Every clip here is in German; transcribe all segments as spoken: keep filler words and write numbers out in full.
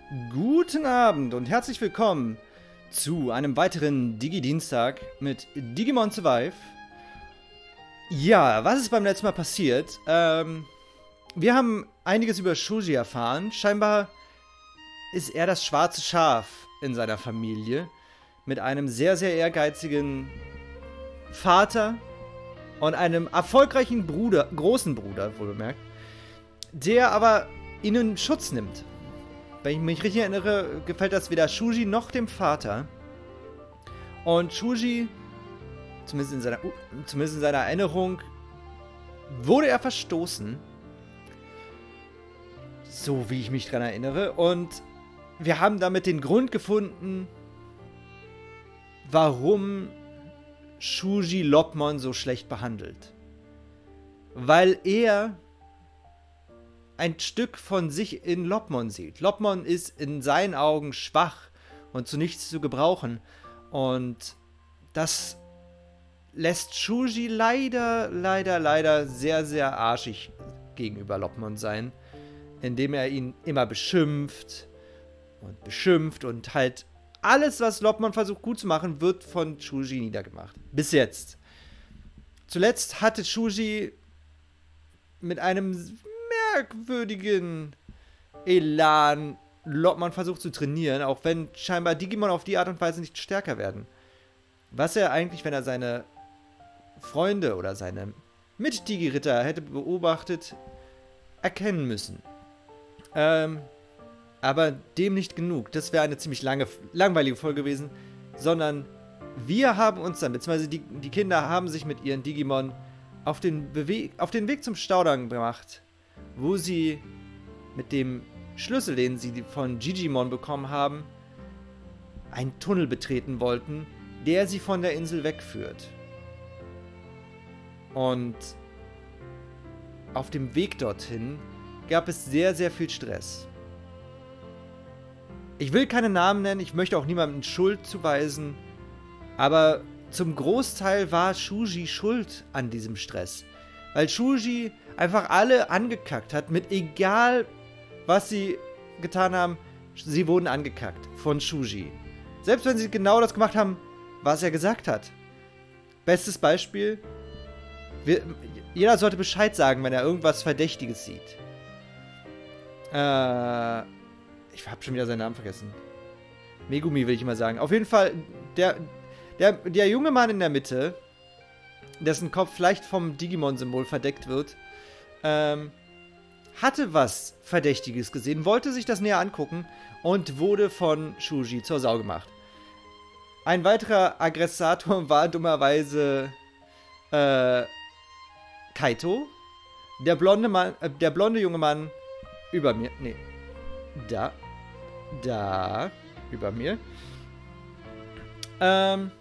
Guten Abend und herzlich willkommen zu einem weiteren Digi-Dienstag mit Digimon Survive. Ja, was ist beim letzten Mal passiert? Ähm, wir haben einiges über Shuji erfahren. Scheinbar ist er das schwarze Schaf in seiner Familie mit einem sehr, sehr ehrgeizigen Vater und einem erfolgreichen Bruder, großen Bruder, wohlbemerkt, der aber ihn in Schutz nimmt. Wenn ich mich richtig erinnere, gefällt das weder Shuji noch dem Vater. Und Shuji, zumindest in seiner, zumindest in seiner Erinnerung, wurde er verstoßen. So wie ich mich daran erinnere. Und wir haben damit den Grund gefunden, warum Shuji Lopmon so schlecht behandelt. Weil er ein Stück von sich in Lopmon sieht. Lopmon ist in seinen Augen schwach und zu nichts zu gebrauchen. Und das lässt Shuji leider, leider, leider sehr, sehr arschig gegenüber Lopmon sein. Indem er ihn immer beschimpft und beschimpft und halt alles, was Lopmon versucht gut zu machen, wird von Shuji niedergemacht. Bis jetzt. Zuletzt hatte Shuji mit einem merkwürdigen Elan Lopmon versucht zu trainieren, auch wenn scheinbar Digimon auf die Art und Weise nicht stärker werden. Was er eigentlich, wenn er seine Freunde oder seine Mit-Digi-Ritter hätte beobachtet, erkennen müssen. Ähm, aber dem nicht genug. Das wäre eine ziemlich lange, langweilige Folge gewesen, sondern wir haben uns dann, beziehungsweise die, die Kinder haben sich mit ihren Digimon auf den, Bewe auf den Weg zum Staudamm gemacht, wo sie mit dem Schlüssel, den sie von Gigimon bekommen haben, einen Tunnel betreten wollten, der sie von der Insel wegführt. Und auf dem Weg dorthin gab es sehr, sehr viel Stress. Ich will keine Namen nennen, ich möchte auch niemandem Schuld zuweisen, aber zum Großteil war Shuji schuld an diesem Stress. Weil Shuji einfach alle angekackt hat, mit egal, was sie getan haben, sie wurden angekackt von Shuji. Selbst wenn sie genau das gemacht haben, was er gesagt hat. Bestes Beispiel, wir, jeder sollte Bescheid sagen, wenn er irgendwas Verdächtiges sieht. Äh, ich habe schon wieder seinen Namen vergessen. Megumi will ich immer sagen. Auf jeden Fall, der, der, der junge Mann in der Mitte, dessen Kopf vielleicht vom Digimon-Symbol verdeckt wird, ähm, hatte was Verdächtiges gesehen, wollte sich das näher angucken und wurde von Shuji zur Sau gemacht. Ein weiterer Aggressator war dummerweise äh, Kaito, der blonde Mann, äh, der blonde junge Mann über mir, nee, da, da, über mir, ähm,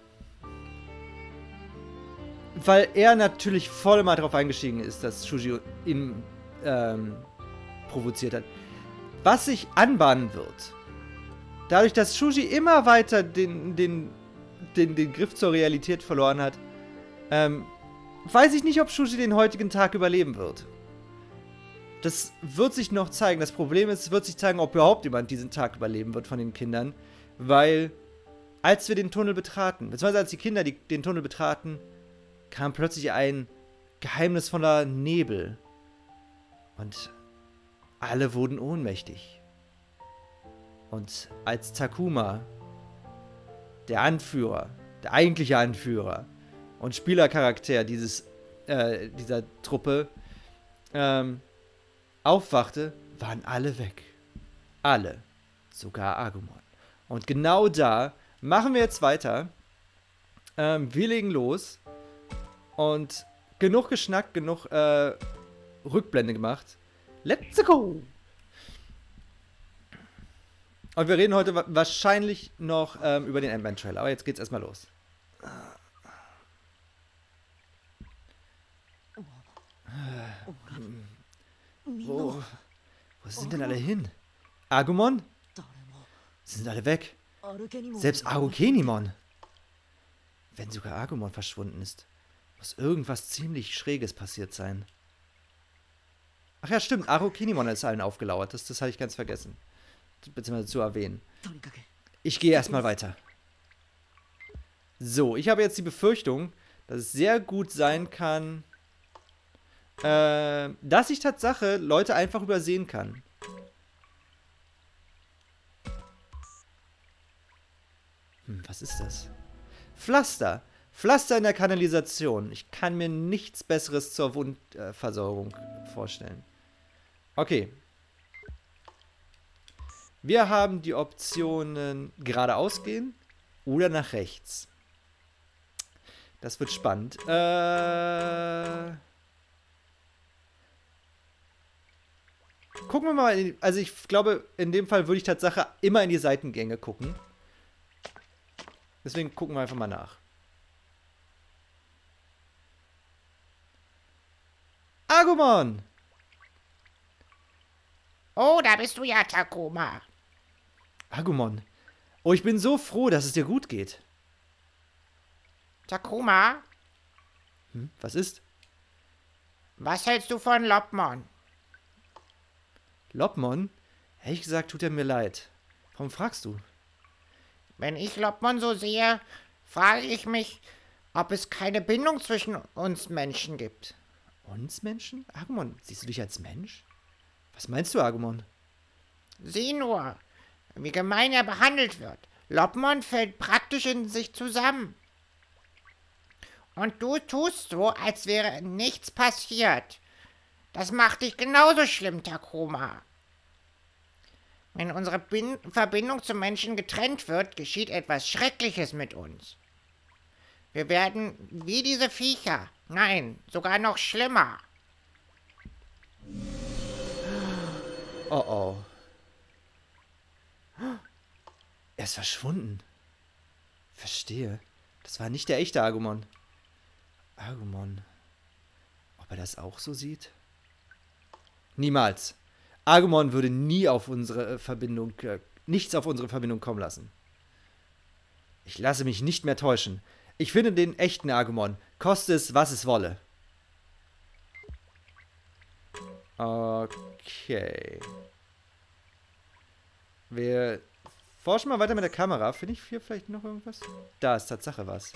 weil er natürlich voll mal drauf eingestiegen ist, dass Shuji ihn ähm, provoziert hat. Was sich anbahnen wird, dadurch, dass Shuji immer weiter den, den, den, den Griff zur Realität verloren hat, ähm, weiß ich nicht, ob Shuji den heutigen Tag überleben wird. Das wird sich noch zeigen. Das Problem ist, es wird sich zeigen, ob überhaupt jemand diesen Tag überleben wird von den Kindern, weil als wir den Tunnel betraten, beziehungsweise als die Kinder die, den Tunnel betraten, kam plötzlich ein geheimnisvoller Nebel. Und alle wurden ohnmächtig. Und als Takuma, der Anführer, der eigentliche Anführer und Spielercharakter dieses, äh, dieser Truppe, ähm, aufwachte, waren alle weg. Alle. Sogar Agumon. Und genau da machen wir jetzt weiter. Ähm, wir legen los. Und genug geschnackt, genug äh, Rückblende gemacht. Let's go! Und wir reden heute wa wahrscheinlich noch ähm, über den Ant-Man-Trailer. Aber jetzt geht's erstmal los. Wo, wo sind denn alle hin? Agumon? Sie sind alle weg. Selbst Arukenimon. Wenn sogar Agumon verschwunden ist, muss irgendwas ziemlich Schräges passiert sein. Ach ja, stimmt. Arukenimon ist allen aufgelauert. Das, das hatte ich ganz vergessen. beziehungsweise zu erwähnen. Ich gehe erstmal weiter. So, ich habe jetzt die Befürchtung, dass es sehr gut sein kann, äh, dass ich Tatsache Leute einfach übersehen kann. Hm, was ist das? Pflaster. Pflaster in der Kanalisation. Ich kann mir nichts Besseres zur Wundversorgung äh, vorstellen. Okay. Wir haben die Optionen geradeaus gehen oder nach rechts. Das wird spannend. Äh... Gucken wir mal. In die, also ich glaube, in dem Fall würde ich Tatsache immer in die Seitengänge gucken. Deswegen gucken wir einfach mal nach. Agumon! Oh, da bist du ja, Takuma. Agumon. Oh, ich bin so froh, dass es dir gut geht. Takuma, Hm, was ist? was hältst du von Lopmon? Lopmon? Ehrlich gesagt, tut er mir leid. Warum fragst du? Wenn ich Lopmon so sehe, frage ich mich, ob es keine Bindung zwischen uns Menschen gibt. Uns Menschen? Agumon, siehst du dich als Mensch? Was meinst du, Agumon? Sieh nur, wie gemein er behandelt wird. Lopmon fällt praktisch in sich zusammen. Und du tust so, als wäre nichts passiert. Das macht dich genauso schlimm, Takuma. Wenn unsere Bin- Verbindung zum Menschen getrennt wird, geschieht etwas Schreckliches mit uns. Wir werden wie diese Viecher. Nein, sogar noch schlimmer. Oh oh. Er ist verschwunden. Verstehe. Das war nicht der echte Agumon. Agumon. Ob er das auch so sieht? Niemals. Agumon würde nie auf unsere Verbindung, äh, nichts auf unsere Verbindung kommen lassen. Ich lasse mich nicht mehr täuschen. Ich finde den echten Agumon, koste es, was es wolle. Okay. Wir forschen mal weiter mit der Kamera. Finde ich hier vielleicht noch irgendwas? Da ist Tatsache was.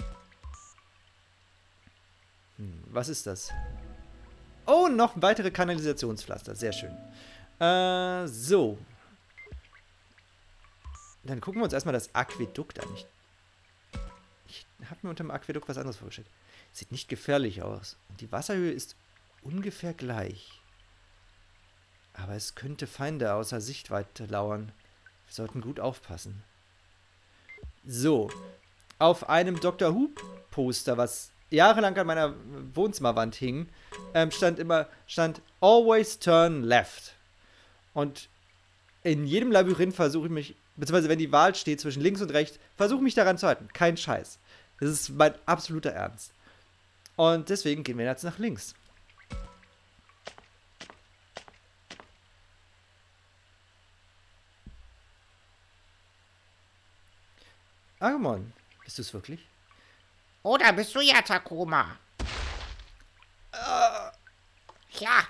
Hm, was ist das? Oh, noch weitere Kanalisationspflaster. Sehr schön. Äh, so. Dann gucken wir uns erstmal das Aquädukt an. Ich, ich habe mir unter dem Aquädukt was anderes vorgestellt. Sieht nicht gefährlich aus. Und die Wasserhöhe ist ungefähr gleich. Aber es könnte Feinde außer Sichtweite lauern. Wir sollten gut aufpassen. So. Auf einem Doctor Who-Poster, was jahrelang an meiner Wohnzimmerwand hing, ähm, stand immer, stand Always turn left. Und in jedem Labyrinth versuche ich mich, beziehungsweise wenn die Wahl steht zwischen links und rechts, versuche ich mich daran zu halten. Kein Scheiß. Das ist mein absoluter Ernst. Und deswegen gehen wir jetzt nach links. Agumon, bist du es wirklich? Oder bist du ja, Takuma? Uh, Ja,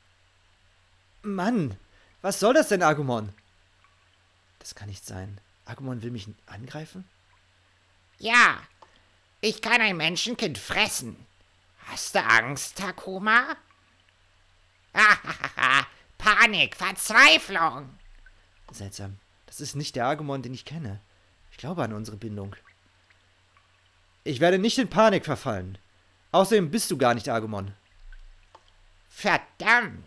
Mann, was soll das denn, Agumon? Das kann nicht sein. Agumon will mich angreifen? ja. Ich kann ein Menschenkind fressen. Hast du Angst, Takuma? Hahaha, Panik, Verzweiflung. Seltsam. Das ist nicht der Agumon, den ich kenne. Ich glaube an unsere Bindung. Ich werde nicht in Panik verfallen. Außerdem bist du gar nicht Agumon. Verdammt.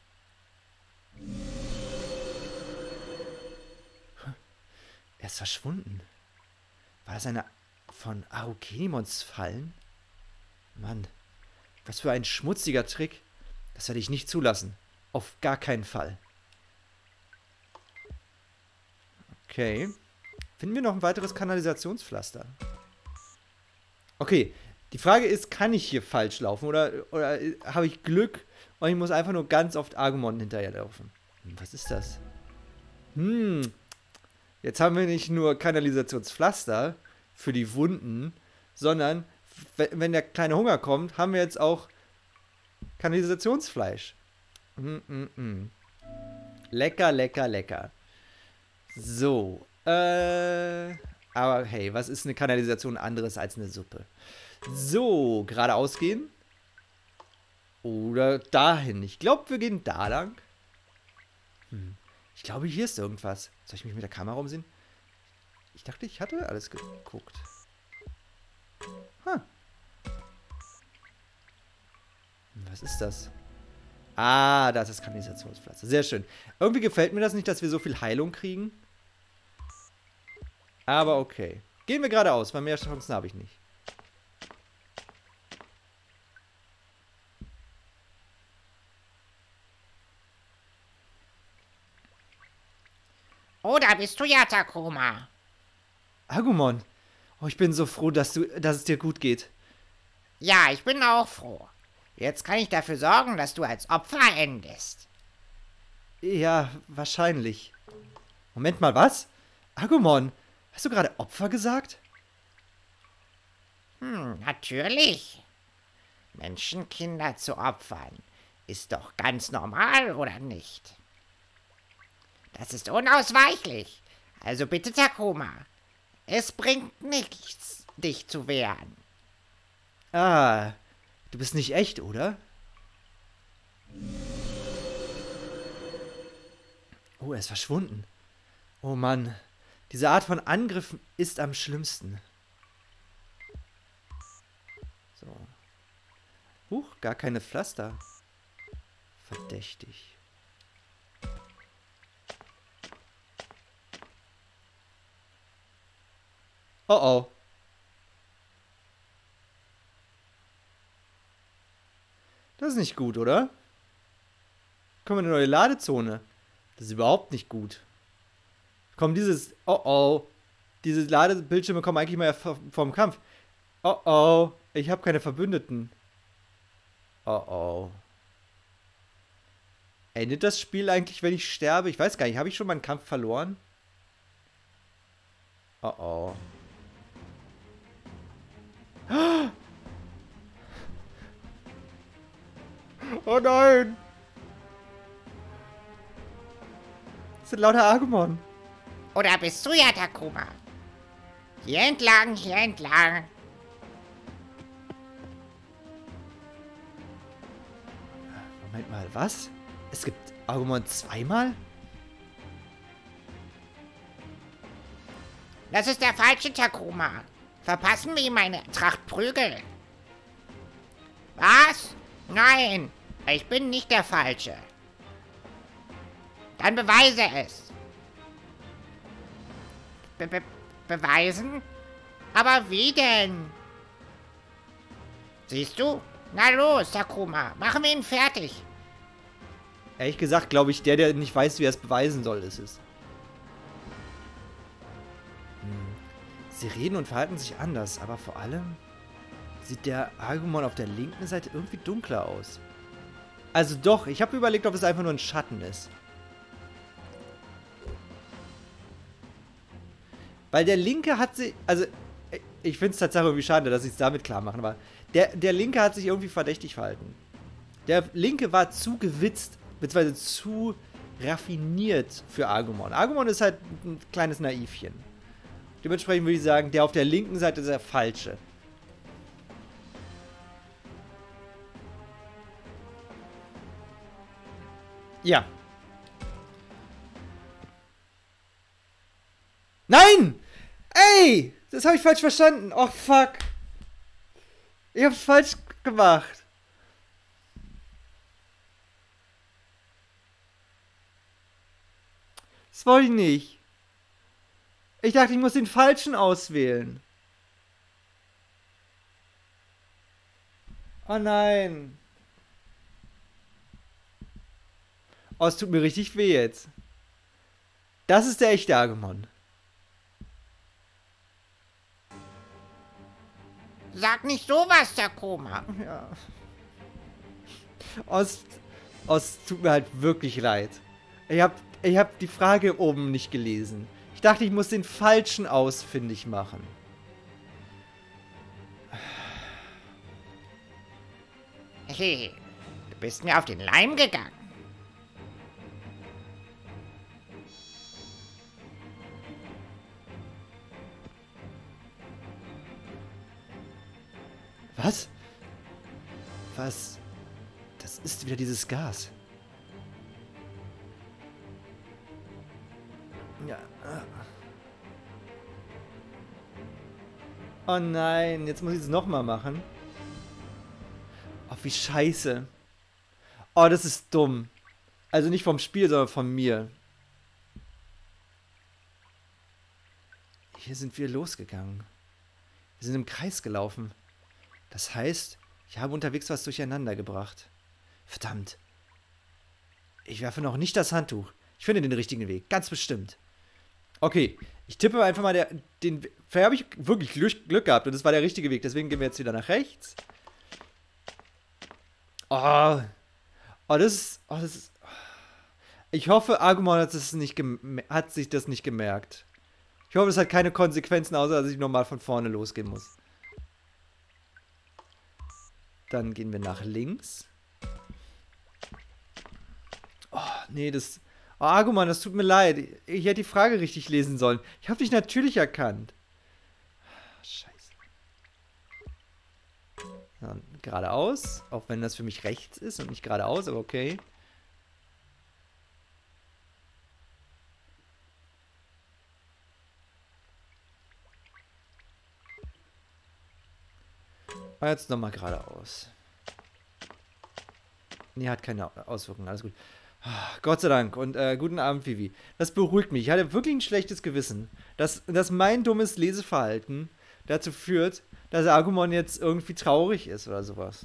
Er ist verschwunden. War das eine von Arukenimons Fallen? Mann, was für ein schmutziger Trick. Das werde ich nicht zulassen. Auf gar keinen Fall. Okay. Finden wir noch ein weiteres Kanalisationspflaster? Okay, die Frage ist, kann ich hier falsch laufen oder, oder habe ich Glück und ich muss einfach nur ganz oft Agumon hinterherlaufen? Hm, was ist das? Hm, jetzt haben wir nicht nur Kanalisationspflaster für die Wunden, sondern wenn der kleine Hunger kommt, haben wir jetzt auch Kanalisationsfleisch. Mm, mm, mm. Lecker, lecker, lecker. So. Äh. Aber hey, was ist eine Kanalisation anderes als eine Suppe? So, geradeaus gehen. Oder dahin. Ich glaube, wir gehen da lang. Hm. Ich glaube, hier ist irgendwas. Soll ich mich mit der Kamera umsehen? Ich dachte, ich hatte alles geguckt. Huh. Was ist das? Ah, da ist das Kanalisationspflaster. Sehr schön. Irgendwie gefällt mir das nicht, dass wir so viel Heilung kriegen. Aber okay. Gehen wir geradeaus, weil mehr Chancen habe ich nicht. Oh, da bist du ja, Takuma. Agumon. Oh, ich bin so froh, dass, du, dass es dir gut geht. Ja, ich bin auch froh. Jetzt kann ich dafür sorgen, dass du als Opfer endest. Ja, wahrscheinlich. Moment mal, was? Agumon, hast du gerade Opfer gesagt? Hm, natürlich. Menschenkinder zu opfern ist doch ganz normal, oder nicht? Das ist unausweichlich. Also bitte, Takuma. Es bringt nichts, dich zu wehren. Ah, du bist nicht echt, oder? Oh, er ist verschwunden. Oh Mann, diese Art von Angriffen ist am schlimmsten. So. Huch, gar keine Pflaster. Verdächtig. Oh oh. Das ist nicht gut, oder? Kommen wir in eine neue Ladezone. Das ist überhaupt nicht gut. Kommen dieses... Oh oh. Diese Ladebildschirme kommen eigentlich mal vom Kampf. Oh oh. Ich habe keine Verbündeten. Oh oh. Endet das Spiel eigentlich, wenn ich sterbe? Ich weiß gar nicht. Habe ich schon mal einen Kampf verloren? Oh oh. Oh nein! Das sind lauter Agumon. Oder bist du ja, Takuma? Hier entlang, hier entlang. Moment mal, was? Es gibt Agumon zweimal? Das ist der falsche Takuma. Verpassen wir ihm eine Tracht Prügel. Was? Nein, ich bin nicht der Falsche. Dann beweise es. Be be beweisen? Aber wie denn? Siehst du? Na los, Takuma, machen wir ihn fertig. Ehrlich gesagt, glaube ich, der, der nicht weiß, wie er es beweisen soll, ist es. Hm. Sie reden und verhalten sich anders, aber vor allem sieht der Agumon auf der linken Seite irgendwie dunkler aus. Also doch, ich habe überlegt, ob es einfach nur ein Schatten ist. Weil der linke hat sich, also ich finde es tatsächlich irgendwie schade, dass sie es damit klar machen, aber der, der linke hat sich irgendwie verdächtig verhalten. Der linke war zu gewitzt, beziehungsweise zu raffiniert für Agumon. Agumon ist halt ein kleines Naivchen. Dementsprechend würde ich sagen, der auf der linken Seite ist der falsche. Ja. Nein! Ey! Das habe ich falsch verstanden. Oh, fuck. Ich hab's falsch gemacht. Das wollte ich nicht. Ich dachte, ich muss den falschen auswählen. Oh nein. Oh, es tut mir richtig weh jetzt. Das ist der echte Agumon. Sag nicht sowas, Takuma. Ja. Oh, es, oh, es tut mir halt wirklich leid. Ich hab, ich hab die Frage oben nicht gelesen. Ich dachte, ich muss den falschen ausfindig machen. Hey, du bist mir auf den Leim gegangen. Was? Was? Das ist wieder dieses Gas. Ja. Oh nein, jetzt muss ich es nochmal machen. Oh, wie scheiße. Oh, das ist dumm. Also nicht vom Spiel, sondern von mir. Hier sind wir losgegangen. Wir sind im Kreis gelaufen. Das heißt, ich habe unterwegs was durcheinander gebracht. Verdammt. Ich werfe noch nicht das Handtuch. Ich finde den richtigen Weg. Ganz bestimmt. Okay, ich tippe einfach mal der, den... Vielleicht habe ich wirklich Glück, Glück gehabt und das war der richtige Weg. Deswegen gehen wir jetzt wieder nach rechts. Oh. Oh, das ist... Oh, das ist... Ich hoffe, Agumon hat, das nicht hat sich das nicht gemerkt. Ich hoffe, es hat keine Konsequenzen, außer dass ich nochmal von vorne losgehen muss. Dann gehen wir nach links. Oh, nee, das... Oh, Agumon, das tut mir leid. Ich hätte die Frage richtig lesen sollen. Ich habe dich natürlich erkannt. Scheiße. Dann geradeaus. Auch wenn das für mich rechts ist und nicht geradeaus, aber okay. Und jetzt nochmal geradeaus. Nee, hat keine Auswirkungen. Alles gut. Gott sei Dank. Und äh, guten Abend, Vivi. Das beruhigt mich. Ich hatte wirklich ein schlechtes Gewissen. Dass, dass mein dummes Leseverhalten dazu führt, dass Agumon jetzt irgendwie traurig ist oder sowas.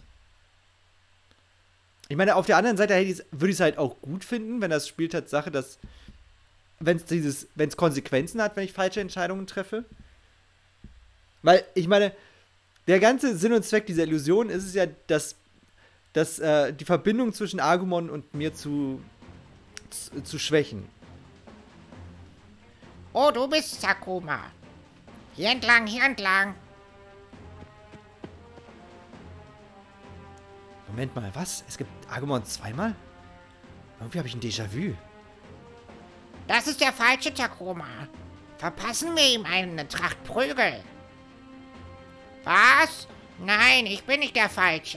Ich meine, auf der anderen Seite würde ich es halt auch gut finden, wenn das Spiel Tatsache, dass wenn es dieses, wenn es Konsequenzen hat, wenn ich falsche Entscheidungen treffe. Weil, ich meine, der ganze Sinn und Zweck dieser Illusion ist es ja, dass dass äh, die Verbindung zwischen Agumon und mir zu, zu, zu schwächen. Oh, du bist Sakuma. Hier entlang, hier entlang. Moment mal, was? Es gibt Agumon zweimal? Irgendwie habe ich ein Déjà-vu. Das ist der falsche Takuma. Verpassen wir ihm eine Tracht Prügel. Was? Nein, ich bin nicht der Falsche.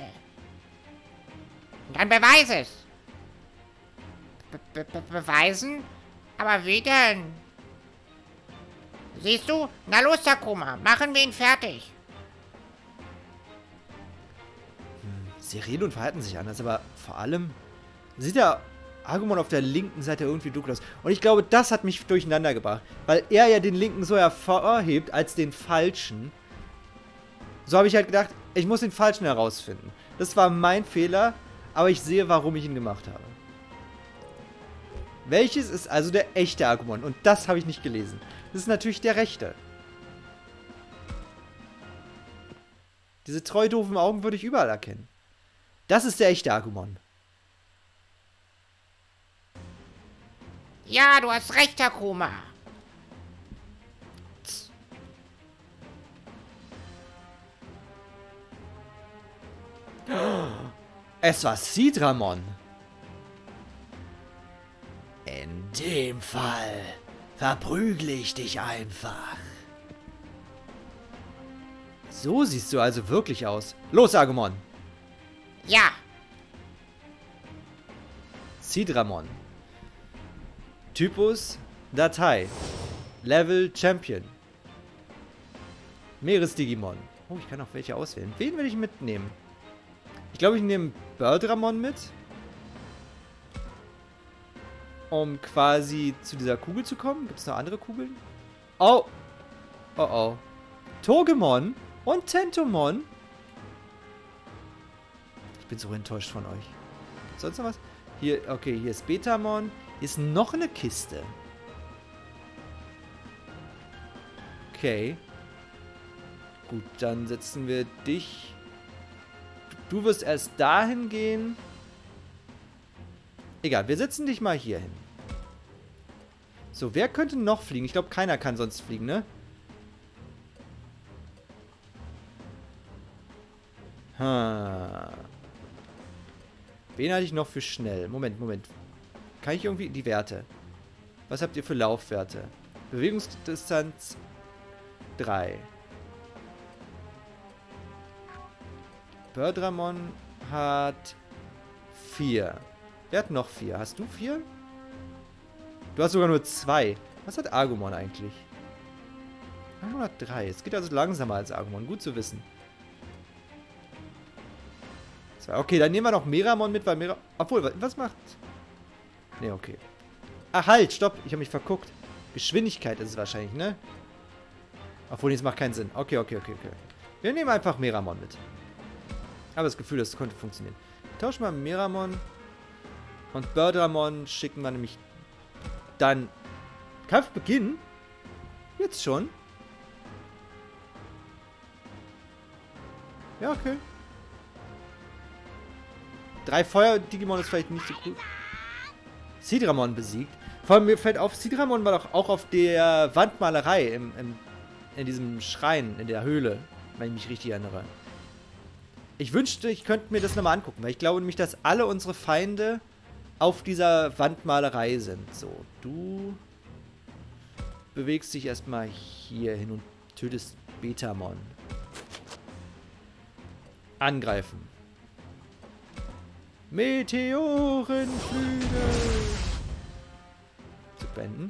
Dann beweis es. Be be beweisen? Aber wie denn? Siehst du? Na los, Takuma, machen wir ihn fertig. Hm, sie reden und verhalten sich anders, aber vor allem sieht der Agumon auf der linken Seite irgendwie dunkel aus. Und ich glaube, das hat mich durcheinander gebracht, weil er ja den linken so hervorhebt als den falschen. So habe ich halt gedacht, ich muss den falschen herausfinden. Das war mein Fehler. Aber ich sehe, warum ich ihn gemacht habe. Welches ist also der echte Agumon? Und das habe ich nicht gelesen. Das ist natürlich der rechte. Diese treu doofen Augen würde ich überall erkennen. Das ist der echte Agumon. Ja, du hast recht, Takuma. Es war Sidramon. In dem Fall verprügle ich dich einfach. So siehst du also wirklich aus. Los, Agumon. Ja. Sidramon. Typus Datei. Level Champion. Meeresdigimon. Oh, ich kann auch welche auswählen. Wen will ich mitnehmen? Ich glaube, ich nehme Birdramon mit. Um quasi zu dieser Kugel zu kommen. Gibt es noch andere Kugeln? Oh. Oh oh. Togemon und Tentomon. Ich bin so enttäuscht von euch. Gibt's sonst noch was? Hier, okay, hier ist Betamon. Hier ist noch eine Kiste. Okay. Gut, dann setzen wir dich... Du wirst erst dahin gehen. Egal, wir setzen dich mal hier hin. So, wer könnte noch fliegen? Ich glaube, keiner kann sonst fliegen, ne? Hm. Wen hatte ich noch für schnell? Moment, Moment. Kann ich irgendwie... Die Werte. Was habt ihr für Laufwerte? Bewegungsdistanz drei. Birdramon hat vier. Wer hat noch vier? Hast du vier? Du hast sogar nur zwei. Was hat Agumon eigentlich? Agumon hat drei. Es geht also langsamer als Agumon. Gut zu wissen. Zwei. Okay, dann nehmen wir noch Meramon mit, weil Meramon... Obwohl, was macht... Ne, okay. Ah, halt, stopp. Ich habe mich verguckt. Geschwindigkeit ist es wahrscheinlich, ne? Obwohl, das macht keinen Sinn. Okay, okay, okay, okay. Wir nehmen einfach Meramon mit. Ich habe das Gefühl, das könnte funktionieren. Tauschen wir Meramon. Und Birdramon schicken wir nämlich dann... Kampfbeginn? Jetzt schon? Ja, okay. Drei Feuer-Digimon ist vielleicht nicht so cool. Sidramon besiegt. Vor allem mir fällt auf, Sidramon war doch auch auf der Wandmalerei im, im, in diesem Schrein, in der Höhle, wenn ich mich richtig erinnere. Ich wünschte, ich könnte mir das nochmal angucken, weil ich glaube nämlich, dass alle unsere Feinde auf dieser Wandmalerei sind. So, du bewegst dich erstmal hier hin und tötest Betamon. Angreifen. Meteorenflügel. Zu beenden.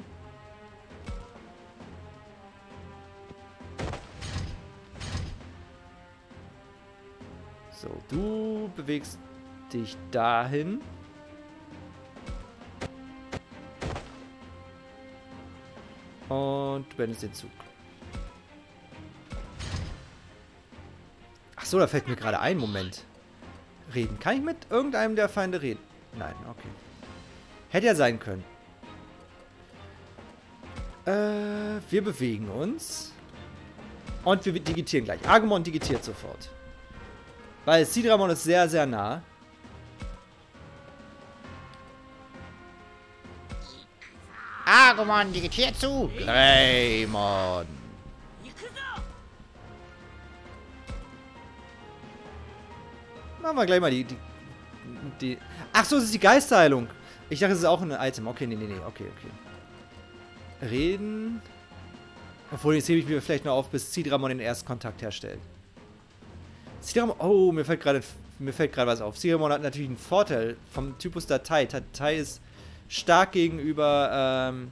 So, du bewegst dich dahin. Und du beendest den Zug. Ach so, da fällt mir gerade ein. Moment. Reden. Kann ich mit irgendeinem der Feinde reden? Nein, okay. Hätte ja sein können. Äh, wir bewegen uns. Und wir digitieren gleich. Agumon digitiert sofort. Weil Sidramon ist sehr, sehr nah. Agumon digitiert zu. Greymon. Machen wir gleich mal die, die, die... Ach so, es ist die Geisterheilung. Ich dachte, es ist auch ein Item. Okay, nee, nee, nee. Okay, okay. Reden. Obwohl, jetzt hebe ich mir vielleicht noch auf, bis Sidramon den Erstkontakt herstellt. Sidramon... Oh, mir fällt gerade mir fällt gerade was auf. Sidramon hat natürlich einen Vorteil vom Typus Datei. Datei ist stark gegenüber... Ähm,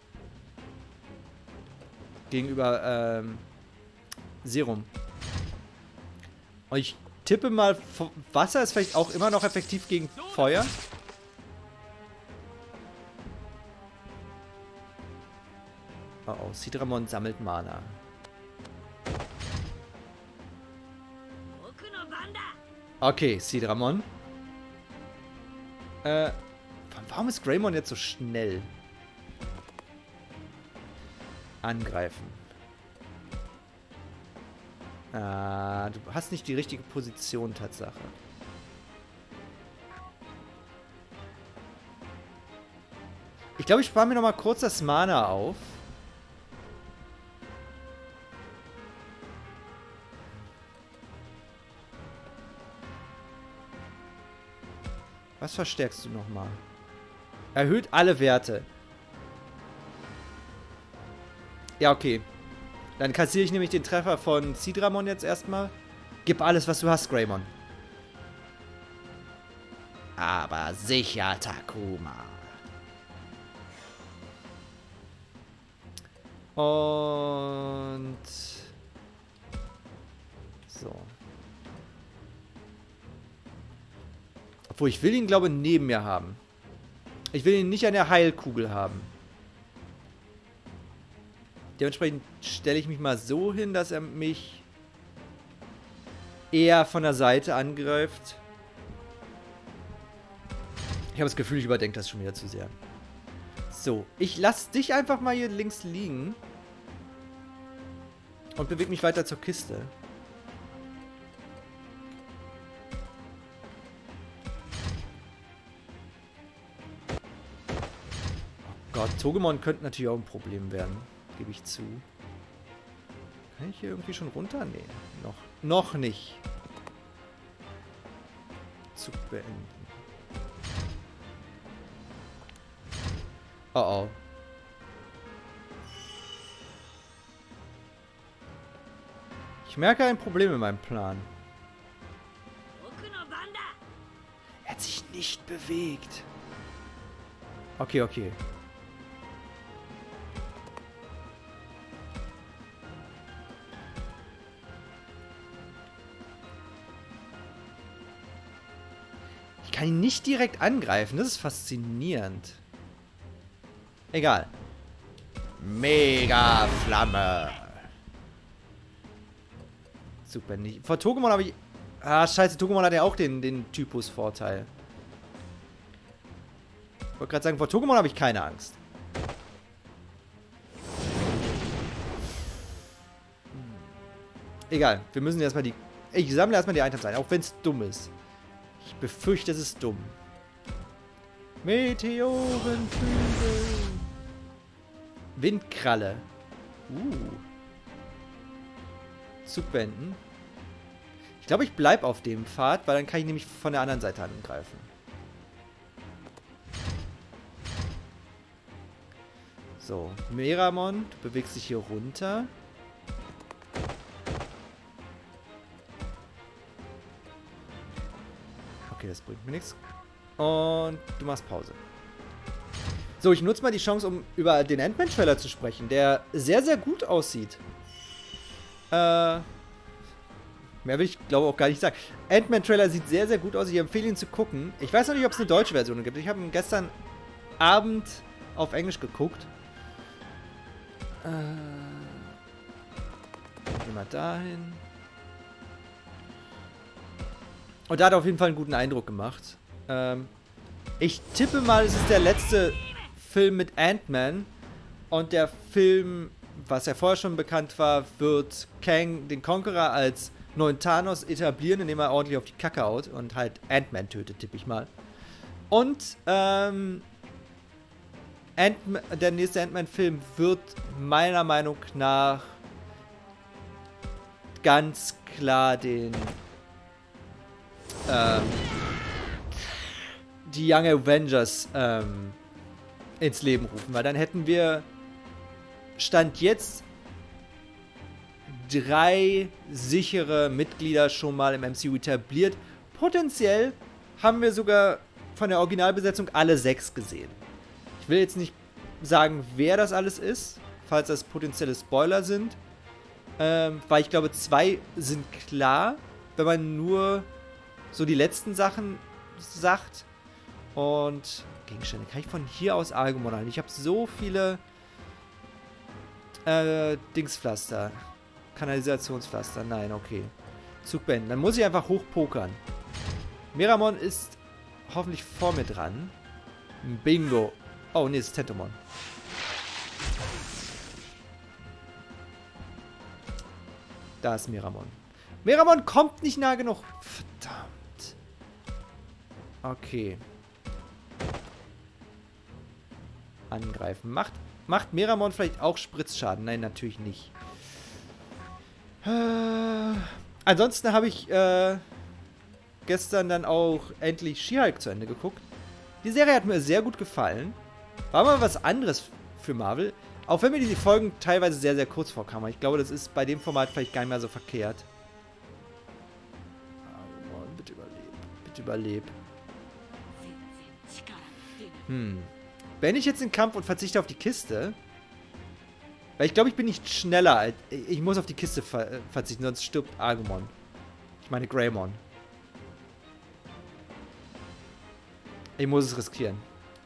gegenüber... Ähm, Serum. Und ich... tippe mal, Wasser ist vielleicht auch immer noch effektiv gegen Feuer. Oh oh, Sidramon sammelt Mana. Okay, Sidramon. Äh, warum ist Greymon jetzt so schnell? Angreifen. Ah, du hast nicht die richtige Position, Tatsache. Ich glaube, ich spare mir noch mal kurz das Mana auf. Was verstärkst du noch mal? Erhöht alle Werte. Ja, okay. Dann kassiere ich nämlich den Treffer von Sidramon jetzt erstmal. Gib alles, was du hast, Greymon. Aber sicher, Takuma. Und... So. Obwohl, ich will ihn, glaube ich, neben mir haben. Ich will ihn nicht an der Heilkugel haben. Dementsprechend stelle ich mich mal so hin, dass er mich eher von der Seite angreift. Ich habe das Gefühl, ich überdenke das schon wieder zu sehr. So, ich lasse dich einfach mal hier links liegen. Und bewege mich weiter zur Kiste. Oh Gott, Togemon könnte natürlich auch ein Problem werden. Gebe ich zu. Kann ich hier irgendwie schon runter? Nee, noch, noch nicht. Zug beenden. Oh oh. Ich merke ein Problem in meinem Plan. nicht bewegt. Okay, okay. Ich kann ihn nicht direkt angreifen. Das ist faszinierend. Egal. Mega Flamme. Super nicht. Vor Togemon habe ich... Ah, scheiße. Togemon hat ja auch den, den Typus-Vorteil. Ich wollte gerade sagen, vor Togemon habe ich keine Angst. Egal. Wir müssen erstmal die... Ich sammle erstmal die Items ein. Auch wenn es dumm ist. Ich befürchte, es ist dumm. Meteorenflügel. Windkralle. Uh. Zugbänden. Ich glaube, ich bleibe auf dem Pfad, weil dann kann ich nämlich von der anderen Seite angreifen. So, Meramon, du bewegst dich hier runter. Okay, das bringt mir nichts. Und du machst Pause. So, ich nutze mal die Chance, um über den Ant-Man-Trailer zu sprechen, der sehr, sehr gut aussieht. Äh, mehr will ich, glaube auch gar nicht sagen. Ant-Man-Trailer sieht sehr, sehr gut aus. Ich empfehle ihn zu gucken. Ich weiß noch nicht, ob es eine deutsche Version gibt. Ich habe ihn gestern Abend auf Englisch geguckt. Äh, gehen wir mal dahin. Und da hat er auf jeden Fall einen guten Eindruck gemacht. Ähm, ich tippe mal, es ist der letzte Film mit Ant-Man. Und der Film, was ja vorher schon bekannt war, wird Kang den Conqueror als neuen Thanos etablieren, indem er ordentlich auf die Kacke haut und halt Ant-Man tötet, tippe ich mal. Und ähm, Ant-Man, der nächste Ant-Man-Film wird meiner Meinung nach ganz klar den ähm, die Young Avengers ähm, ins Leben rufen, weil dann hätten wir Stand jetzt drei sichere Mitglieder schon mal im M C U etabliert. Potenziell haben wir sogar von der Originalbesetzung alle sechs gesehen. Ich will jetzt nicht sagen, wer das alles ist, falls das potenzielle Spoiler sind, ähm, weil ich glaube, zwei sind klar, wenn man nur so die letzten Sachen sagt. Und Gegenstände kann ich von hier aus Agumon halten. Ich habe so viele äh, Dingspflaster. Kanalisationspflaster. Nein, okay. Zugbänden. Dann muss ich einfach hochpokern. Meramon ist hoffentlich vor mir dran. Bingo. Oh, nee, es ist Tentomon. Da ist Meramon. Meramon kommt nicht nah genug. Verdammt. Okay. Angreifen. Macht, macht Meramon vielleicht auch Spritzschaden? Nein, natürlich nicht. Äh, ansonsten habe ich äh, gestern dann auch endlich She-Hulk zu Ende geguckt. Die Serie hat mir sehr gut gefallen. War mal was anderes für Marvel. Auch wenn mir die Folgen teilweise sehr, sehr kurz vorkamen. Ich glaube, das ist bei dem Format vielleicht gar nicht mehr so verkehrt. Oh Mann, bitte überleb. Bitte überleb. Hm. Wenn ich jetzt den Kampf und verzichte auf die Kiste... Weil ich glaube, ich bin nicht schneller. Als, ich muss auf die Kiste ver verzichten, sonst stirbt Agumon. Ich meine Greymon. Ich muss es riskieren.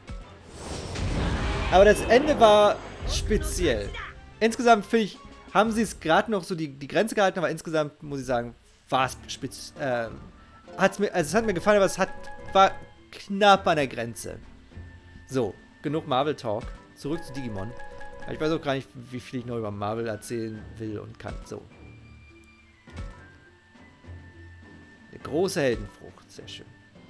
Aber das Ende war speziell. Insgesamt finde ich, haben sie es gerade noch so die, die Grenze gehalten, aber insgesamt muss ich sagen, war es spitz. Äh, hat's mir, also es hat mir gefallen, aber es hat, war knapp an der Grenze. So, genug Marvel Talk. Zurück zu Digimon. Ich weiß auch gar nicht, wie viel ich noch über Marvel erzählen will und kann. So. Eine große Heldenfrucht. Sehr schön.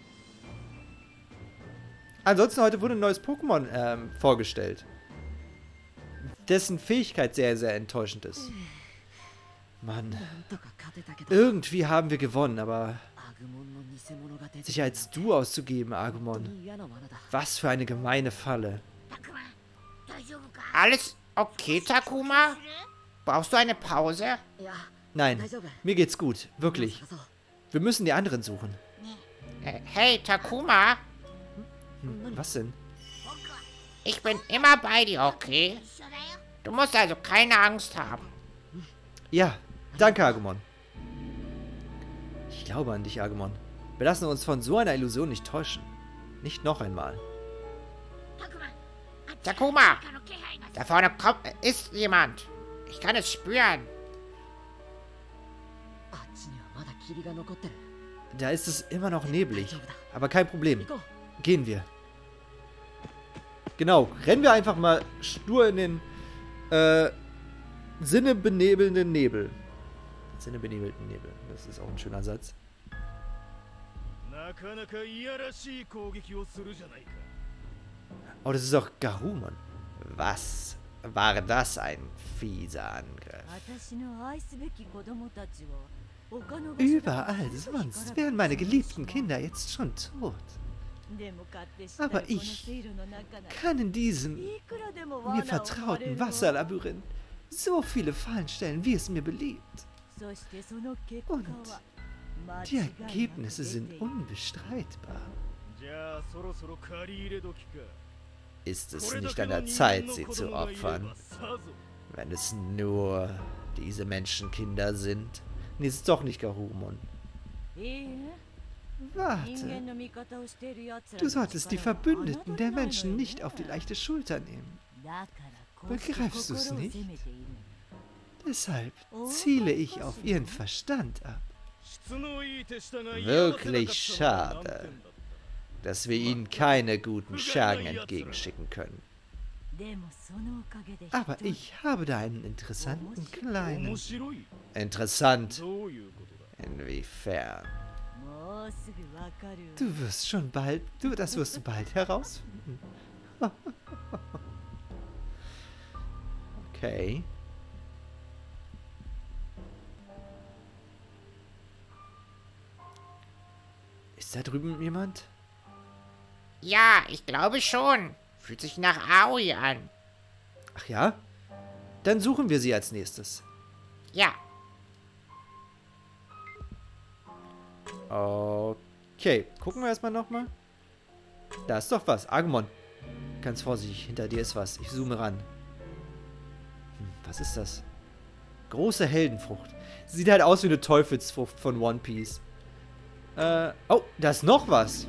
Ansonsten heute wurde ein neues Pokémon ähm, vorgestellt. Dessen Fähigkeit sehr, sehr enttäuschend ist. Mann. Irgendwie haben wir gewonnen, aber... sich als du auszugeben, Agumon. Was für eine gemeine Falle. Alles okay, Takuma? Brauchst du eine Pause? Nein, mir geht's gut. Wirklich. Wir müssen die anderen suchen. Äh, hey, Takuma? Hm, was denn? Ich bin immer bei dir, okay? Du musst also keine Angst haben. Ja, danke, Agumon. Ich glaube an dich, Agumon. Wir lassen uns von so einer Illusion nicht täuschen. Nicht noch einmal. Takuma! Da vorne kommt, ist jemand. Ich kann es spüren. Da ist es immer noch neblig. Aber kein Problem. Gehen wir. Genau, rennen wir einfach mal stur in den äh, sinnebenebelnden Nebel. Sinnebenebelten Nebel. Das ist auch ein schöner Satz. Oh, das ist doch Garurumon. Was war das ein fieser Angriff? Überall sonst wären meine geliebten Kinder jetzt schon tot. Aber ich kann in diesem mir vertrauten Wasserlabyrinth so viele Fallen stellen, wie es mir beliebt. Und die Ergebnisse sind unbestreitbar. Ist es nicht an der Zeit, sie zu opfern? Wenn es nur diese Menschenkinder sind. Nee, es ist doch nicht Garurumon. Warte. Du solltest die Verbündeten der Menschen nicht auf die leichte Schulter nehmen. Begreifst du es nicht? Deshalb ziele ich auf ihren Verstand ab. Wirklich schade, dass wir ihnen keine guten Schergen entgegenschicken können. Aber ich habe da einen interessanten kleinen... Interessant? Inwiefern? Du wirst schon bald... Du, das wirst du bald herausfinden. Okay. Ist da drüben jemand? Ja, ich glaube schon. Fühlt sich nach Aoi an. Ach ja? Dann suchen wir sie als nächstes. Ja. Okay, gucken wir erstmal nochmal. Da ist doch was. Agumon. Ganz vorsichtig, hinter dir ist was. Ich zoome ran. Hm, was ist das? Große Heldenfrucht. Sieht halt aus wie eine Teufelsfrucht von One Piece. Äh, oh, da ist noch was.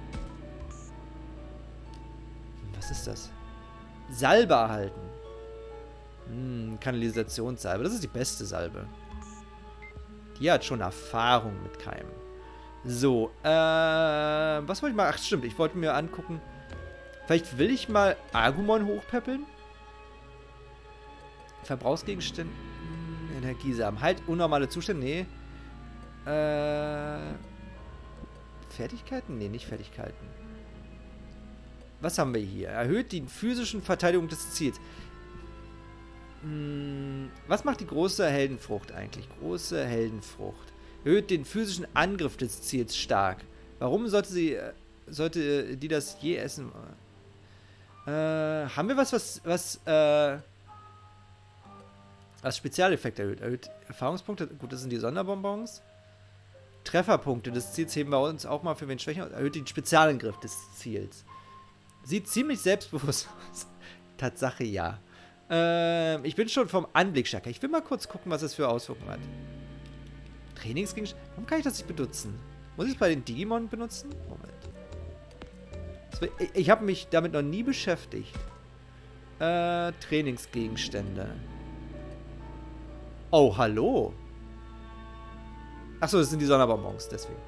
Hm, was ist das? Salbe erhalten. Hm, Kanalisationssalbe. Das ist die beste Salbe. Die hat schon Erfahrung mit Keimen. So, äh, was wollte ich mal? Ach, stimmt, ich wollte mir angucken. Vielleicht will ich mal Agumon hochpäppeln. Verbrauchsgegenstände. Energiesamen. Halt unnormale Zustände. Nee. Äh. Fertigkeiten? Nee, nicht Fertigkeiten. Was haben wir hier? Erhöht die physischen Verteidigung des Ziels. Hm, was macht die große Heldenfrucht eigentlich? Große Heldenfrucht. Erhöht den physischen Angriff des Ziels stark. Warum sollte sie, sollte die das je essen? Äh, haben wir was, was, was, äh, was Spezialeffekt erhöht? Erhöht Erfahrungspunkte? Gut, das sind die Sonderbonbons. Trefferpunkte des Ziels heben wir uns auch mal für wen Schwächen aus. Erhöht den Spezialangriff des Ziels. Sieht ziemlich selbstbewusst aus. Tatsache, ja. Ähm, ich bin schon vom Anblick stärker. Ich will mal kurz gucken, was das für Auswirkungen hat. Trainingsgegenstände? Warum kann ich das nicht benutzen? Muss ich es bei den Digimon benutzen? Moment. Will, ich ich habe mich damit noch nie beschäftigt. Äh, Trainingsgegenstände. Oh, hallo. Achso, das sind die Sonderbonbons, deswegen.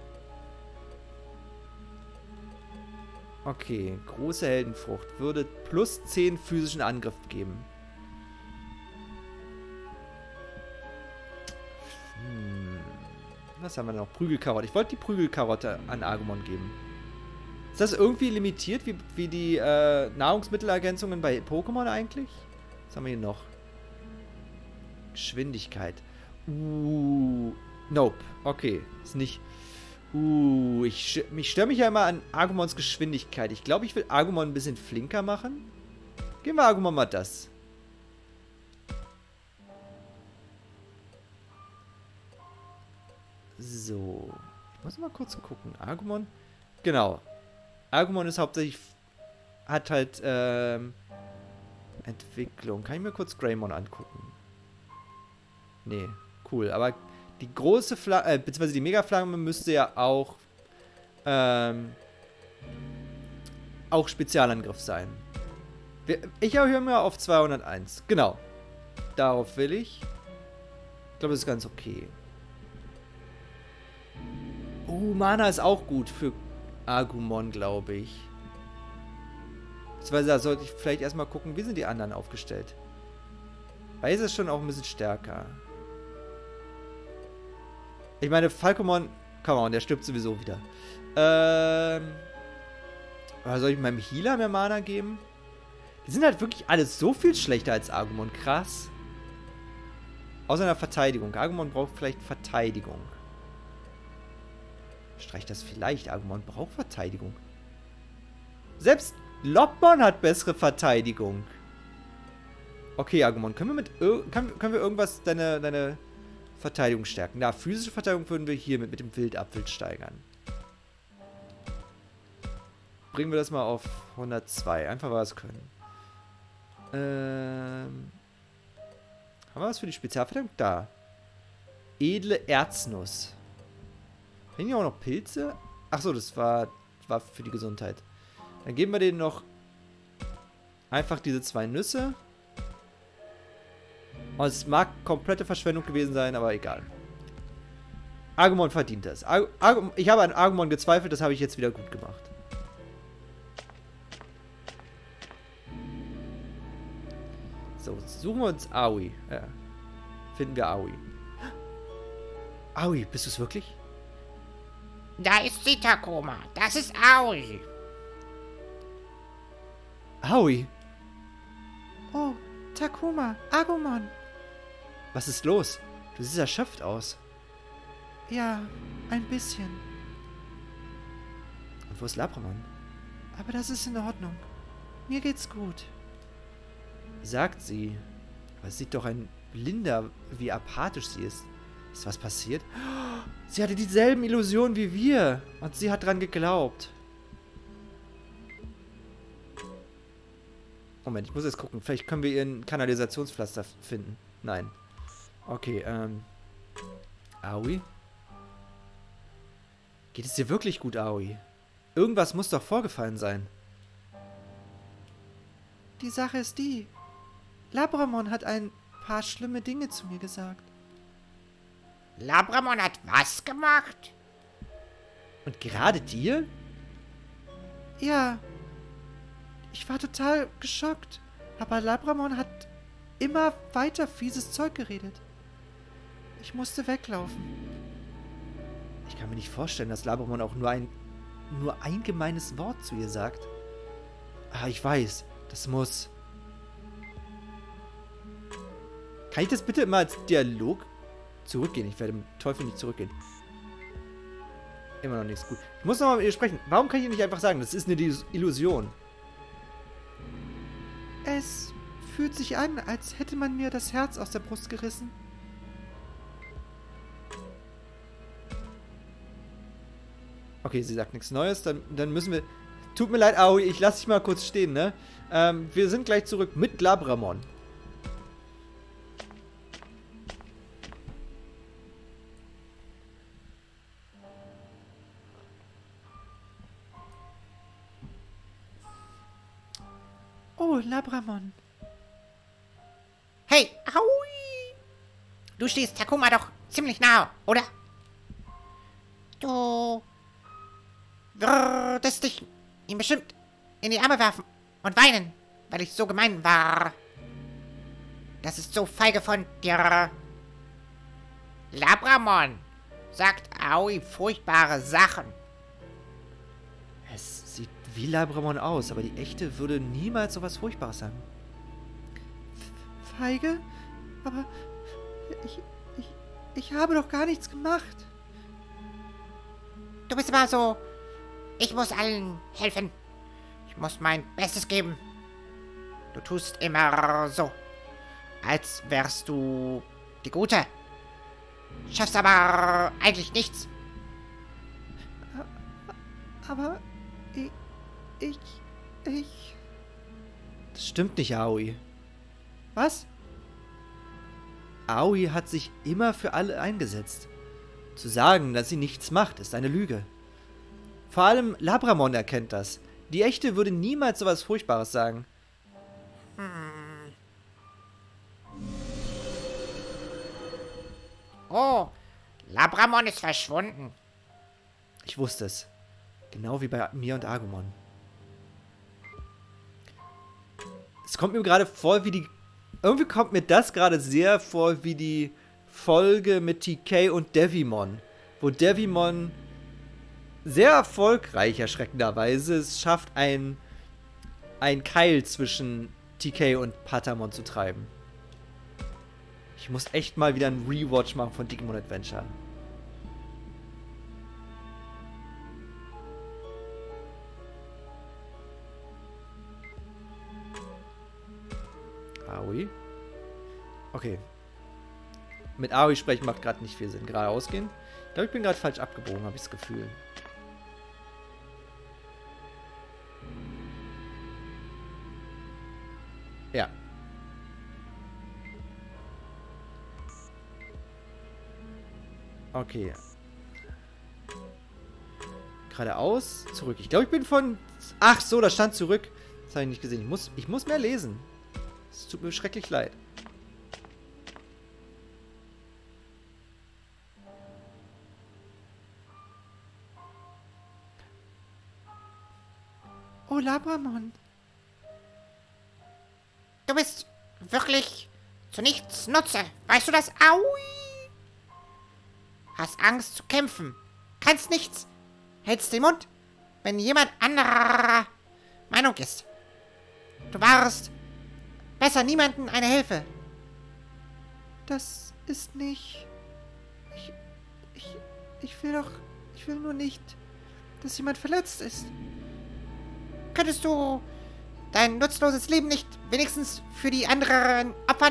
Okay, große Heldenfrucht. Würde plus zehn physischen Angriff geben. Hm. Was haben wir noch? Prügelkarotte. Ich wollte die Prügelkarotte an Agumon geben. Ist das irgendwie limitiert, wie, wie die äh, Nahrungsmittelergänzungen bei Pokémon eigentlich? Was haben wir hier noch? Geschwindigkeit. Uh, nope. Okay, ist nicht... Uh, ich, ich störe mich ja immer an Agumons Geschwindigkeit. Ich glaube, ich will Agumon ein bisschen flinker machen. Geben wir Agumon mal das. So. Ich muss mal kurz gucken. Agumon. Genau. Agumon ist hauptsächlich... Hat halt, ähm... Entwicklung. Kann ich mir kurz Greymon angucken? Nee, cool. Aber die große Flamme, äh, beziehungsweise die Mega-Flamme müsste ja auch, ähm... auch Spezialangriff sein. Ich erhöhe mir auf zweihunderteins. Genau. Darauf will ich. Ich glaube, das ist ganz okay. Oh, Mana ist auch gut für Agumon, glaube ich. Beziehungsweise da sollte ich vielleicht erstmal gucken, wie sind die anderen aufgestellt. Weil ist es schon auch ein bisschen stärker. Ich meine, Falcomon, come on, der stirbt sowieso wieder. Ähm... Aber soll ich meinem Healer mehr Mana geben? Die sind halt wirklich alles so viel schlechter als Agumon. Krass. Außer einer Verteidigung. Agumon braucht vielleicht Verteidigung. Streich das vielleicht. Agumon braucht Verteidigung. Selbst Lopmon hat bessere Verteidigung. Okay, Agumon. Können wir mit können, können wir irgendwas deine, deine Verteidigung stärken? Na, physische Verteidigung würden wir hier mit, mit dem Wildapfel steigern. Bringen wir das mal auf hundertzwei. Einfach weil wir es können. Ähm... Haben wir was für die Spezialverteidigung? Da. Edle Erznuss. Haben die auch noch Pilze? Achso, das war, war für die Gesundheit. Dann geben wir denen noch einfach diese zwei Nüsse. Und es mag komplette Verschwendung gewesen sein, aber egal. Agumon verdient das. Ar Ar ich habe an Agumon gezweifelt, das habe ich jetzt wieder gut gemacht. So, suchen wir uns Aoi. Ja. Finden wir Aoi. Aoi, bist du es wirklich? Da ist sie, Takuma. Das ist Aoi. Aoi. Oh, Takuma, Agumon. Was ist los? Du siehst erschöpft aus. Ja, ein bisschen. Und wo ist Labramon? Aber das ist in Ordnung. Mir geht's gut. Sagt sie. Aber es sieht doch ein Blinder, wie apathisch sie ist. Ist was passiert? Sie hatte dieselben Illusionen wie wir. Und sie hat dran geglaubt. Moment, ich muss jetzt gucken. Vielleicht können wir ihren Kanalisationspflaster finden. Nein. Okay, ähm. Aoi? Geht es dir wirklich gut, Aoi? Irgendwas muss doch vorgefallen sein. Die Sache ist die. Labramon hat ein paar schlimme Dinge zu mir gesagt. Labramon hat was gemacht? Und gerade dir? Ja. Ich war total geschockt. Aber Labramon hat immer weiter fieses Zeug geredet. Ich musste weglaufen. Ich kann mir nicht vorstellen, dass Labramon auch nur ein, nur ein gemeines Wort zu ihr sagt. Ah, ich weiß. Das muss... Kann ich das bitte immer als Dialog zurückgehen? Ich werde im Teufel nicht zurückgehen. Immer noch nichts gut. Ich muss nochmal mit ihr sprechen. Warum kann ich nicht einfach sagen, das ist eine Illusion? Es fühlt sich an, als hätte man mir das Herz aus der Brust gerissen. Okay, sie sagt nichts Neues. Dann, dann müssen wir... Tut mir leid, Aoi, ich lasse dich mal kurz stehen, ne? Ähm, wir sind gleich zurück mit Labramon. Oh, Labramon. Hey, Aoi! Du stehst Takuma doch ziemlich nah, oder? Du würdest dich ihm bestimmt in die Arme werfen und weinen, weil ich so gemein war. Das ist so feige von dir. Labramon sagt Aoi furchtbare Sachen. Es sieht wie Labramon aus, aber die echte würde niemals sowas Furchtbares sagen. Feige? Aber ich, ich, ich habe doch gar nichts gemacht. Du bist immer so, ich muss allen helfen. Ich muss mein Bestes geben. Du tust immer so, als wärst du die Gute. Schaffst aber eigentlich nichts. Aber ich, Ich... Ich... Das stimmt nicht, Aoi. Was? Aoi hat sich immer für alle eingesetzt. Zu sagen, dass sie nichts macht, ist eine Lüge. Vor allem Labramon erkennt das. Die Echte würde niemals sowas Furchtbares sagen. Hm. Oh, Labramon ist verschwunden. Ich wusste es. Genau wie bei mir und Agumon. Es kommt mir gerade vor, wie die... Irgendwie kommt mir das gerade sehr vor, wie die Folge mit T K und Devimon. Wo Devimon sehr erfolgreich, erschreckenderweise, es schafft, ein, ein Keil zwischen T K und Patamon zu treiben. Ich muss echt mal wieder einen Rewatch machen von Digimon Adventure. Aoi. Okay. Mit Aoi sprechen macht gerade nicht viel Sinn. Geradeaus gehen. Ich glaube, ich bin gerade falsch abgebogen, habe ich das Gefühl. Ja. Okay. Geradeaus, zurück. Ich glaube, ich bin von... Ach so, da stand zurück. Das habe ich nicht gesehen. Ich muss, ich muss mehr lesen. Es tut mir schrecklich leid. Oh, Labramon. Du bist wirklich zu nichts Nutze. Weißt du das? Aui! Hast Angst zu kämpfen. Kannst nichts. Hältst den Mund, wenn jemand anderer Meinung ist. Du warst besser niemandem eine Hilfe. Das ist nicht... Ich... Ich... Ich will doch... Ich will nur nicht, dass jemand verletzt ist. Könntest du dein nutzloses Leben nicht wenigstens für die anderen opfern?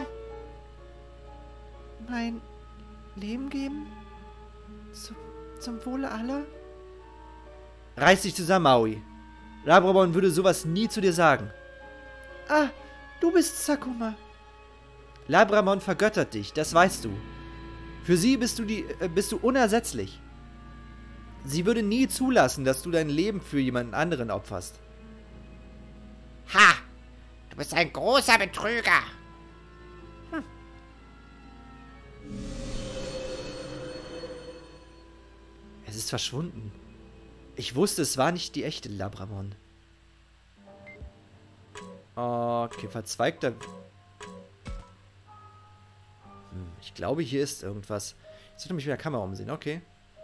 Mein Leben geben? Zum, zum Wohle aller? Reiß dich zusammen, Aoi. Labramon würde sowas nie zu dir sagen. Ah, du bist Sakuma. Labramon vergöttert dich, das weißt du. Für sie bist du, die, äh, bist du unersetzlich. Sie würde nie zulassen, dass du dein Leben für jemanden anderen opferst. Ha! Du bist ein großer Betrüger. Hm. Es ist verschwunden. Ich wusste, es war nicht die echte Labramon. Okay, verzweigter... Hm, ich glaube, hier ist irgendwas. Ich sollte mich mit der Kamera umsehen, okay.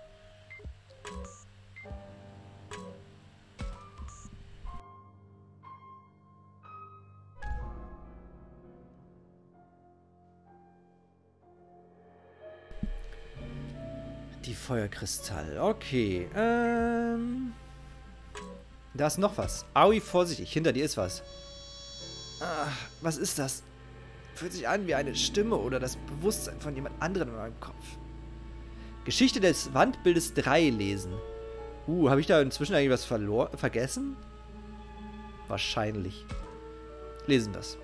Die Feuerkristall. Okay. Ähm. Da ist noch was. Aoi, vorsichtig. Hinter dir ist was. Ah, was ist das? Fühlt sich an wie eine Stimme oder das Bewusstsein von jemand anderem in meinem Kopf. Geschichte des Wandbildes drei lesen. Uh, habe ich da inzwischen eigentlich was verloren, vergessen? Wahrscheinlich. Lesen das.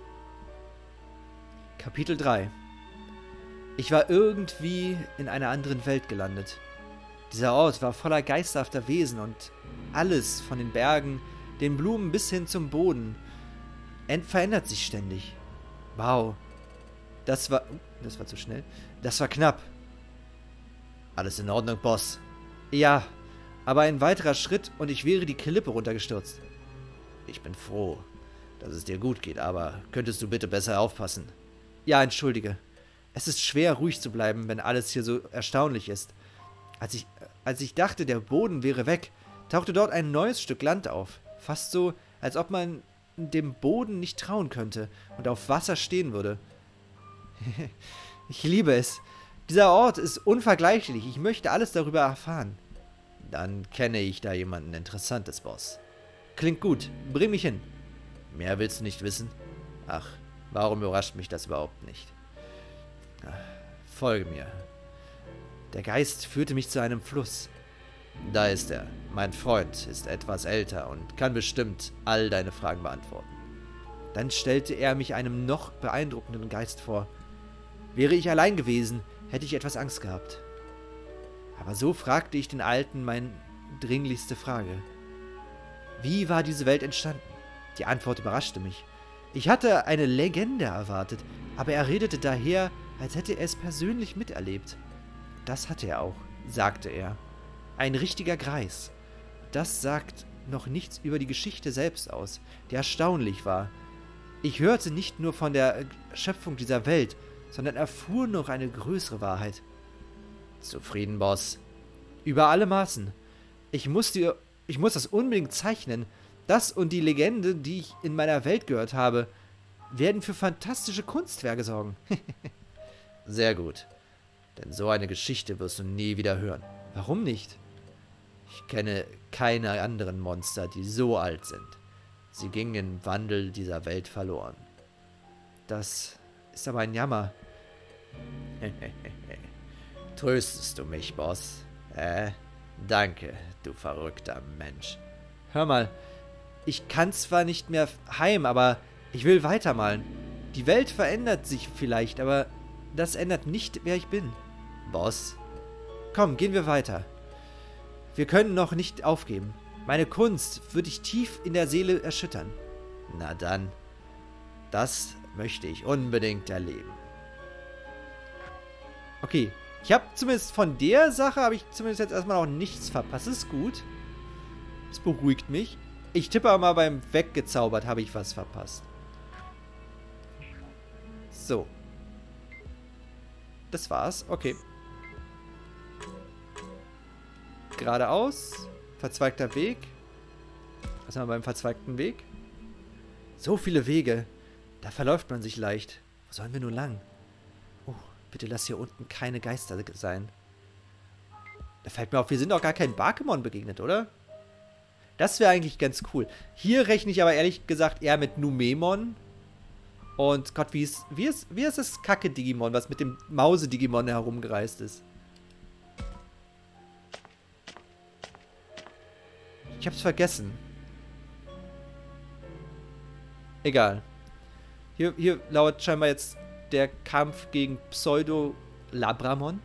Kapitel drei. Ich war irgendwie in einer anderen Welt gelandet. Dieser Ort war voller geisterhafter Wesen und alles von den Bergen, den Blumen bis hin zum Boden ent- verändert sich ständig. Wow. Das war... Das war zu schnell. Das war knapp. Alles in Ordnung, Boss. Ja, aber ein weiterer Schritt und ich wäre die Klippe runtergestürzt. Ich bin froh, dass es dir gut geht, aber könntest du bitte besser aufpassen? Ja, entschuldige. Es ist schwer, ruhig zu bleiben, wenn alles hier so erstaunlich ist. Als ich, als ich dachte, der Boden wäre weg, tauchte dort ein neues Stück Land auf. Fast so, als ob man dem Boden nicht trauen könnte und auf Wasser stehen würde. Ich liebe es. Dieser Ort ist unvergleichlich. Ich möchte alles darüber erfahren. Dann kenne ich da jemanden Interessantes, Boss. Klingt gut. Bring mich hin. Mehr willst du nicht wissen? Ach, warum überrascht mich das überhaupt nicht? Folge mir. Der Geist führte mich zu einem Fluss. Da ist er. Mein Freund ist etwas älter und kann bestimmt all deine Fragen beantworten. Dann stellte er mich einem noch beeindruckenden Geist vor. Wäre ich allein gewesen, hätte ich etwas Angst gehabt. Aber so fragte ich den Alten meine dringlichste Frage. Wie war diese Welt entstanden? Die Antwort überraschte mich. Ich hatte eine Legende erwartet, aber er redete daher, als hätte er es persönlich miterlebt. Das hatte er auch, sagte er. Ein richtiger Greis. Das sagt noch nichts über die Geschichte selbst aus, die erstaunlich war. Ich hörte nicht nur von der Schöpfung dieser Welt, sondern erfuhr noch eine größere Wahrheit. Zufrieden, Boss? Über alle Maßen. Ich muss dir, ich muss das unbedingt zeichnen. Das und die Legende, die ich in meiner Welt gehört habe, werden für fantastische Kunstwerke sorgen. Sehr gut. Denn so eine Geschichte wirst du nie wieder hören. Warum nicht? Ich kenne keine anderen Monster, die so alt sind. Sie gingen im Wandel dieser Welt verloren. Das ist aber ein Jammer. Tröstest du mich, Boss? Äh, danke, du verrückter Mensch. Hör mal, ich kann zwar nicht mehr heim, aber ich will weitermalen. Die Welt verändert sich vielleicht, aber das ändert nicht, wer ich bin. Boss? Komm, gehen wir weiter. Wir können noch nicht aufgeben. Meine Kunst wird dich tief in der Seele erschüttern. Na dann, das möchte ich unbedingt erleben. Okay, ich habe zumindest von der Sache, habe ich zumindest jetzt erstmal noch nichts verpasst. Das ist gut. Das beruhigt mich. Ich tippe aber mal, beim Weggezaubert habe ich was verpasst. So. Das war's. Okay. Geradeaus. Verzweigter Weg. Was haben wir beim verzweigten Weg? So viele Wege. Da verläuft man sich leicht. Wo sollen wir nur lang? Oh, bitte lass hier unten keine Geister sein. Da fällt mir auf, wir sind doch gar kein Bakemon begegnet, oder? Das wäre eigentlich ganz cool. Hier rechne ich aber ehrlich gesagt eher mit Numemon. Und Gott, wie ist, wie ist, wie ist das Kacke-Digimon, was mit dem Mause-Digimon herumgereist ist? Ich hab's vergessen. Egal. Hier, hier lauert scheinbar jetzt der Kampf gegen Pseudo-Labramon.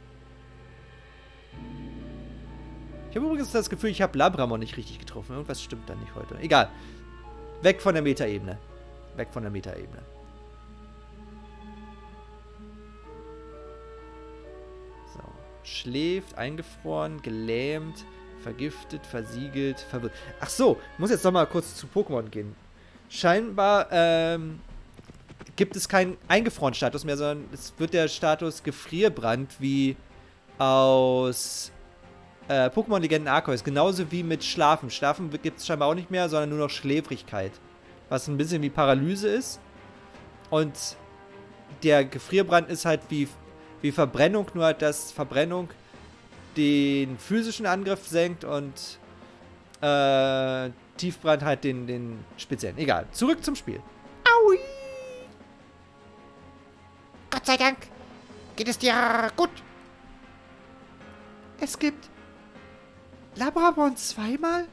Ich habe übrigens das Gefühl, ich habe Labramon nicht richtig getroffen. Irgendwas stimmt da nicht heute. Egal. Weg von der Metaebene. Weg von der Metaebene. So. Schläft, eingefroren, gelähmt, vergiftet, versiegelt, verwirrt. Ach so, ich muss jetzt noch mal kurz zu Pokémon gehen. Scheinbar ähm, gibt es keinen eingefrorenen Status mehr, sondern es wird der Status Gefrierbrand wie aus äh, Pokémon Legenden Arceus. Genauso wie mit Schlafen. Schlafen gibt es scheinbar auch nicht mehr, sondern nur noch Schläfrigkeit. Was ein bisschen wie Paralyse ist. Und der Gefrierbrand ist halt wie, wie Verbrennung, nur halt, dass Verbrennung den physischen Angriff senkt und äh, Tiefbrand halt den, den speziellen. Egal. Zurück zum Spiel. Aui! Gott sei Dank geht es dir gut. Es gibt Labramon zweimal?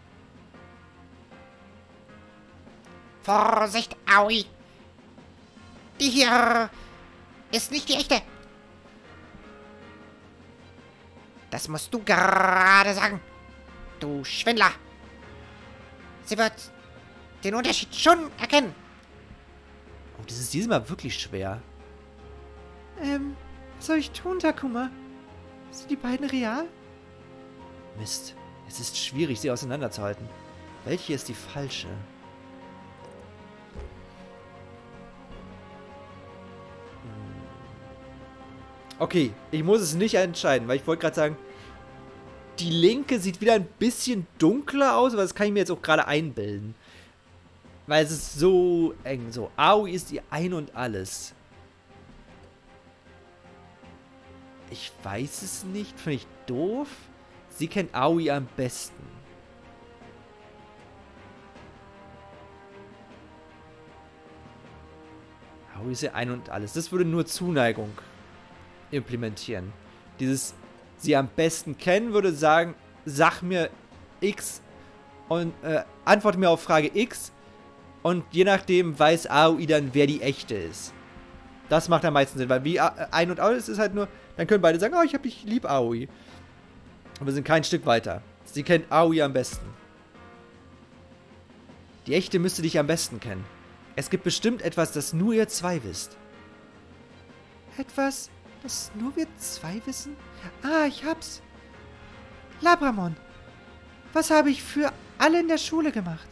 Vorsicht, Aui! Die hier ist nicht die echte. Das musst du gerade sagen, du Schwindler. Sie wird den Unterschied schon erkennen. Oh, das ist diesmal wirklich schwer. Ähm, was soll ich tun, Takuma? Sind die beiden real? Mist. Es ist schwierig, sie auseinanderzuhalten. Welche ist die falsche? Okay, ich muss es nicht entscheiden, weil ich wollte gerade sagen, die linke sieht wieder ein bisschen dunkler aus, aber das kann ich mir jetzt auch gerade einbilden. Weil es ist so eng. So, Aoi ist ihr Ein und Alles. Ich weiß es nicht. Finde ich doof. Sie kennt Aoi am besten. Aoi ist ihr Ein und Alles. Das würde nur Zuneigung implementieren. Dieses sie am besten kennen würde sagen, sag mir X und äh, antworte mir auf Frage X und je nachdem weiß A O I dann, wer die echte ist. Das macht am meisten Sinn, weil wie ein und aus ist halt nur, dann können beide sagen, oh, ich hab dich lieb, A O I. Und wir sind kein Stück weiter. Sie kennt A O I am besten. Die echte müsste dich am besten kennen. Es gibt bestimmt etwas, das nur ihr zwei wisst. Etwas, das nur wir zwei wissen? Ah, ich hab's. Labramon, was habe ich für alle in der Schule gemacht?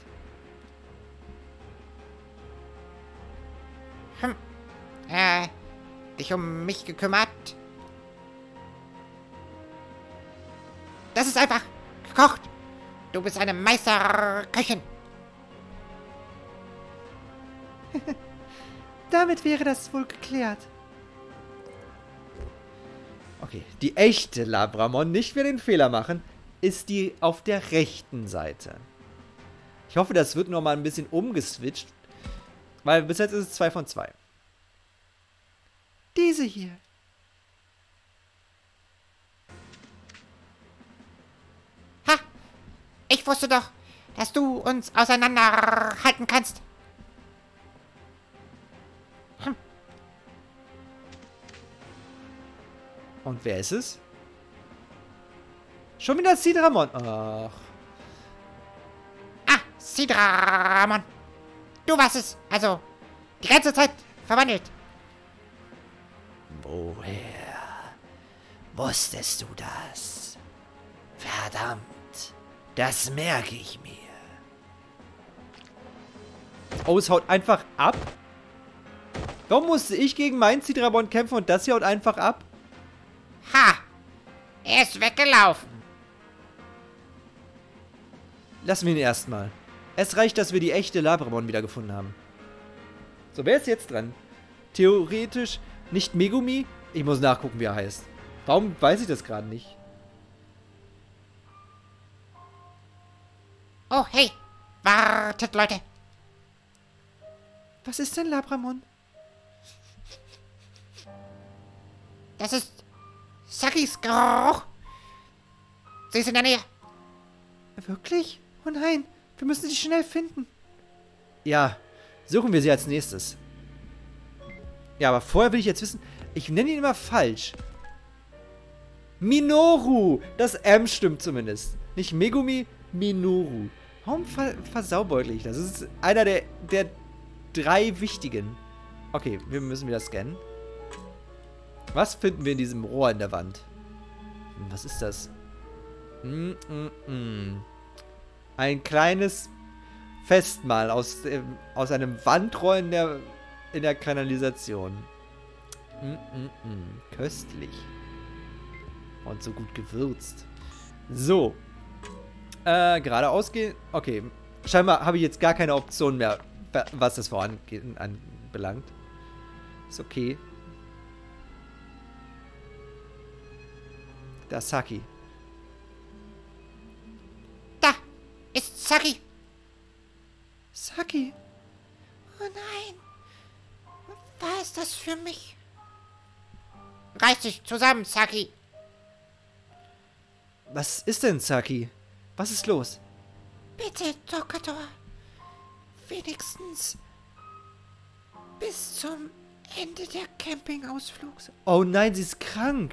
Hm. Äh, dich um mich gekümmert? Das ist einfach gekocht. Du bist eine Meisterköchin. Damit wäre das wohl geklärt. Okay, die echte Labramon, nicht wir den Fehler machen, ist die auf der rechten Seite. Ich hoffe, das wird noch mal ein bisschen umgeswitcht, weil bis jetzt ist es zwei von zwei. Diese hier. Ha! Ich wusste doch, dass du uns auseinanderhalten kannst. Hm. Und wer ist es? Schon wieder Sidramon. Ach. Ah, Sidramon. Du warst es. Also, die ganze Zeit verwandelt. Woher wusstest du das? Verdammt, das merke ich mir. Oh, es haut einfach ab? Warum musste ich gegen meinen Sidramon kämpfen und das hier haut einfach ab? Ha! Er ist weggelaufen. Lassen wir ihn erstmal. Es reicht, dass wir die echte Labramon wiedergefunden haben. So, wer ist jetzt dran? Theoretisch nicht Megumi? Ich muss nachgucken, wie er heißt. Warum weiß ich das gerade nicht? Oh, hey. Wartet, Leute. Was ist denn Labramon? Das ist Sakis Geruch. Sie ist in der Nähe. Wirklich? Oh nein, wir müssen sie schnell finden. Ja, suchen wir sie als nächstes. Ja, aber vorher will ich jetzt wissen, ich nenne ihn immer falsch. Minoru! Das M stimmt zumindest. Nicht Megumi, Minoru. Warum ver versaubeutle ich das? Das ist einer der, der drei wichtigen. Okay, wir müssen wieder scannen. Was finden wir in diesem Rohr in der Wand? Hm, was ist das? Mm, mm, mm. Ein kleines Festmahl aus, äh, aus einem Wandrohr in der, in der Kanalisation. Mm, mm, mm. Köstlich. Und so gut gewürzt. So. Äh, geradeaus gehen. Okay. Scheinbar habe ich jetzt gar keine Option mehr, was das Vorangehen anbelangt. Ist okay. Da ist Saki. Da ist Saki. Saki. Oh nein. Was ist das für mich? Reiß dich zusammen, Saki. Was ist denn, Saki? Was ist los? Bitte, Tokator. Wenigstens bis zum Ende der Campingausflugs. Oh nein, sie ist krank.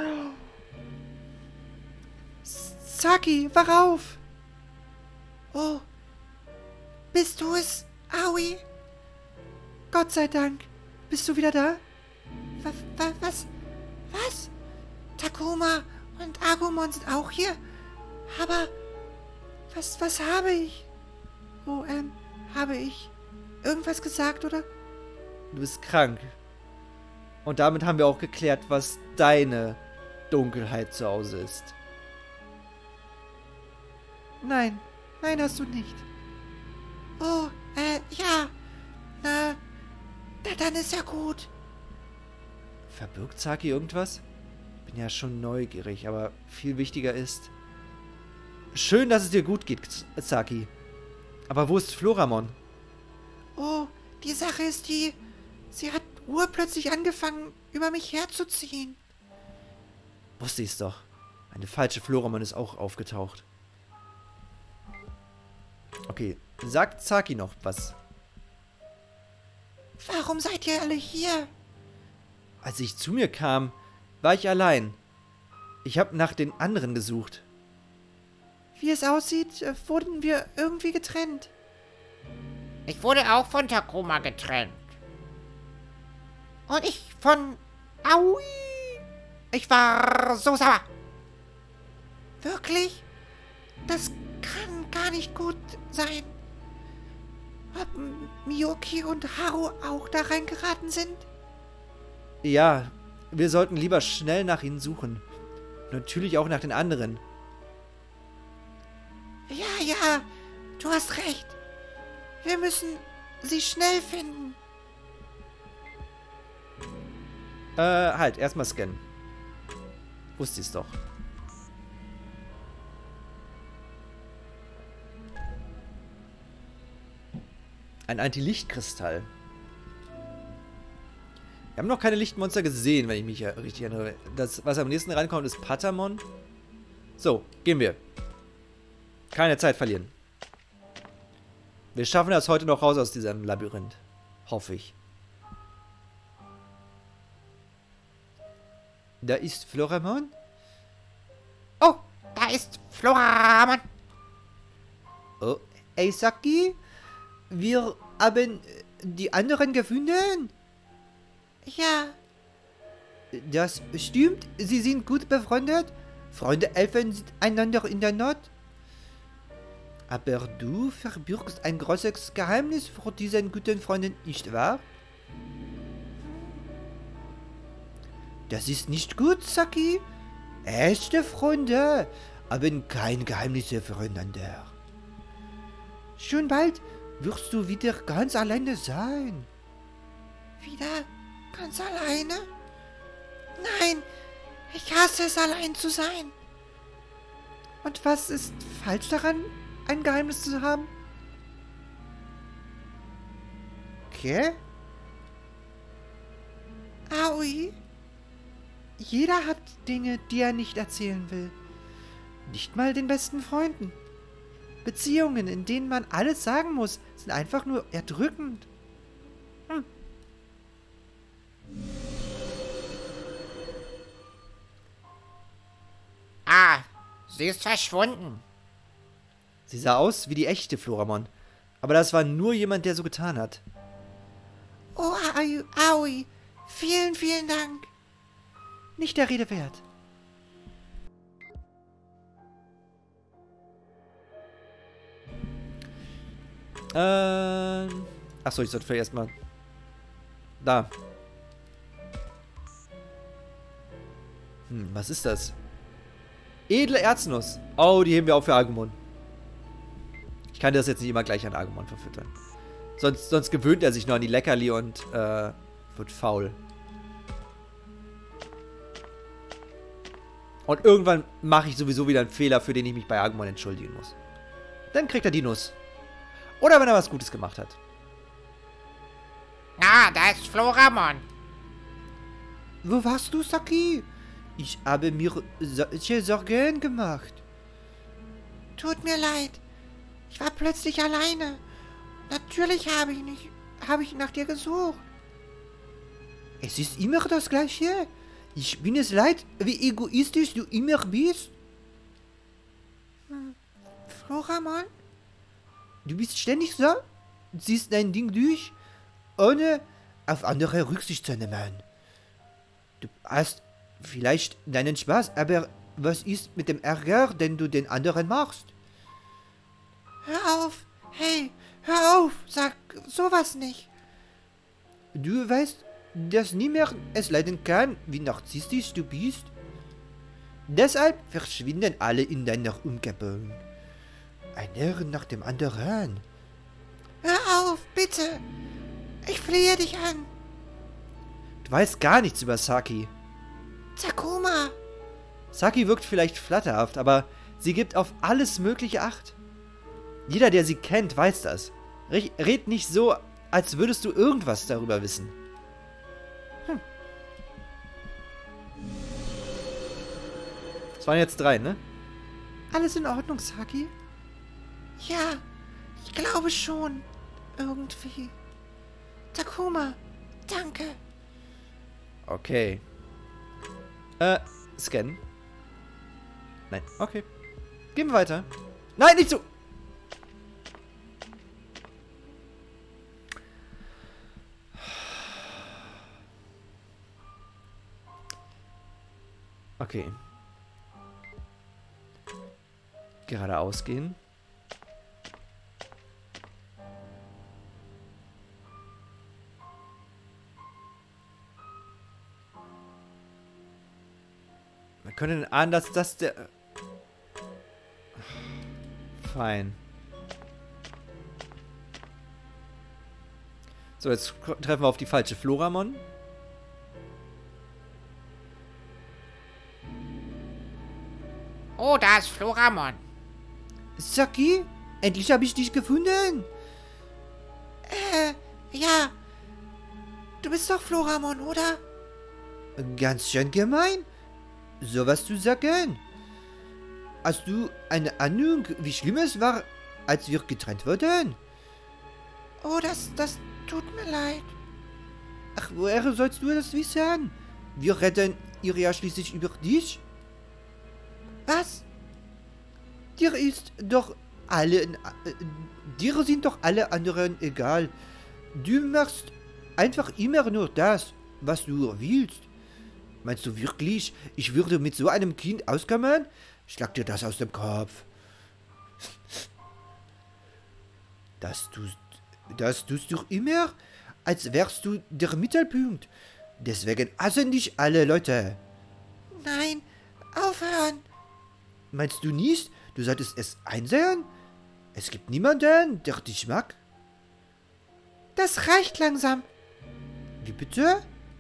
Saki, wach auf. Oh, bist du es, Aoi? Gott sei Dank. Bist du wieder da? Was, was, was? Was? Takuma und Agumon sind auch hier? Aber Was, was habe ich? Oh, ähm, habe ich irgendwas gesagt, oder? Du bist krank. Und damit haben wir auch geklärt, was deine Dunkelheit zu Hause ist. Nein, nein, hast du nicht. Oh, äh, ja. Na, na dann ist ja gut. Verbirgt Saki irgendwas? Bin ja schon neugierig, aber viel wichtiger ist... Schön, dass es dir gut geht, Saki. Aber wo ist Floramon? Oh, die Sache ist die... Sie hat urplötzlich angefangen, über mich herzuziehen. Wusste ich's doch. Eine falsche Floramon ist auch aufgetaucht. Okay, sagt Saki noch was? Warum seid ihr alle hier? Als ich zu mir kam, war ich allein. Ich habe nach den anderen gesucht. Wie es aussieht, äh, wurden wir irgendwie getrennt. Ich wurde auch von Takuma getrennt. Und ich von Aoi. Ich war so sauer. Wirklich? Das kann gar nicht gut sein. Ob Miyoki und Haru auch da reingeraten sind? Ja, wir sollten lieber schnell nach ihnen suchen. Natürlich auch nach den anderen. Ja, ja, du hast recht. Wir müssen sie schnell finden. Äh, halt, erstmal scannen. Wusste ich's doch. Ein Anti-Lichtkristall. Wir haben noch keine Lichtmonster gesehen, wenn ich mich ja richtig erinnere. Das, was am nächsten rankommt, ist Patamon. So, gehen wir. Keine Zeit verlieren. Wir schaffen das heute noch raus aus diesem Labyrinth. Hoffe ich. Da ist Floramon. Oh, da ist Floramon. Oh, ey Saki, wir haben die anderen gefunden. Ja. Das stimmt, sie sind gut befreundet. Freunde helfen einander in der Not. Aber du verbirgst ein großes Geheimnis vor diesen guten Freunden, nicht wahr? Das ist nicht gut, Saki. Echte Freunde haben keine Geheimnisse voreinander. Schon bald wirst du wieder ganz alleine sein. Wieder ganz alleine? Nein, ich hasse es, allein zu sein. Und was ist falsch daran, ein Geheimnis zu haben? Okay. Aoi. Jeder hat Dinge, die er nicht erzählen will. Nicht mal den besten Freunden. Beziehungen, in denen man alles sagen muss, sind einfach nur erdrückend. Hm. Ah, sie ist verschwunden. Sie sah aus wie die echte Floramon. Aber das war nur jemand, der so getan hat. Oh, Aoi, Aoi. Vielen, vielen Dank. Nicht der Rede wert. Ähm. Achso, ich sollte vielleicht erstmal. Da. Hm, was ist das? Edle Erznuss. Oh, die heben wir auf für Agumon. Ich kann das jetzt nicht immer gleich an Agumon verfüttern. Sonst, sonst gewöhnt er sich noch an die Leckerli und äh, wird faul. Und irgendwann mache ich sowieso wieder einen Fehler, für den ich mich bei Agumon entschuldigen muss. Dann kriegt er die Nuss. Oder wenn er was Gutes gemacht hat. Ah, da ist Floramon. Wo warst du, Saki? Ich habe mir solche Sorgen gemacht. Tut mir leid. Ich war plötzlich alleine. Natürlich habe ich nicht, habe ich nach dir gesucht. Es ist immer das Gleiche. Ich bin es leid, wie egoistisch du immer bist. Hm. Floramon? Du bist ständig so? Ziehst dein Ding durch, ohne auf andere Rücksicht zu nehmen. Du hast vielleicht deinen Spaß, aber was ist mit dem Ärger, den du den anderen machst? Hör auf! Hey, hör auf! Sag sowas nicht! Du weißt, dass niemand es leiden kann, wie narzisstisch du bist. Deshalb verschwinden alle in deiner Umgebung. Einer nach dem anderen. Hör auf, bitte! Ich flehe dich an! Du weißt gar nichts über Saki. Takuma! Saki wirkt vielleicht flatterhaft, aber sie gibt auf alles Mögliche Acht. Jeder, der sie kennt, weiß das. Red nicht so, als würdest du irgendwas darüber wissen. Hm. Es waren jetzt drei, ne? Alles in Ordnung, Saki? Ja, ich glaube schon. Irgendwie. Takuma, danke. Okay. Äh, scannen. Nein, okay. Gehen wir weiter. Nein, nicht so! Okay. Geradeaus gehen. Wir können ahnen, dass das der... Fein. So, jetzt treffen wir auf die falsche Floramon. Oh, da ist Floramon. Saki, endlich habe ich dich gefunden. Äh, ja. Du bist doch Floramon, oder? Ganz schön gemein, sowas zu sagen. Hast du eine Ahnung, wie schlimm es war, als wir getrennt wurden? Oh, das, das tut mir leid. Ach, woher sollst du das wissen? Wir reden ihr ja schließlich über dich. Was? Dir ist doch alle... Äh, dir sind doch alle anderen egal. Du machst einfach immer nur das, was du willst. Meinst du wirklich, ich würde mit so einem Kind auskommen? Schlag dir das aus dem Kopf. Das tust, das tust du immer, als wärst du der Mittelpunkt. Deswegen hassen dich alle Leute. Nein, aufhören. Meinst du nicht, du solltest es einsehen? Es gibt niemanden, der dich mag. Das reicht langsam. Wie bitte?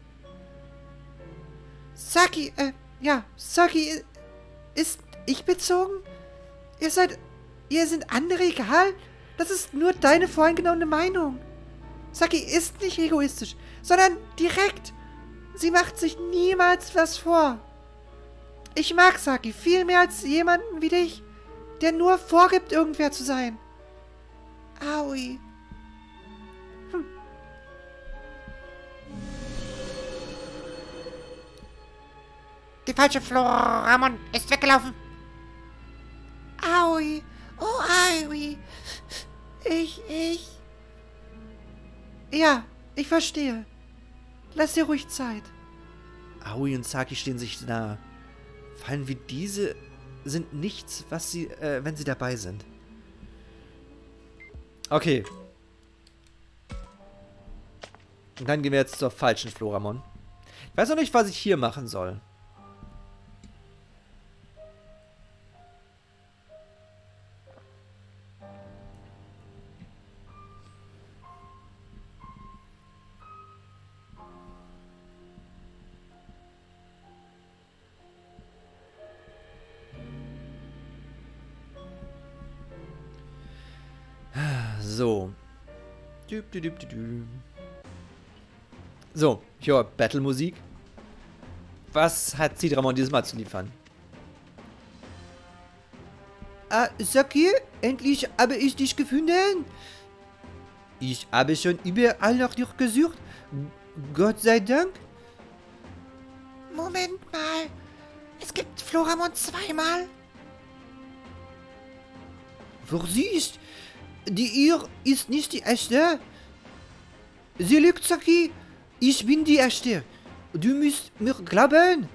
Saki, äh, ja, Saki ist ich bezogen? Ihr seid, ihr sind andere egal? Das ist nur deine voreingenommene Meinung. Saki ist nicht egoistisch, sondern direkt. Sie macht sich niemals was vor. Ich mag Saki viel mehr als jemanden wie dich, der nur vorgibt, irgendwer zu sein. Aoi. Hm. Die falsche Floramon ist weggelaufen. Aoi. Oh, Aoi. Ich, ich. Ja, ich verstehe. Lass dir ruhig Zeit. Aoi und Saki stehen sich nah. Fallen wie diese sind nichts, was sie, äh, wenn sie dabei sind. Okay. Und dann gehen wir jetzt zur falschen Floramon. Ich weiß noch nicht, was ich hier machen soll. So. So, ich höre Battle-Musik. Was hat Sidramon dieses Mal zu liefern? Ah, Saki, endlich habe ich dich gefunden. Ich habe schon überall nach dir gesucht. Gott sei Dank. Moment mal. Es gibt Floramon zweimal. Vorsicht! Die ihr ist nicht die echte. Sie lügt, Saki. Ich bin die echte. Du musst mir glauben.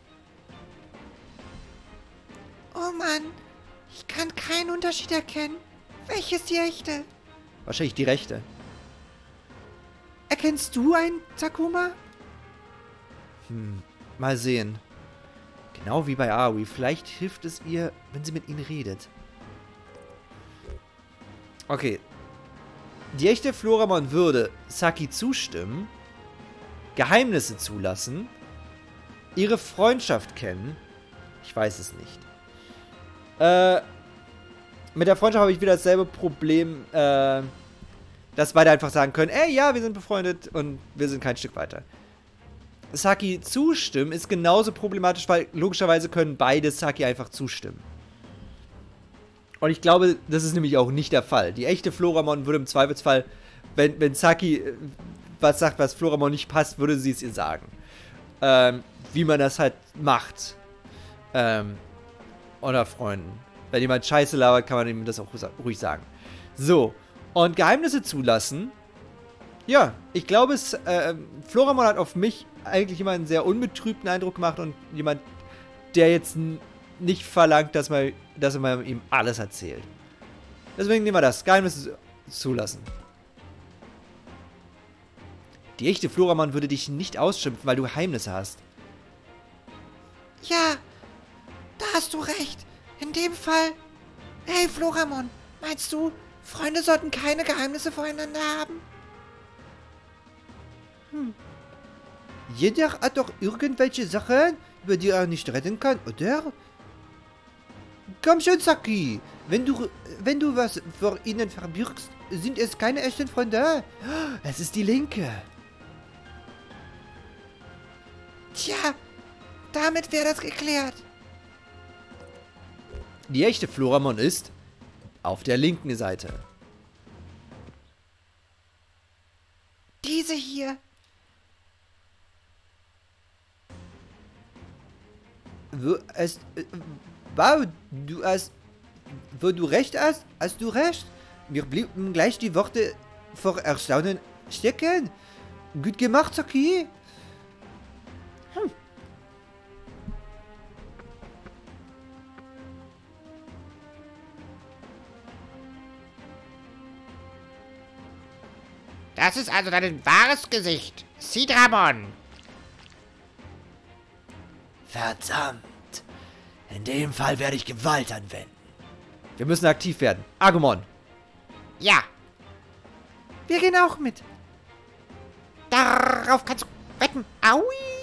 Oh Mann, ich kann keinen Unterschied erkennen. Welche ist die echte? Wahrscheinlich die rechte. Erkennst du einen, Takuma? Hm, mal sehen. Genau wie bei Aoi. Vielleicht hilft es ihr, wenn sie mit ihnen redet. Okay. Die echte Floramon würde Saki zustimmen, Geheimnisse zulassen, ihre Freundschaft kennen. Ich weiß es nicht. Äh, mit der Freundschaft habe ich wieder dasselbe Problem, äh, dass beide einfach sagen können, ey, ja, wir sind befreundet und wir sind kein Stück weiter. Saki zustimmen, ist genauso problematisch, weil logischerweise können beide Saki einfach zustimmen. Und ich glaube, das ist nämlich auch nicht der Fall. Die echte Floramon würde im Zweifelsfall, wenn, wenn Saki was sagt, was Floramon nicht passt, würde sie es ihr sagen. Ähm, wie man das halt macht. Ähm, unter Freunden. Wenn jemand Scheiße labert, kann man ihm das auch ruhig sagen. So, und Geheimnisse zulassen. Ja, ich glaube, es, äh, Floramon hat auf mich eigentlich immer einen sehr unbetrübten Eindruck gemacht und jemand, der jetzt nicht verlangt, dass man, dass man ihm alles erzählt. Deswegen nehmen wir das. Geheimnisse zulassen. Die echte Floramon würde dich nicht ausschimpfen, weil du Geheimnisse hast. Ja, da hast du recht. In dem Fall... Hey, Floramon, meinst du, Freunde sollten keine Geheimnisse voreinander haben? Hm. Jeder hat doch irgendwelche Sachen, über die er nicht reden kann, oder? Komm schon, Saki. Wenn du, wenn du was vor ihnen verbirgst, sind es keine echten Freunde. Es ist die Linke. Tja, damit wäre das geklärt. Die echte Floramon ist auf der linken Seite. Diese hier. Wo es, wow, du hast, wo du recht hast, hast du recht. Mir blieben gleich die Worte vor Erstaunen stecken. Gut gemacht, Saki. Hm. Das ist also dein wahres Gesicht. Sidramon. Verdammt. In dem Fall werde ich Gewalt anwenden. Wir müssen aktiv werden. Agumon. Ja. Wir gehen auch mit. Darauf kannst du wetten. Aui.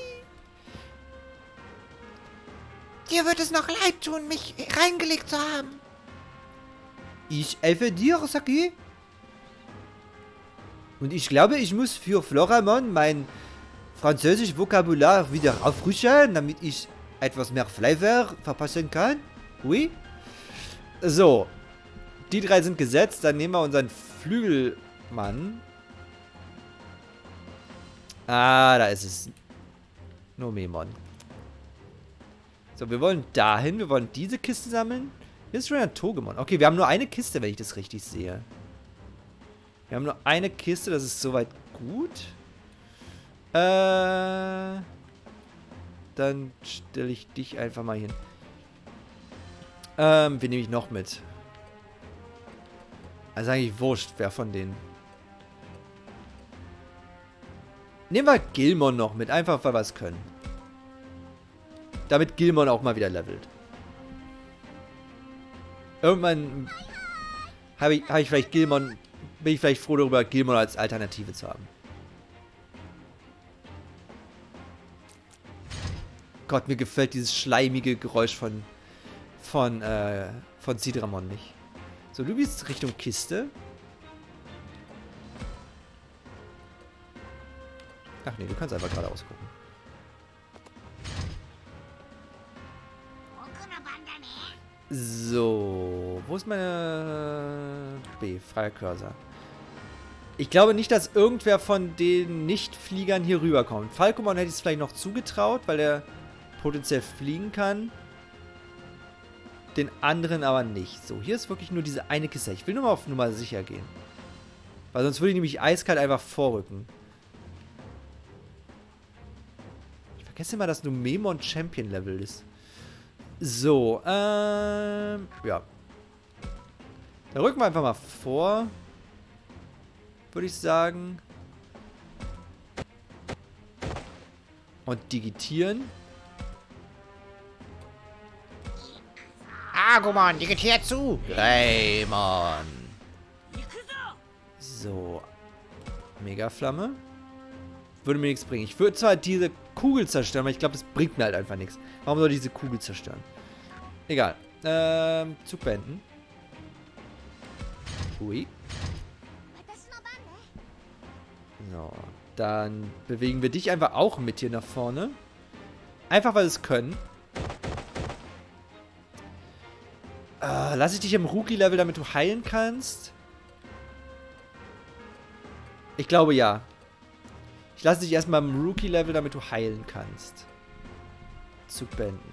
Dir wird es noch leid tun, mich reingelegt zu haben. Ich helfe dir, Saki. Und ich glaube, ich muss für Floramon mein französisches Vokabular wieder auffrischen, damit ich etwas mehr Flavor verpassen kann. Oui. So. Die drei sind gesetzt. Dann nehmen wir unseren Flügelmann. Ah, da ist es. Nomemon. So, wir wollen dahin. Wir wollen diese Kiste sammeln. Hier ist schon ein Togemon. Okay, wir haben nur eine Kiste, wenn ich das richtig sehe. Wir haben nur eine Kiste. Das ist soweit gut. Äh... Dann stelle ich dich einfach mal hin. Ähm, wen nehme ich noch mit? Also eigentlich wurscht, wer von denen. Nehmen wir Gilmon noch mit, einfach weil wir es können. Damit Gilmon auch mal wieder levelt. Irgendwann habe ich, hab ich vielleicht Gilmon, bin ich vielleicht froh darüber, Gilmon als Alternative zu haben. Gott, mir gefällt dieses schleimige Geräusch von von, äh, von Sidramon nicht. So, du gehst Richtung Kiste. Ach nee, du kannst einfach geradeaus gucken. So, wo ist meine B? Freier Cursor. Ich glaube nicht, dass irgendwer von den Nicht-Fliegern hier rüberkommt. Falcomon hätte ich es vielleicht noch zugetraut, weil er potenziell fliegen kann. Den anderen aber nicht. So, hier ist wirklich nur diese eine Kiste. Ich will nur mal auf Nummer sicher gehen. Weil sonst würde ich nämlich eiskalt einfach vorrücken. Ich vergesse immer, dass Nomemon Champion Level ist. So, ähm, ja. Dann rücken wir einfach mal vor. Würde ich sagen. Und digitieren. Agumon, digitier zu. Greymon. So. Megaflamme. Würde mir nichts bringen. Ich würde zwar diese Kugel zerstören, aber ich glaube, das bringt mir halt einfach nichts. Warum soll ich diese Kugel zerstören? Egal. Ähm, Zug beenden. Ui. So. Dann bewegen wir dich einfach auch mit hier nach vorne. Einfach, weil wir es können. Äh, lass ich dich im Rookie-Level, damit du heilen kannst? Ich glaube, ja. Ich lasse dich erstmal im Rookie-Level, damit du heilen kannst. Zug beenden.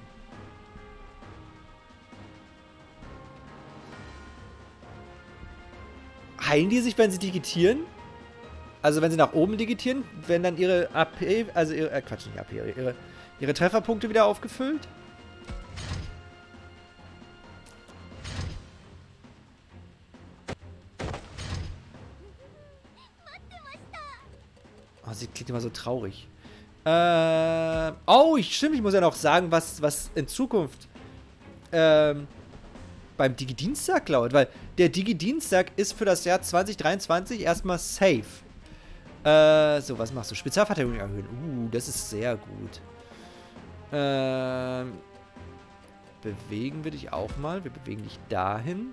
Heilen die sich, wenn sie digitieren? Also wenn sie nach oben digitieren, werden dann ihre A P, also ihre, äh, Quatsch, nicht A P, ihre, ihre Trefferpunkte wieder aufgefüllt? Oh, sie klingt immer so traurig. Äh, oh, ich, stimmt, ich muss ja noch sagen, was, was in Zukunft ähm, beim Digi-Dienstag lautet, weil der Digi-Dienstag ist für das Jahr zwanzig dreiundzwanzig erstmal safe. Äh, so, was machst du? Spezialverteidigung erhöhen. Uh, das ist sehr gut. Ähm, bewegen wir dich auch mal. Wir bewegen dich dahin.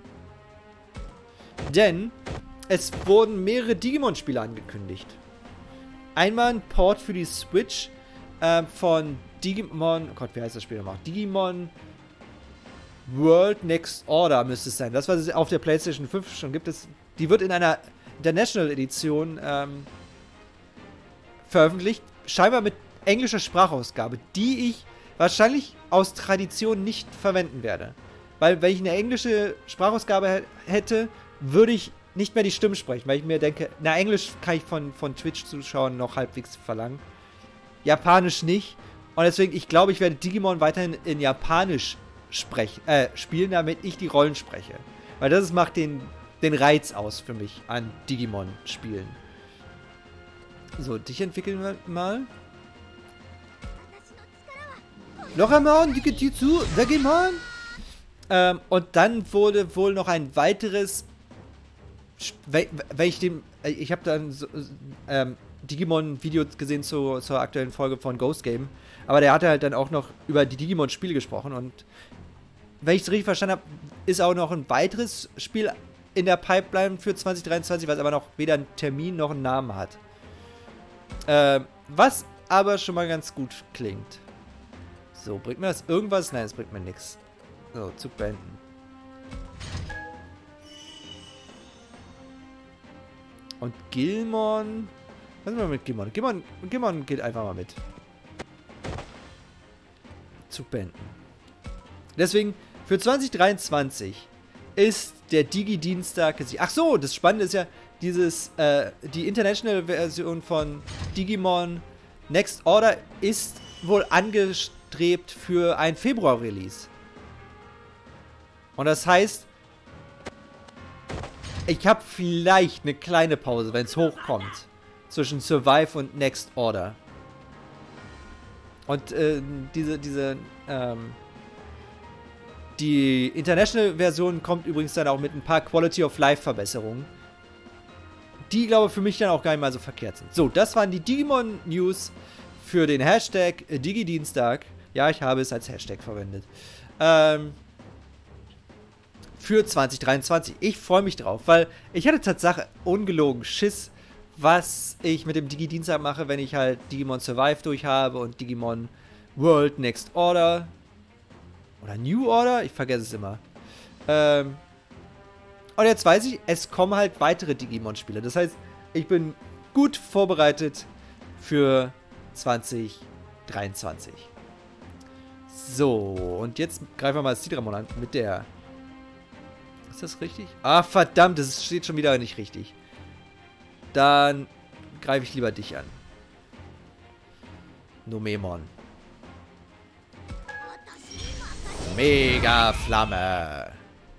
Denn es wurden mehrere Digimon-Spiele angekündigt. Einmal ein Port für die Switch äh, von Digimon, oh Gott, wie heißt das Spiel nochmal? Digimon World Next Order müsste es sein. Das, was es auf der PlayStation fünf schon gibt, ist, die wird in einer International Edition ähm, veröffentlicht. Scheinbar mit englischer Sprachausgabe, die ich wahrscheinlich aus Tradition nicht verwenden werde. Weil, wenn ich eine englische Sprachausgabe hätte, würde ich nicht mehr die Stimmen sprechen, weil ich mir denke, na, Englisch kann ich von, von Twitch-Zuschauern noch halbwegs verlangen. Japanisch nicht. Und deswegen, ich glaube, ich werde Digimon weiterhin in Japanisch sprechen, äh, spielen, damit ich die Rollen spreche. Weil das macht den, den Reiz aus für mich an Digimon-Spielen. So, dich entwickeln wir mal. Noch einmal, Digititsu, Digimon. Ähm, und dann wurde wohl noch ein weiteres, wenn ich dem, ich habe dann so, ähm, Digimon-Video gesehen zu, zur aktuellen Folge von Ghost Game, aber der hatte halt dann auch noch über die Digimon-Spiele gesprochen und wenn ich es richtig verstanden habe, ist auch noch ein weiteres Spiel in der Pipeline für zwanzig dreiundzwanzig, was aber noch weder einen Termin noch einen Namen hat. Ähm, was aber schon mal ganz gut klingt. So, bringt mir das irgendwas? Nein, es bringt mir nichts. So, Zug beenden. Und Gilmon. Was ist denn mit Gilmon? Gilmon, Gilmon geht einfach mal mit. Zug beenden. Deswegen, für zwanzig dreiundzwanzig ist der Digi-Dienstag. Ach so, das Spannende ist ja, dieses, äh, die International-Version von Digimon Next Order ist wohl angestrebt für ein Februar-Release. Und das heißt, ich habe vielleicht eine kleine Pause, wenn es hochkommt, zwischen Survive und Next Order. Und äh, diese, diese, ähm, die International-Version kommt übrigens dann auch mit ein paar Quality-of-Life-Verbesserungen, die, glaube ich, für mich dann auch gar nicht mal so verkehrt sind. So, das waren die Digimon-News für den Hashtag Digi-Dienstag. Ja, ich habe es als Hashtag verwendet. Ähm, für zwanzig dreiundzwanzig. Ich freue mich drauf, weil ich hatte Tatsache ungelogen Schiss, was ich mit dem Digi-Dienstag mache, wenn ich halt Digimon Survive durch habe und Digimon World Next Order. Oder New Order? Ich vergesse es immer. Ähm, und jetzt weiß ich, es kommen halt weitere Digimon-Spiele. Das heißt, ich bin gut vorbereitet für zwanzig dreiundzwanzig. So, und jetzt greifen wir mal das Sidramon an mit der... Ist das richtig? Ah, verdammt, das steht schon wieder nicht richtig. Dann greife ich lieber dich an. Nomemon. Mega Flamme.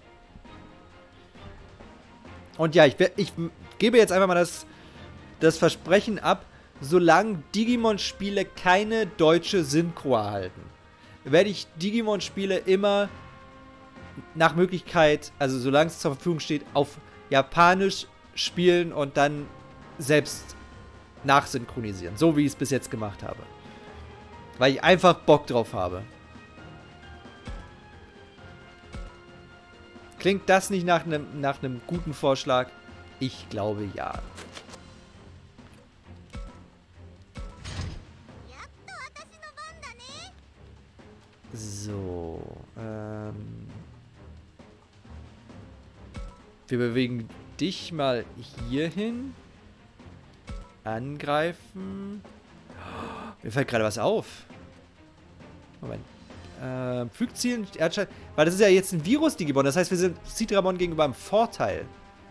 Und ja, ich, ich gebe jetzt einfach mal das, das Versprechen ab, solange Digimon-Spiele keine deutsche Synchro erhalten, werde ich Digimon-Spiele immer nach Möglichkeit, also solange es zur Verfügung steht, auf Japanisch spielen und dann selbst nachsynchronisieren. So wie ich es bis jetzt gemacht habe. Weil ich einfach Bock drauf habe. Klingt das nicht nach einem nach einem guten Vorschlag? Ich glaube ja. Wir bewegen dich mal hier hin. Angreifen. Oh, mir fällt gerade was auf. Moment. Äh, Flugzielen, Erdschein. Weil das ist ja jetzt ein Virus-Digimon. Das heißt, wir sind Sidramon gegenüber im Vorteil.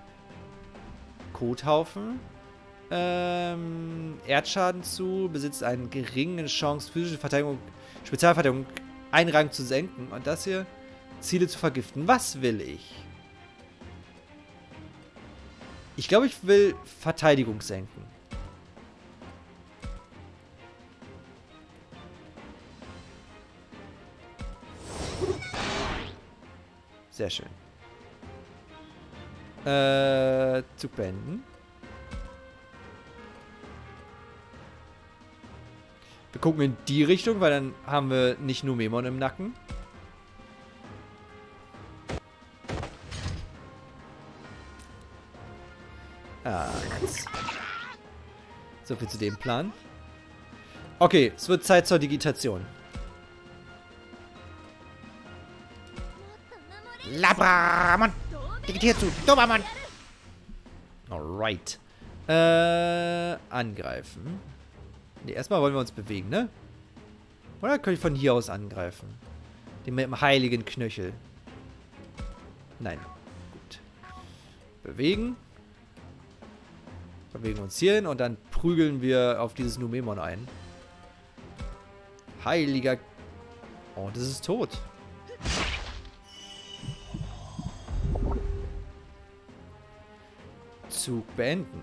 Kothaufen. Ähm, Erdschaden zu. Besitzt eine geringe Chance, physische Verteidigung, Spezialverteidigung, einen Rang zu senken. Und das hier, Ziele zu vergiften. Was will ich? Ich glaube, ich will Verteidigung senken. Sehr schön. Äh, Zug beenden. Wir gucken in die Richtung, weil dann haben wir nicht nur Memon im Nacken. Ah, nice. So viel zu dem Plan. Okay, es wird Zeit zur Digitation. Labramon! Digitiert zu Dobamon! Alright. Äh, angreifen. Ne, erstmal wollen wir uns bewegen, ne? Oder kann ich von hier aus angreifen? Den mit dem heiligen Knöchel. Nein. Gut. Bewegen. Bewegen uns hier hin und dann prügeln wir auf dieses Numemon ein. Heiliger... Oh, das ist tot. Zug beenden.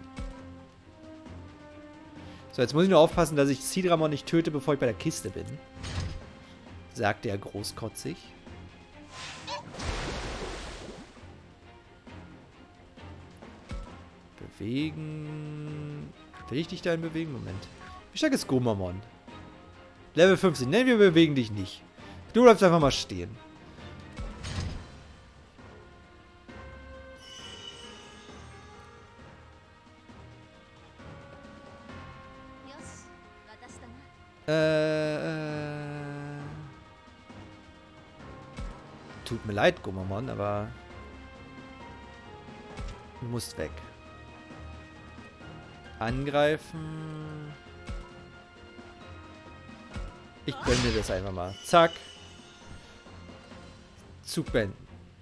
So, jetzt muss ich nur aufpassen, dass ich Sidramon nicht töte, bevor ich bei der Kiste bin. Sagte er großkotzig. Bewegen. Will ich dich dahin bewegen? Moment. Wie stark ist Gomamon? Level fünfzehn. Nein, wir bewegen dich nicht. Du bleibst einfach mal stehen. Äh, äh, tut mir leid, Gomamon, aber du musst weg. Angreifen. Ich gönne mir das einfach mal. Zack. Zug beenden.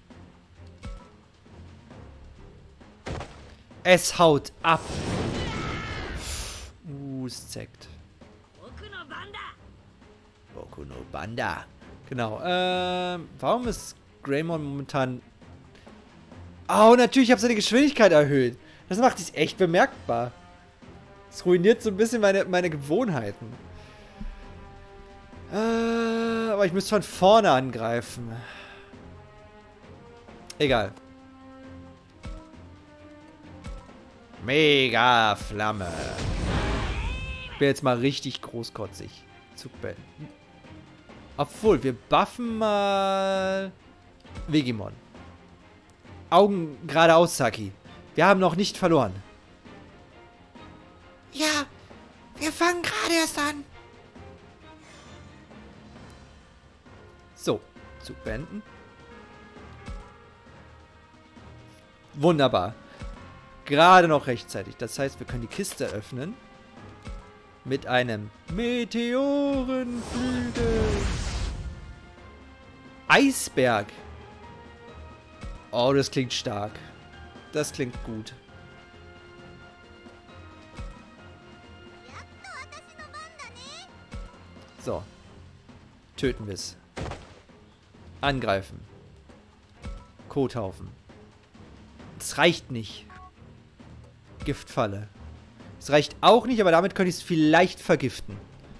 Es haut ab. Uh, es zeckt. Boku no Banda. Genau. Ähm, warum ist Greymon momentan... Oh, natürlich, ich habe seine Geschwindigkeit erhöht. Das macht es echt bemerkbar. Das ruiniert so ein bisschen meine, meine Gewohnheiten. Äh, aber ich müsste von vorne angreifen. Egal. Mega Flamme. Ich bin jetzt mal richtig großkotzig. Zug beenden. Obwohl, wir buffen mal Vegimon. Augen geradeaus, Saki. Wir haben noch nicht verloren. Ja, wir fangen gerade erst an. So, Zug beenden. Wunderbar. Gerade noch rechtzeitig. Das heißt, wir können die Kiste öffnen. Mit einem Meteorenflügel. Eisberg. Oh, das klingt stark. Das klingt gut. So. Töten wir es. Angreifen. Kothaufen. Das reicht nicht. Giftfalle. Es reicht auch nicht, aber damit könnte ich es vielleicht vergiften.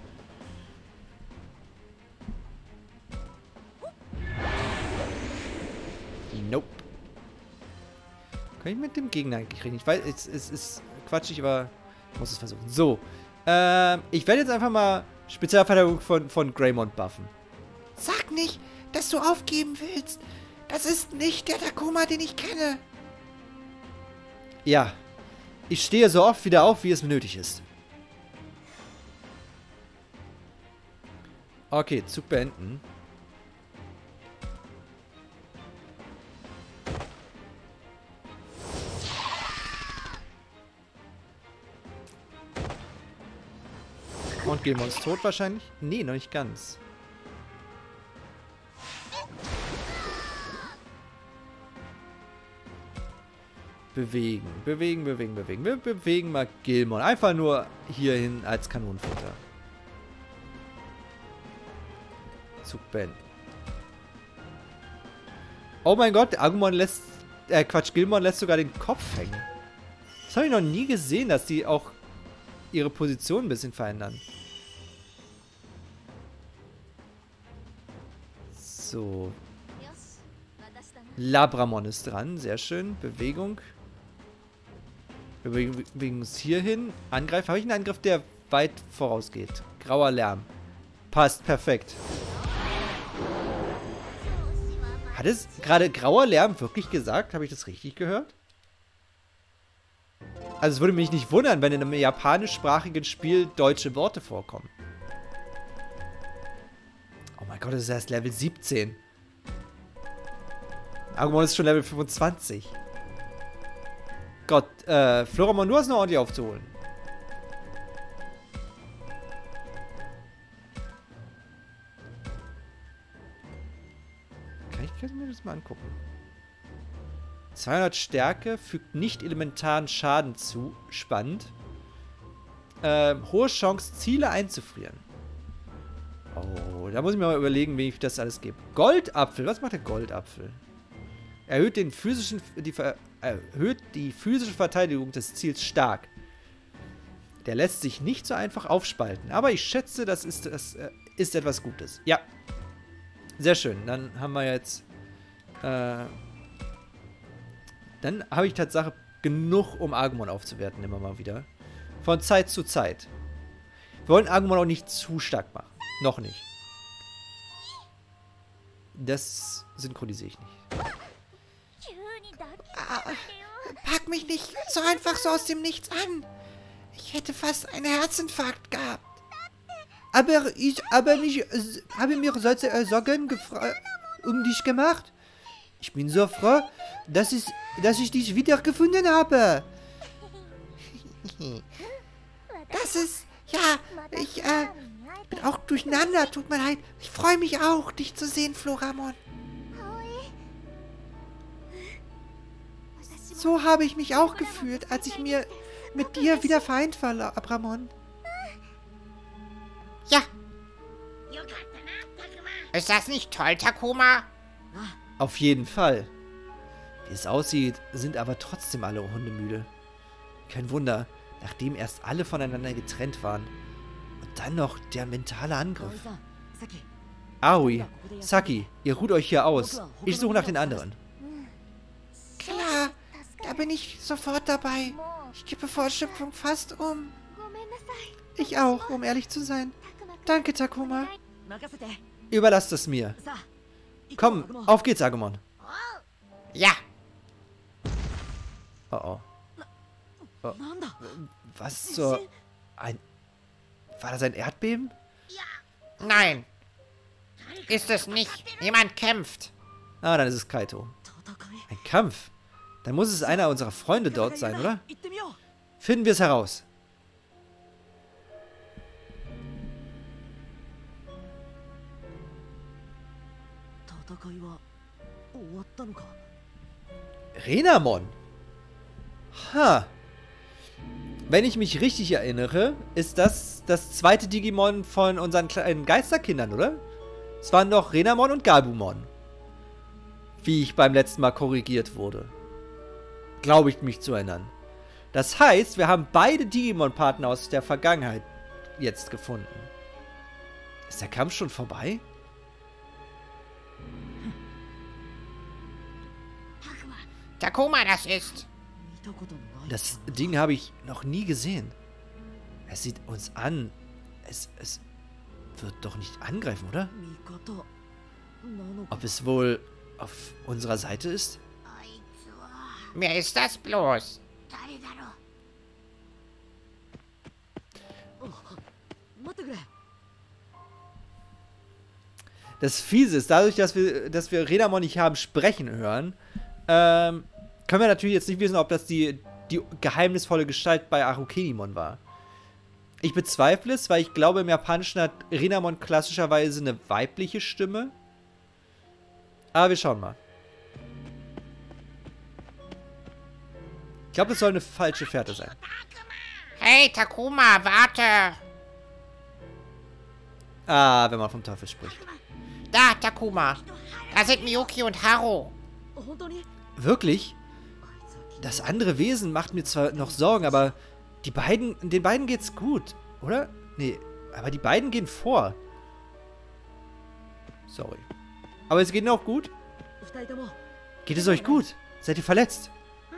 Nope. Kann ich mit dem Gegner eigentlich reden? Ich weiß, es, es ist quatschig, aber ich muss es versuchen. So. Ähm, ich werde jetzt einfach mal Spezialverteidigung von, von Greymon buffen. Sag nicht, dass du aufgeben willst. Das ist nicht der Takuma, den ich kenne. Ja. Ich stehe so oft wieder auf, wie es nötig ist. Okay, Zug beenden. Und Gilmon ist tot wahrscheinlich? Nee, noch nicht ganz. Bewegen, bewegen, bewegen, bewegen. Wir bewegen mal Gilmon. Einfach nur hierhin als Kanonenfutter. Zug Ben. Oh mein Gott, Agumon lässt... Äh, Quatsch, Gilmon lässt sogar den Kopf hängen. Das habe ich noch nie gesehen, dass die auch ihre Position ein bisschen verändern. So. Labramon ist dran. Sehr schön. Bewegung. Wir bewegen uns hier hin. Angriff. Habe ich einen Angriff, der weit vorausgeht? Grauer Lärm. Passt. Perfekt. Hat es gerade grauer Lärm wirklich gesagt? Habe ich das richtig gehört? Also es würde mich nicht wundern, wenn in einem japanischsprachigen Spiel deutsche Worte vorkommen. Oh mein Gott, das ist erst Level siebzehn. Agumon ist schon Level fünfundzwanzig. Gott, äh, Floramon, du hast noch ordentlich aufzuholen. Kann ich, kann ich mir das mal angucken? zweihundert Stärke, fügt nicht elementaren Schaden zu. Spannend. Ähm, hohe Chance, Ziele einzufrieren. Oh, da muss ich mir mal überlegen, wie ich das alles gebe. Goldapfel, was macht der Goldapfel? Erhöht, den physischen, die, erhöht die physische Verteidigung des Ziels stark. Der lässt sich nicht so einfach aufspalten. Aber ich schätze, das ist, das ist etwas Gutes. Ja. Sehr schön. Dann haben wir jetzt... Äh, dann habe ich tatsächlich genug, um Agumon aufzuwerten, immer mal wieder. Von Zeit zu Zeit. Wir wollen Agumon auch nicht zu stark machen. Noch nicht. Das synchronisiere ich nicht. Ah, pack mich nicht so einfach so aus dem Nichts an. Ich hätte fast einen Herzinfarkt gehabt. Aber ich aber nicht, äh, habe mir solche äh, Sorgen um dich gemacht. Ich bin so froh, dass ich, dass ich dich wiedergefunden habe. Das ist, ja, ich äh, bin auch durcheinander, tut mir leid. Ich freue mich auch, dich zu sehen, Floramon. So habe ich mich auch gefühlt, als ich mir mit dir wieder vereint war, Labramon. Ja. Ist das nicht toll, Takuma? Auf jeden Fall. Wie es aussieht, sind aber trotzdem alle hundemüde. Kein Wunder, nachdem erst alle voneinander getrennt waren. Und dann noch der mentale Angriff. Aoi, Saki, ihr ruht euch hier aus. Ich suche nach den anderen. Klar, da bin ich sofort dabei. Ich gebe vor Erschöpfung fast um. Ich auch, um ehrlich zu sein. Danke, Takuma. Überlasst es mir. Komm, auf geht's, Agumon. Ja. Oh oh. oh. Was zur... Ein... War das ein Erdbeben? Nein. Ist es nicht. Jemand kämpft. Ah, dann ist es Kaito. Ein Kampf? Dann muss es einer unserer Freunde dort sein, oder? Finden wir es heraus. Renamon. Ha. Wenn ich mich richtig erinnere, ist das das zweite Digimon von unseren kleinen Geisterkindern, oder? Es waren doch Renamon und Gabumon. Wie ich beim letzten Mal korrigiert wurde. Glaube ich, mich zu erinnern. Das heißt, wir haben beide Digimon-Partner aus der Vergangenheit jetzt gefunden. Ist der Kampf schon vorbei? Takuma, das ist. Das Ding habe ich noch nie gesehen. Es sieht uns an. Es, es wird doch nicht angreifen, oder? Ob es wohl auf unserer Seite ist? Wer ist das bloß? Das Fiese ist, dadurch, dass wir, dass wir Renamon nicht haben sprechen hören, ähm, können wir natürlich jetzt nicht wissen, ob das die, die geheimnisvolle Gestalt bei Arukenimon war. Ich bezweifle es, weil ich glaube, im Japanischen hat Renamon klassischerweise eine weibliche Stimme. Aber wir schauen mal. Ich glaube, es soll eine falsche Fährte sein. Hey, Takuma, warte! Ah, wenn man vom Teufel spricht. Da, Takuma. Da sind Miyuki und Haru. Wirklich? Das andere Wesen macht mir zwar noch Sorgen, aber die beiden, den beiden geht's gut, oder? Nee, aber die beiden gehen vor. Sorry. Aber es geht ihnen auch gut? Geht es euch gut? Seid ihr verletzt?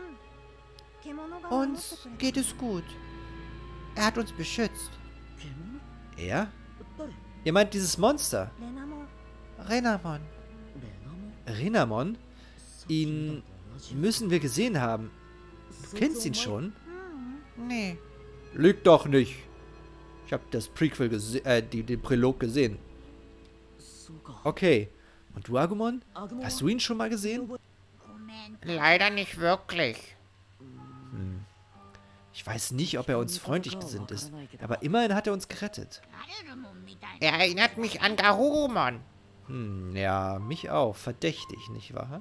Uns geht es gut. Er hat uns beschützt. Er? Ihr meint dieses Monster? Renamon. Renamon? Ihn müssen wir gesehen haben. Du kennst ihn schon? Nee. Lügt doch nicht. Ich habe das Prequel gesehen, äh, die, den Prolog gesehen. Okay. Und du, Agumon? Hast du ihn schon mal gesehen? Leider nicht wirklich. Hm. Ich weiß nicht, ob er uns freundlich gesinnt ist, aber immerhin hat er uns gerettet. Er erinnert mich an Garurumon. Hm, ja, mich auch. Verdächtig, nicht wahr?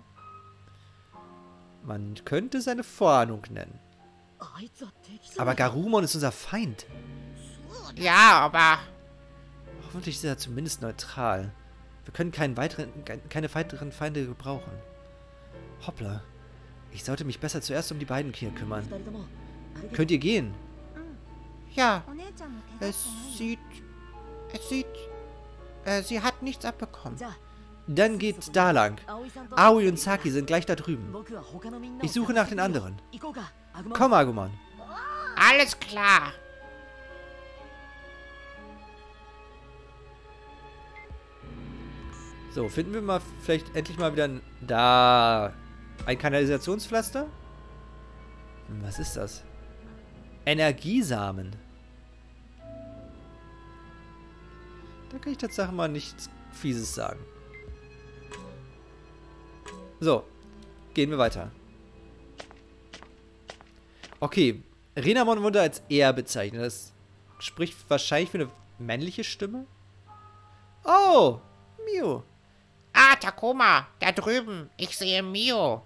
Man könnte seine Vorahnung nennen. Aber Garurumon ist unser Feind. Ja, aber... Hoffentlich ist er zumindest neutral. Wir können keinen weiteren, keine weiteren Feinde gebrauchen. Hoppla. Ich sollte mich besser zuerst um die beiden hier kümmern. Könnt ihr gehen? Ja. Es sieht... Es sieht... Äh, sie hat nichts abbekommen. Dann geht da lang. Aoi und Saki sind gleich da drüben. Ich suche nach den anderen. Komm, Agumon. Alles klar. So, finden wir mal vielleicht endlich mal wieder ein... Da... Ein Kanalisationspflaster? Hm, was ist das? Energiesamen. Da kann ich tatsächlich mal nichts Fieses sagen. So. Gehen wir weiter. Okay. Renamon wurde als er bezeichnet. Das spricht wahrscheinlich für eine männliche Stimme. Oh! Mio. Ah, Takuma, da drüben. Ich sehe Mio.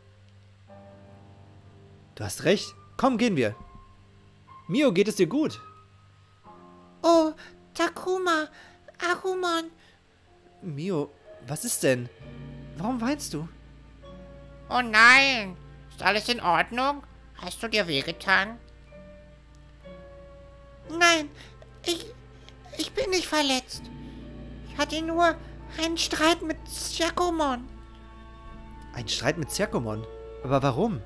Du hast recht. Komm, gehen wir. Mio, geht es dir gut? Oh, Takuma, Agumon. Mio, was ist denn? Warum weinst du? Oh nein. Ist alles in Ordnung? Hast du dir wehgetan? Nein, ich, ich bin nicht verletzt. Ich hatte nur einen Streit mit Syakomon. Ein Streit mit Syakomon? Aber warum?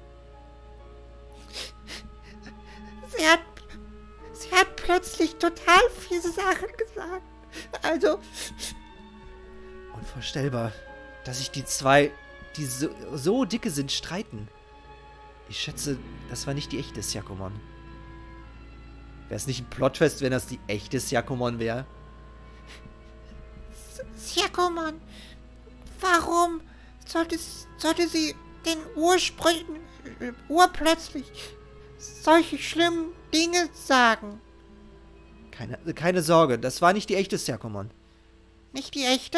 Sie hat, sie hat plötzlich total fiese Sachen gesagt. Also... Unvorstellbar, dass sich die zwei, die so, so dicke sind, streiten. Ich schätze, das war nicht die echte Syakomon. Wäre es nicht ein Plotfest, wenn das die echte Syakomon wäre? Syakomon, warum sollte, sollte sie den Ursprüngen äh, urplötzlich solche schlimmen Dinge sagen? Keine, keine Sorge, das war nicht die echte Syakomon. Nicht die echte?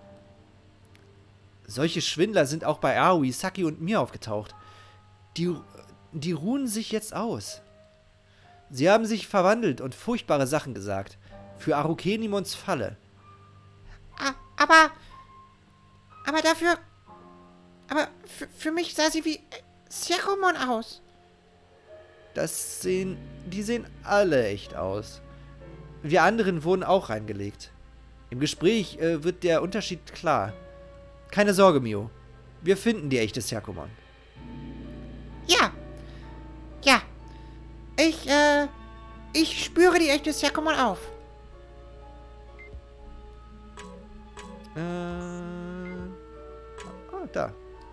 Solche Schwindler sind auch bei Aoi, Saki und mir aufgetaucht. Die, die ruhen sich jetzt aus. Sie haben sich verwandelt und furchtbare Sachen gesagt. Für Arukenimons Falle. Ah, aber... Aber dafür... Aber für, für mich sah sie wie Syakomon aus. Das sehen... Die sehen alle echt aus. Wir anderen wurden auch reingelegt. Im Gespräch äh, wird der Unterschied klar. Keine Sorge, Mio. Wir finden die echte Syakomon. Ja. Ja. Ich, äh... Ich spüre die echte Syakomon auf. Äh... Ah, da.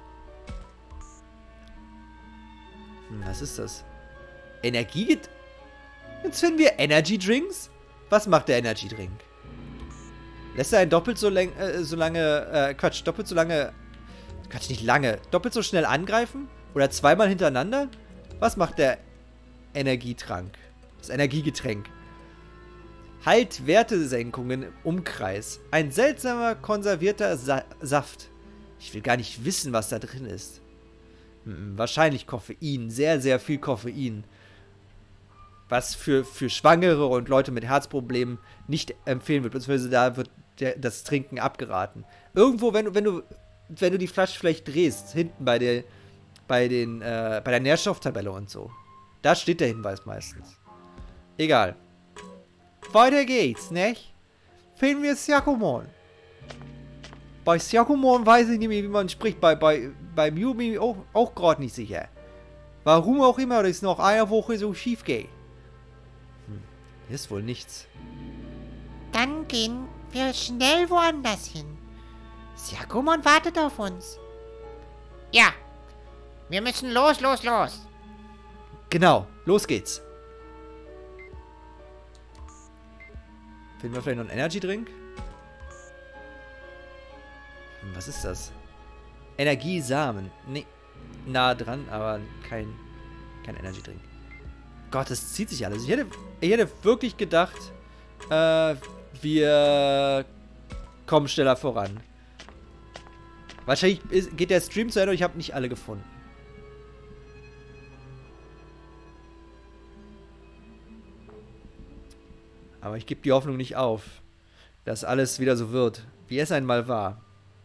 Hm, was ist das? Energie? Jetzt finden wir Energy Drinks? Was macht der Energy Drink? Lässt er einen doppelt so, lang, äh, so lange, äh, Quatsch, doppelt so lange, Quatsch, nicht lange, doppelt so schnell angreifen? Oder zweimal hintereinander? Was macht der Energietrank? Das Energiegetränk. Heilt Wertesenkungen im Umkreis. Ein seltsamer konservierter Sa Saft. Ich will gar nicht wissen, was da drin ist. Hm, wahrscheinlich Koffein. Sehr, sehr viel Koffein. Was für, für Schwangere und Leute mit Herzproblemen nicht empfehlen wird. Beziehungsweise da wird der, das Trinken abgeraten. Irgendwo, wenn du, wenn du, wenn du die Flasche vielleicht drehst, hinten bei der, bei den, äh, bei der Nährstofftabelle und so. Da steht der Hinweis meistens. Egal. Weiter geht's, nicht? Finden wir Syakomon. Bei Syakomon weiß ich nicht mehr, wie man spricht. Bei, bei, bei Mew bin ich auch, auch gerade nicht sicher. Warum auch immer das noch eine Woche so schief geht. Hm, ist wohl nichts. Dann gehen wir schnell woanders hin. Syakomon wartet auf uns. Ja. Wir müssen los, los, los. Genau, los geht's. Finden wir vielleicht noch einen Energy-Drink? Hm, was ist das? Energiesamen. Nee, nah dran, aber kein, kein Energy-Drink. Gott, das zieht sich alles. Ich hätte, ich hätte wirklich gedacht, äh, wir kommen schneller voran. Wahrscheinlich ist, geht der Stream zu Ende und ich habe nicht alle gefunden. Aber ich gebe die Hoffnung nicht auf, dass alles wieder so wird, wie es einmal war.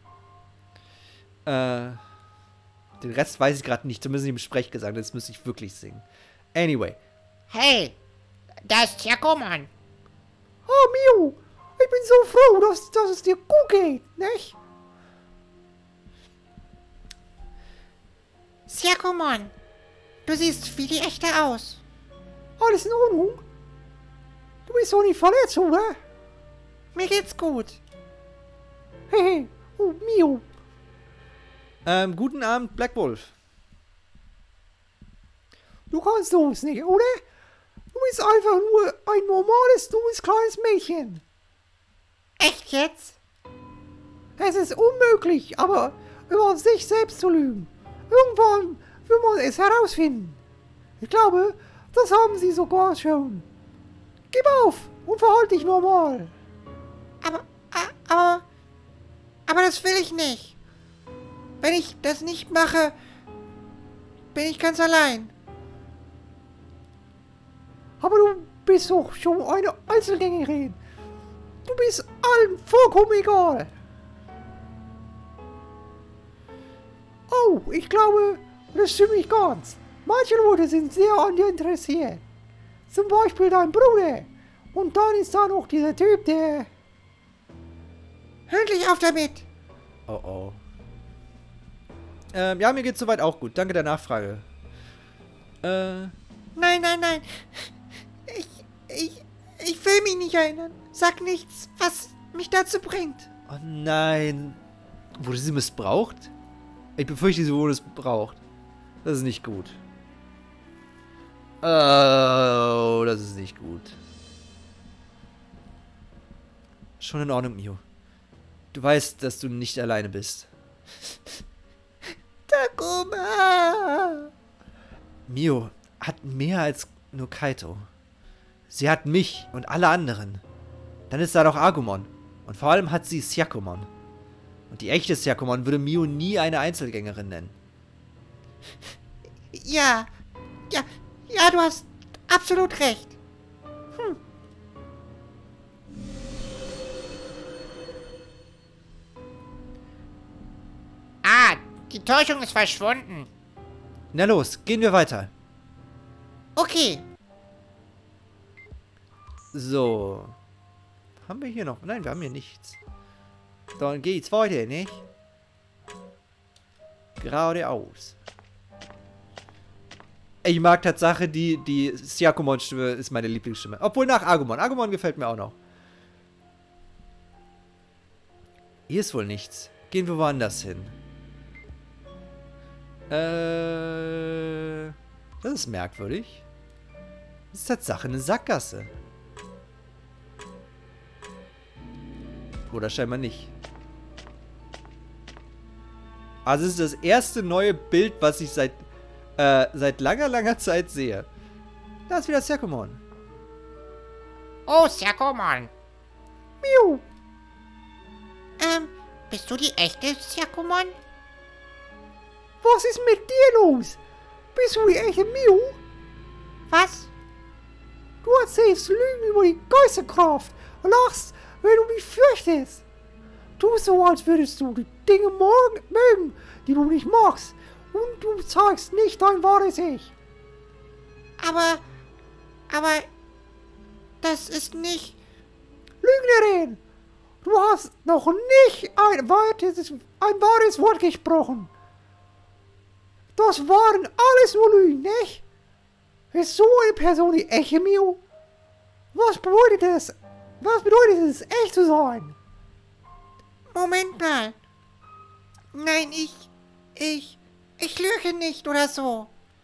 Äh, den Rest weiß ich gerade nicht, zumindest im Sprechgesang, das müsste ich wirklich singen. Anyway. Hey, da ist Syakomon. Oh, Mew, ich bin so froh, dass, dass es dir gut geht, nicht? Syakomon, du siehst wie die Echte aus. Alles in Ordnung? Du bist doch nicht verletzt, oder? Mir geht's gut. Hehe, oh, Mew. Ähm, guten Abend, Black Wolf. Du kannst sowas nicht, oder? Du bist einfach nur ein normales, dummes, kleines Mädchen. Echt jetzt? Es ist unmöglich, aber über sich selbst zu lügen. Irgendwann will man es herausfinden. Ich glaube, das haben sie sogar schon. Gib auf und verhalte dich normal. Aber, aber, aber das will ich nicht. Wenn ich das nicht mache, bin ich ganz allein. Aber du bist doch schon eine Einzelgängerin. Du bist allen vollkommen egal. Oh, ich glaube, das stimmt nicht ganz. Manche Leute sind sehr an dir interessiert. Zum Beispiel dein Bruder. Und dann ist da noch dieser Typ, der... Endlich auf damit. Oh oh. Ähm, ja, mir geht's soweit auch gut. Danke der Nachfrage. Äh... Nein, nein, nein. Ich, ich, ich will mich nicht erinnern. Sag nichts, was mich dazu bringt. Oh nein. Wurde sie missbraucht? Ich befürchte, sie wurde missbraucht. Das ist nicht gut. Oh, das ist nicht gut. Schon in Ordnung, Mew. Du weißt, dass du nicht alleine bist. Takuma! Mew hat mehr als nur Kaito. Sie hat mich und alle anderen. Dann ist da noch Agumon. Und vor allem hat sie Syakomon. Und die echte Syakomon würde Mew nie eine Einzelgängerin nennen. Ja, ja, ja, du hast absolut recht. Hm. Ah, die Täuschung ist verschwunden. Na los, gehen wir weiter. Okay. So. Haben wir hier noch? Nein, wir haben hier nichts. Dann geht's weiter, nicht? Geradeaus. Ich mag Tatsache, die, die Syakomon-Stimme ist meine Lieblingsstimme. Obwohl nach Agumon. Agumon gefällt mir auch noch. Hier ist wohl nichts. Gehen wir woanders hin. Äh. Das ist merkwürdig. Das ist Tatsache eine Sackgasse. Oder scheinbar nicht. Also es ist das erste neue Bild, was ich seit, äh, seit langer, langer Zeit sehe. Da ist wieder Syakomon. Oh, Syakomon. Miu. Ähm, bist du die echte Syakomon? Was ist mit dir los? Bist du die echte Miu? Was? Du erzählst Lügen über die Geisterkraft und lachst, wenn du mich fürchtest. Tu so, als würdest du die Dinge morgen mögen, die du nicht magst. Und du zeigst nicht dein wahres Ich. Aber, aber, das ist nicht... Lügnerin! Du hast noch nicht ein wahres, ein wahres Wort gesprochen. Das waren alles nur Lügen, nicht? Ist so eine Person die echte Miu? Was bedeutet es? Was bedeutet es, echt zu sein? Moment mal. Nein, ich, ich, ich lüge nicht oder so.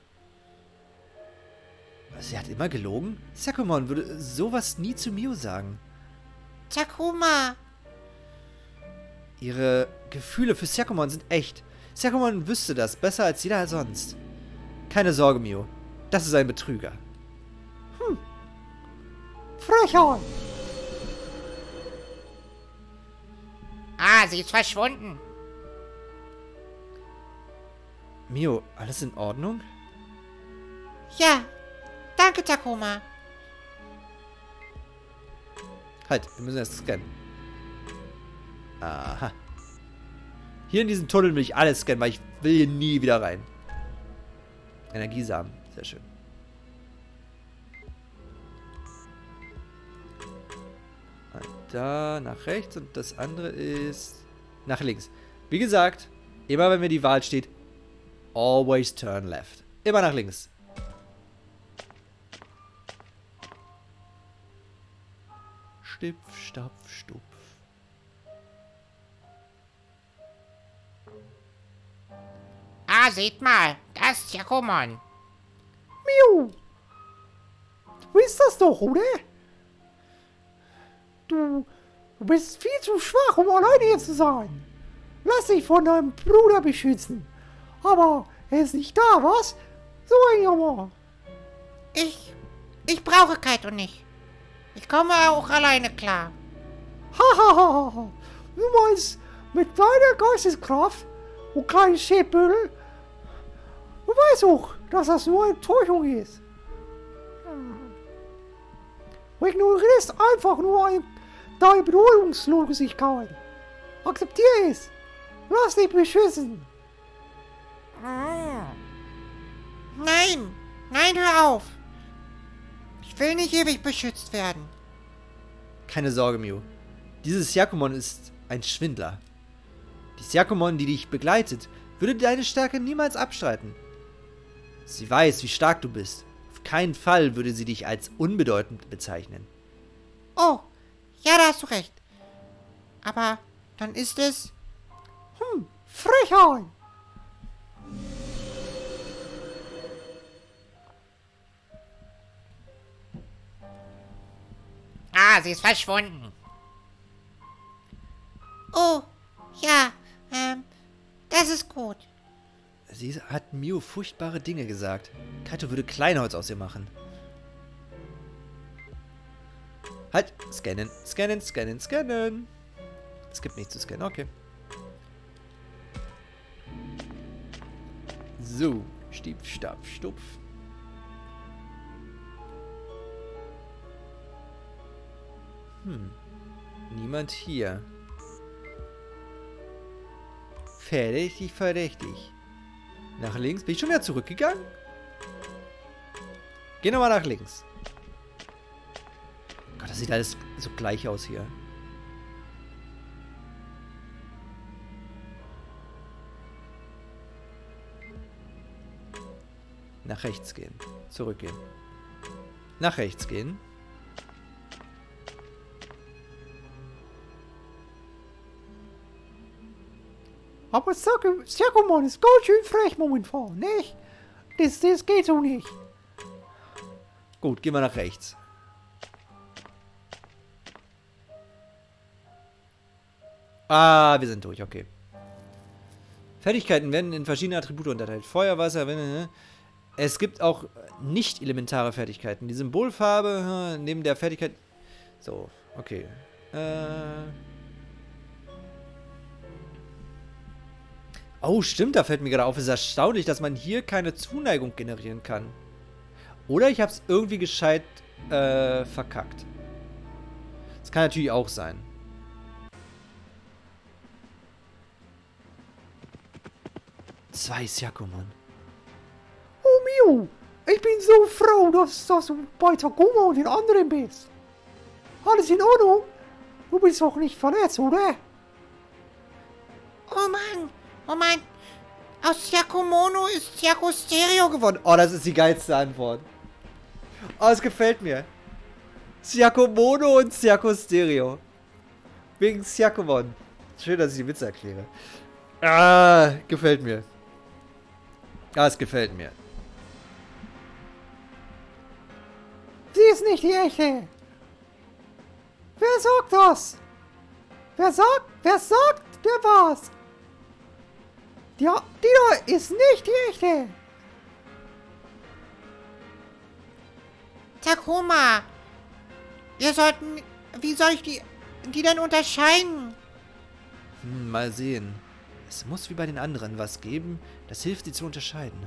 Sie hat immer gelogen? Syakomon würde sowas nie zu Miu sagen. Takuma. Ihre Gefühle für Syakomon sind echt. Syakomon wüsste das besser als jeder sonst. Keine Sorge, Miu. Das ist ein Betrüger. Hm. Frechheit. Ah, sie ist verschwunden. Miu, alles in Ordnung? Ja, danke, Takuma. Halt, wir müssen erst scannen. Aha. Hier in diesem Tunnel will ich alles scannen, weil ich will hier nie wieder rein. Energiesamen, sehr schön. Und da nach rechts und das andere ist nach links. Wie gesagt, immer wenn mir die Wahl steht, always turn left. Immer nach links. Stipf, stapf, stupf. Ah, seht mal, das ist Syakomon. Miu. Du bist das doch, oder? Du, du bist viel zu schwach, um alleine hier zu sein. Lass dich von deinem Bruder beschützen. Aber er ist nicht da, was? So ein Jammer. Ich, ich brauche Kaito nicht. Ich komme auch alleine klar. Hahaha. Du meinst, mit deiner Geisteskraft und kleinen Schäbel? Du weißt auch, dass das nur eine Täuschung ist. Hm. Du ignorierst einfach nur ein, deine Bedeutungslosigkeit. Akzeptiere es. Lass dich beschützen. Nein, nein, hör auf. Ich will nicht ewig beschützt werden. Keine Sorge, Miu. Dieses Syakomon ist ein Schwindler. Die Syakomon, die dich begleitet, würde deine Stärke niemals abstreiten. Sie weiß, wie stark du bist. Auf keinen Fall würde sie dich als unbedeutend bezeichnen. Oh, ja, da hast du recht. Aber dann ist es... Hm, Frechheit. Ah, sie ist verschwunden. Oh, ja, ähm, das ist gut. Sie hat Miu furchtbare Dinge gesagt. Kaito würde Kleinholz aus ihr machen. Halt, scannen, scannen, scannen, scannen. Es gibt nichts zu scannen, okay. So, Stief, Stapf, Stupf. Hm, niemand hier. Verdächtig, verdächtig. Nach links. Bin ich schon wieder zurückgegangen? Geh nochmal nach links. Gott, das sieht alles so gleich aus hier. Nach rechts gehen. Zurückgehen. Nach rechts gehen. Aber Syakomon ist ganz schön frech momentan, nicht? Das, das geht so nicht. Gut, gehen wir nach rechts. Ah, wir sind durch, okay. Fertigkeiten werden in verschiedene Attribute unterteilt. Feuer, Wasser, Wind. Es gibt auch nicht elementare Fertigkeiten. Die Symbolfarbe neben der Fertigkeit So, okay. Äh... Oh, stimmt, da fällt mir gerade auf. Es ist erstaunlich, dass man hier keine Zuneigung generieren kann. Oder ich habe es irgendwie gescheit äh, verkackt. Das kann natürlich auch sein. Zwei Syakomon. Oh, Miu, ich bin so froh, dass, dass du bei Takuma und den anderen bist. Alles in Ordnung? Du bist doch nicht verletzt, oder? Oh Mann, oh Mann. Aus Syakumono ist Syakustereo geworden. Oh, das ist die geilste Antwort. Oh, es gefällt mir. Syakumono und Syakustereo. Wegen Syakumon. Schön, dass ich die Witze erkläre. Ah, gefällt mir. Ah, es gefällt mir. Sie ist nicht die echte. Wer sagt das? Wer sagt, wer sagt, der war's? Ja, die da ist nicht die echte. Takuma, wir sollten... Wie soll ich die, die denn unterscheiden? Hm, mal sehen. Es muss wie bei den anderen was geben, das hilft, sie zu unterscheiden.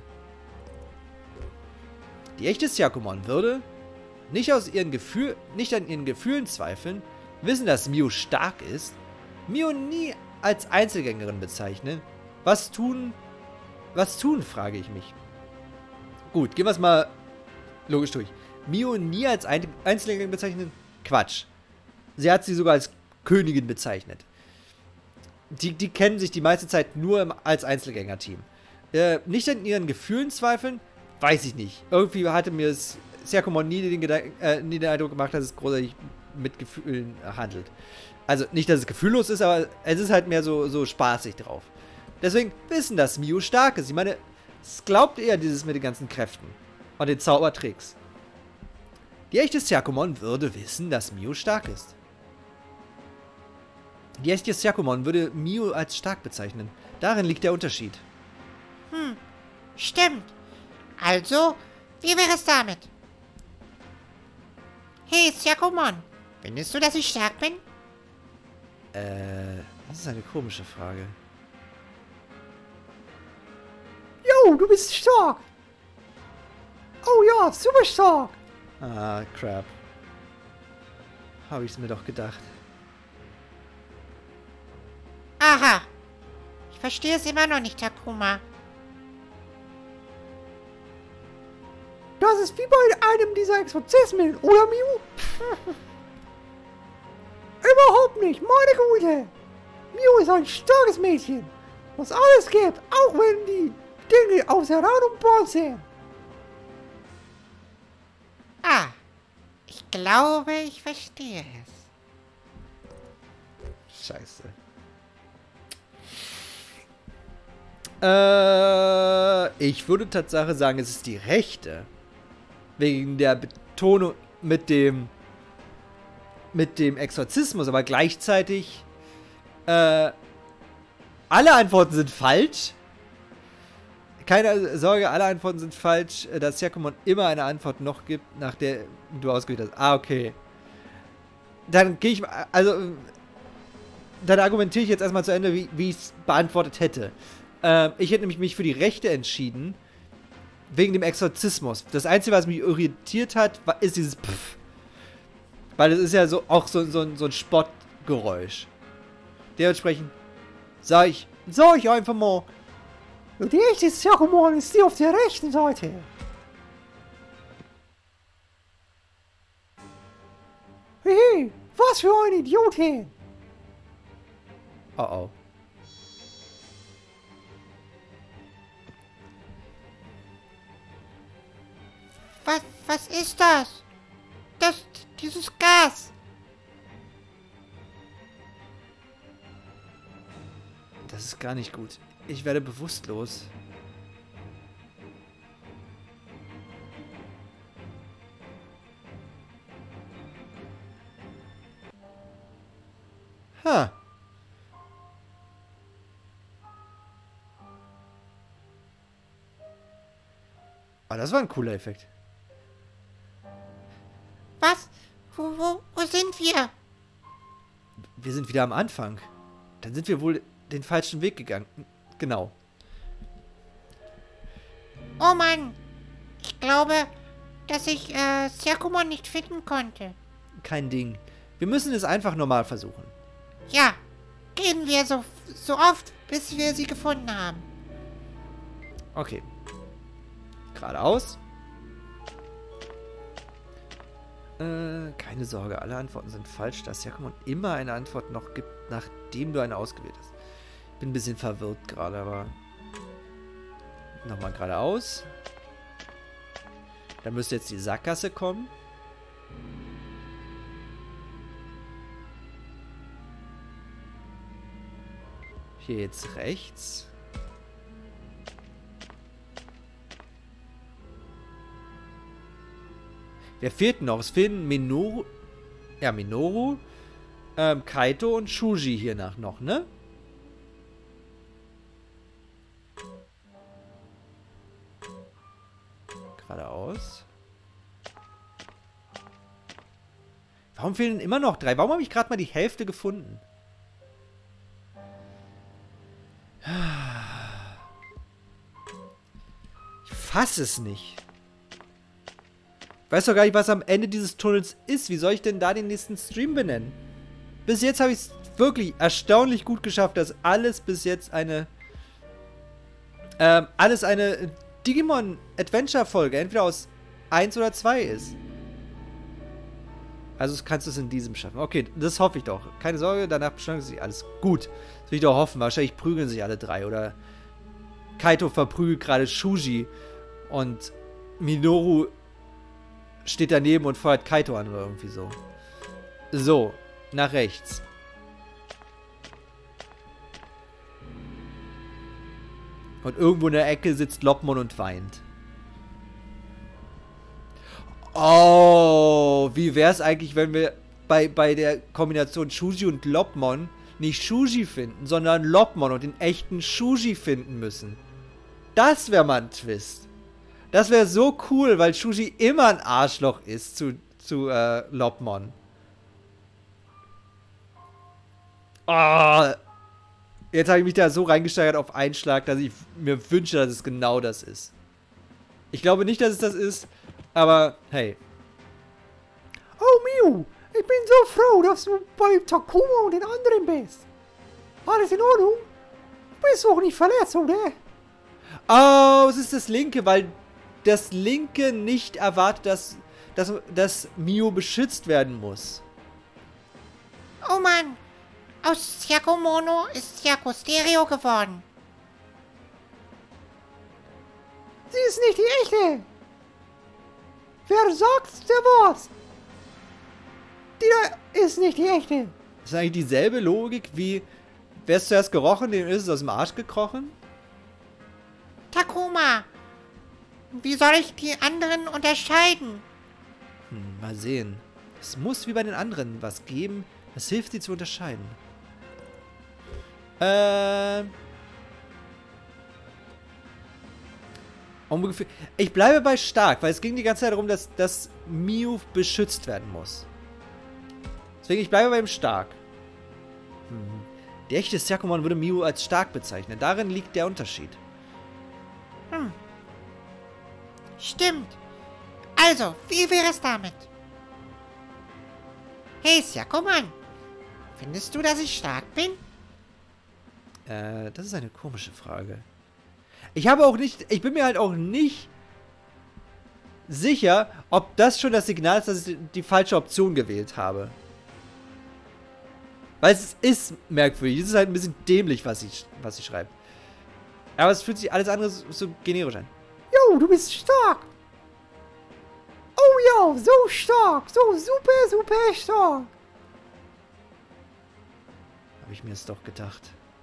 Die echte Syakomon würde nicht aus ihren Gefühl, nicht an ihren Gefühlen zweifeln, wissen, dass Miu stark ist, Miu nie als Einzelgängerin bezeichnen. Was tun? Was tun, frage ich mich. Gut, gehen wir es mal logisch durch. Miu nie als Ein Einzelgängerin bezeichnen? Quatsch. Sie hat sie sogar als Königin bezeichnet. Die, die kennen sich die meiste Zeit nur im, als Einzelgänger-Team. Äh, nicht an ihren Gefühlen zweifeln? Weiß ich nicht. Irgendwie hatte mir es Syakomon nie den, äh, nie den Eindruck gemacht, dass es großartig mit Gefühlen handelt. Also nicht, dass es gefühllos ist, aber es ist halt mehr so, so spaßig drauf. Deswegen wissen, dass Miu stark ist. Ich meine, es glaubt eher dieses mit den ganzen Kräften und den Zaubertricks. Die echte Syakomon würde wissen, dass Miu stark ist. Die echte Syakomon würde Miu als stark bezeichnen. Darin liegt der Unterschied. Hm, stimmt. Also, wie wäre es damit? Hey, Syakomon, findest du, dass ich stark bin? Äh, das ist eine komische Frage. Jo, du bist stark. Oh ja, super stark. Ah, crap. Habe ich es mir doch gedacht. Aha. Ich verstehe es immer noch nicht, Takuma. Das ist wie bei einem dieser Exorzismen, oder Miu? Überhaupt nicht, meine Güte. Miu ist ein starkes Mädchen, das alles gibt, auch wenn die Dinge außer Rand und Band sehen. Ah, ich glaube, ich verstehe es. Scheiße. Äh, ich würde Tatsache sagen, es ist die rechte. Wegen der Betonung mit dem mit dem Exorzismus, aber gleichzeitig äh, alle Antworten sind falsch. Keine Sorge, alle Antworten sind falsch, dass Syakomon immer eine Antwort noch gibt, nach der du ausgewählt hast. Ah, okay. Dann gehe ich, also, dann argumentiere ich jetzt erstmal zu Ende, wie, wie ich es beantwortet hätte. Ähm, ich hätte nämlich mich für die Rechte entschieden, wegen dem Exorzismus. Das Einzige, was mich irritiert hat, war, ist dieses Pfff. Weil es ist ja so, auch so, so, so ein Spottgeräusch. Dementsprechend sag ich, sag ich einfach mal, Die echte Syakomon ist die auf der rechten Seite. Hey, was für ein Idiotin. oh oh. Was, was ist das? Das, dieses Gas. Das ist gar nicht gut. Ich werde bewusstlos. Ha. Ah, das war ein cooler Effekt. Was? Wo, wo, wo sind wir? Wir sind wieder am Anfang. Dann sind wir wohl den falschen Weg gegangen. Genau. Oh Mann. Ich glaube, dass ich äh, Syakomon nicht finden konnte. Kein Ding. Wir müssen es einfach normal versuchen. Ja. Gehen wir so, so oft, bis wir sie gefunden haben. Okay. Geradeaus. Äh, keine Sorge, alle Antworten sind falsch, da Syakomon immer eine Antwort noch gibt, nachdem du eine ausgewählt hast. Ich bin ein bisschen verwirrt gerade, aber... Nochmal geradeaus. Dann müsste jetzt die Sackgasse kommen. Hier jetzt rechts. Wer fehlt noch? Es fehlen Minoru, ja, Minoru, ähm, Kaito und Shuji hier nach noch, ne? Geradeaus. Warum fehlen immer noch drei? Warum habe ich gerade mal die Hälfte gefunden? Ich fasse es nicht. Ich weiß doch gar nicht, was am Ende dieses Tunnels ist. Wie soll ich denn da den nächsten Stream benennen? Bis jetzt habe ich es wirklich erstaunlich gut geschafft, dass alles bis jetzt eine... Ähm, alles eine Digimon-Adventure-Folge, entweder aus eins oder zwei ist. Also kannst du es in diesem schaffen. Okay, das hoffe ich doch. Keine Sorge, danach beschleunigt sich alles. Gut, das will ich doch hoffen. Wahrscheinlich prügeln sich alle drei. Oder Kaito verprügelt gerade Shuji und Minoru steht daneben und feuert Kaito an oder irgendwie so. So, nach rechts. Und irgendwo in der Ecke sitzt Lopmon und weint. Oh, wie wäre es eigentlich, wenn wir bei, bei der Kombination Shuji und Lopmon nicht Shuji finden, sondern Lopmon und den echten Shuji finden müssen. Das wäre mal ein Twist. Das wäre so cool, weil Shuji immer ein Arschloch ist zu, zu äh, Lopmon. Oh, jetzt habe ich mich da so reingesteigert auf einen Schlag, dass ich mir wünsche, dass es genau das ist. Ich glaube nicht, dass es das ist, aber hey. Oh Miu, ich bin so froh, dass du bei Takuma und den anderen bist. Alles in Ordnung? Du bist auch nicht verletzt, oder? Oh, es ist das Linke, weil das Linke nicht erwartet, dass, dass, dass Miu beschützt werden muss. Oh Mann. Aus Syakomono ist Syako Stereo geworden. Sie ist nicht die echte. Wer sagt, der war's? Die da ist nicht die echte. Das ist eigentlich dieselbe Logik wie, wer ist zuerst gerochen, dem ist es aus dem Arsch gekrochen? Takuma, wie soll ich die anderen unterscheiden? Hm, mal sehen. Es muss wie bei den anderen was geben, das hilft sie zu unterscheiden. Ähm... Ungefähr. Ich bleibe bei stark, weil es ging die ganze Zeit darum, dass, dass Miu beschützt werden muss. Deswegen, ich bleibe beim stark. Hm. Der echte Syakomon würde Miu als stark bezeichnen. Darin liegt der Unterschied. Hm. Stimmt. Also, wie wäre es damit? Hey, Syakomon. Findest du, dass ich stark bin? Äh, das ist eine komische Frage. Ich habe auch nicht, ich bin mir halt auch nicht sicher, ob das schon das Signal ist, dass ich die falsche Option gewählt habe. Weil es ist merkwürdig, es ist halt ein bisschen dämlich, was ich, was ich schreibe. Aber es fühlt sich alles andere so, so generisch an. Jo, du bist stark. Oh ja, so stark, so super, super stark. Habe ich mir es doch gedacht.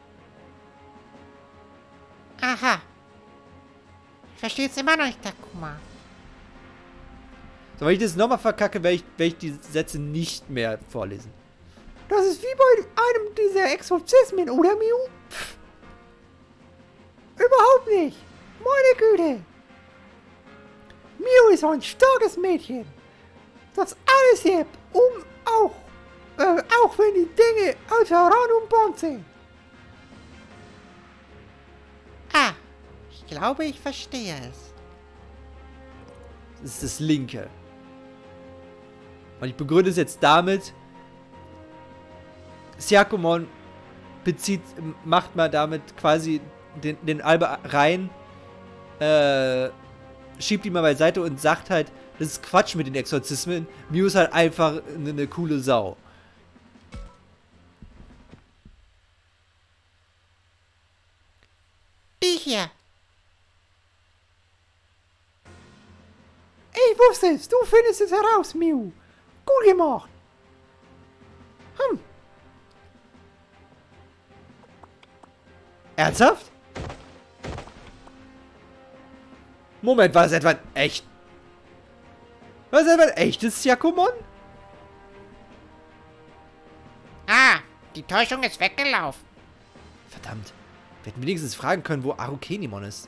Aha. Ich verstehe es immer noch nicht, Takuma. So, wenn ich das nochmal verkacke, werde ich, werd ich die Sätze nicht mehr vorlesen. Das ist wie bei einem dieser Exorzismen, oder Miu? Pff. Überhaupt nicht. Meine Güte. Miu ist ein starkes Mädchen, das alles heb, um auch, äh, auch wenn die Dinge außer Rand und Band sind. Ah, ich glaube, ich verstehe es. Das ist das linke. Und ich begründe es jetzt damit, Syakomon bezieht, macht mal damit quasi den, den Albe rein, äh, schiebt ihn mal beiseite und sagt halt, das ist Quatsch mit den Exorzismen. Miu ist halt einfach eine, eine coole Sau. Die hier. Ich wusste es, du findest es heraus, Miu. Gut gemacht. Hm. Ernsthaft? Moment, war das etwa ein echt... War das etwa ein echtes Syakomon? Ah, die Täuschung ist weggelaufen. Verdammt. Wir hätten wenigstens fragen können, wo Arukenimon ist.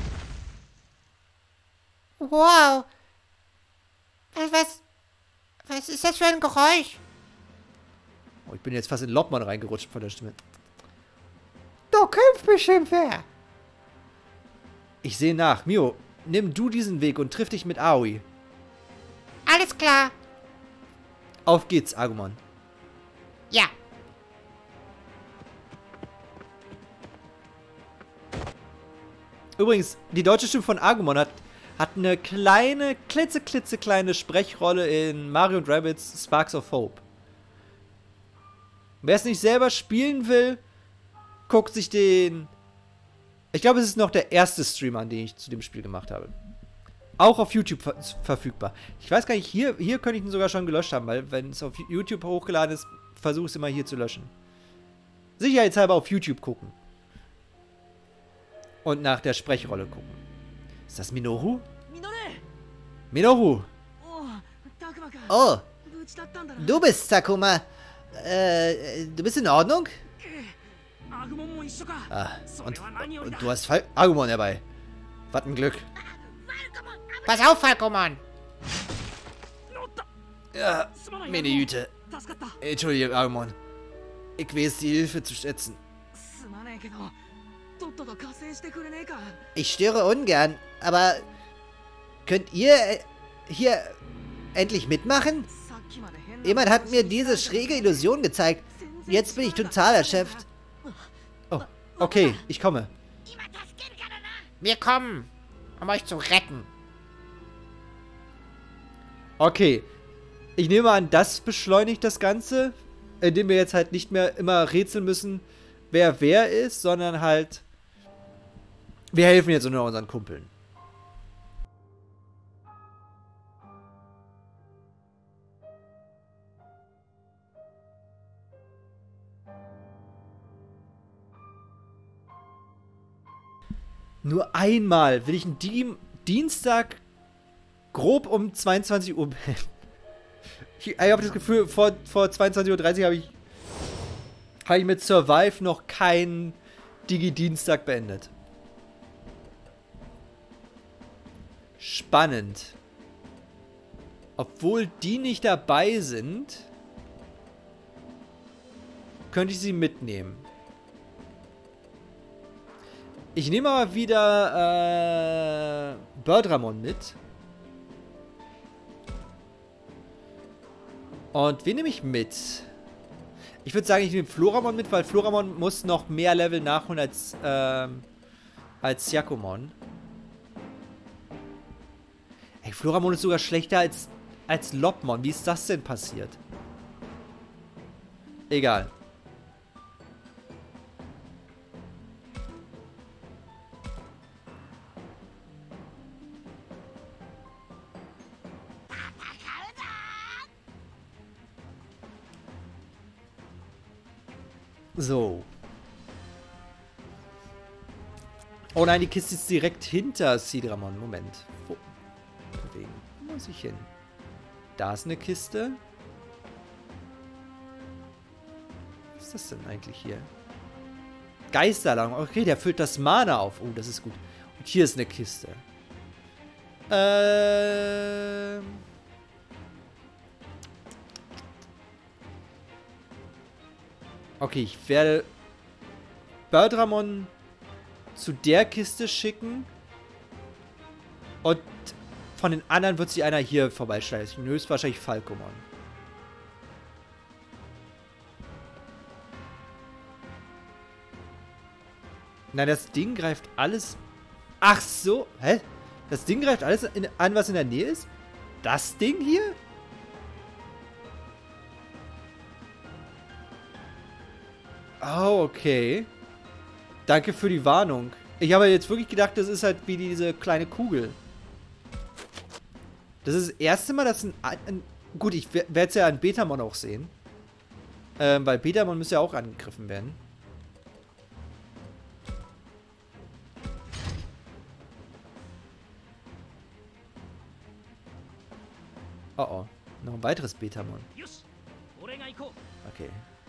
Wow. Was, was, was ist das für ein Geräusch? Oh, ich bin jetzt fast in Lopmon reingerutscht von der Stimme. Da kämpft bestimmt wer. Ich sehe nach. Mio, nimm du diesen Weg und triff dich mit Aoi. Alles klar. Auf geht's, Agumon. Ja. Übrigens, die deutsche Stimme von Agumon hat, hat eine kleine, klitzeklitzekleine Sprechrolle in Mario und Rabbids Sparks of Hope. Wer es nicht selber spielen will, guckt sich den... Ich glaube, es ist noch der erste Stream an, den ich zu dem Spiel gemacht habe. Auch auf YouTube ver verfügbar. Ich weiß gar nicht, hier, hier könnte ich ihn sogar schon gelöscht haben, weil wenn es auf YouTube hochgeladen ist, versuche ich es immer hier zu löschen. Sicherheitshalber auf YouTube gucken. Und nach der Sprechrolle gucken. Ist das Minoru? Minoru! Oh, du bist Sakuma. Äh, du bist in Ordnung? Ah, und, und du hast Fal Agumon dabei. Was ein Glück. Pass auf, Falkomon. Ja, meine Güte. Entschuldige, Agumon. Ich weiß die Hilfe zu schätzen. Ich störe ungern, aber könnt ihr äh, hier endlich mitmachen? Jemand hat mir diese schräge Illusion gezeigt. Jetzt bin ich total erschöpft. Oh, okay, ich komme. Wir kommen, um euch zu retten. Okay. Ich nehme an, das beschleunigt das Ganze, indem wir jetzt halt nicht mehr immer rätseln müssen, wer wer ist, sondern halt wir helfen jetzt nur unseren Kumpeln. Nur einmal will ich einen Di Dienstag grob um zweiundzwanzig Uhr beenden. Ich, ich habe das Gefühl, vor, vor zweiundzwanzig Uhr dreißig habe ich, hab ich mit Survive noch keinen Digi-Dienstag beendet. Spannend. Obwohl die nicht dabei sind, könnte ich sie mitnehmen. Ich nehme aber wieder äh, Birdramon mit. Und wen nehme ich mit? Ich würde sagen, ich nehme Floramon mit, weil Floramon muss noch mehr Level nachholen als, ähm, als Syakomon. Ey, Floramon ist sogar schlechter als, als Lopmon. Wie ist das denn passiert? Egal. So. Oh nein, die Kiste ist direkt hinter Sidramon. Moment. Wo bewegen muss ich hin? Da ist eine Kiste. Was ist das denn eigentlich hier? Geisterlang. Okay, der füllt das Mana auf. Oh, das ist gut. Und hier ist eine Kiste. Ähm. Okay, ich werde Birdramon zu der Kiste schicken. Und von den anderen wird sich einer hier vorbeischleichen. Höchstwahrscheinlich Falkomon. Nein, das Ding greift alles... Ach so. Hä? Das Ding greift alles in, an, was in der Nähe ist? Das Ding hier? Oh, okay. Danke für die Warnung. Ich habe jetzt wirklich gedacht, das ist halt wie diese kleine Kugel. Das ist das erste Mal, dass ein... ein gut, ich werde es ja an Betamon auch sehen. Ähm, weil Betamon müsste ja auch angegriffen werden. Oh oh. Noch ein weiteres Betamon. Okay.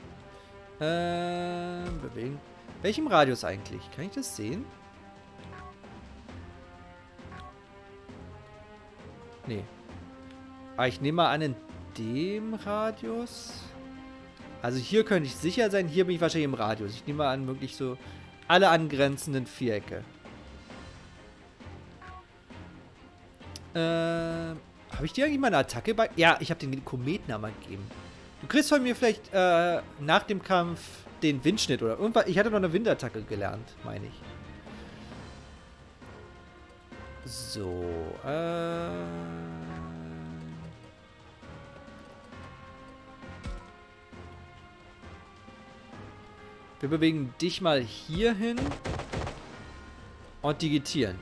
Ähm, bewegen. Welchem Radius eigentlich? Kann ich das sehen? Nee. Aber ich nehme mal an, in dem Radius. Also hier könnte ich sicher sein. Hier bin ich wahrscheinlich im Radius. Ich nehme mal an, wirklich so alle angrenzenden Vierecke. Ähm, habe ich dir eigentlich mal eine Attacke bei... Ja, ich habe den Kometen einmal gegeben. Du kriegst von mir vielleicht äh, nach dem Kampf den Windschnitt oder irgendwas. Ich hatte noch eine Windattacke gelernt, meine ich. So, äh... wir bewegen dich mal hier hin und digitieren.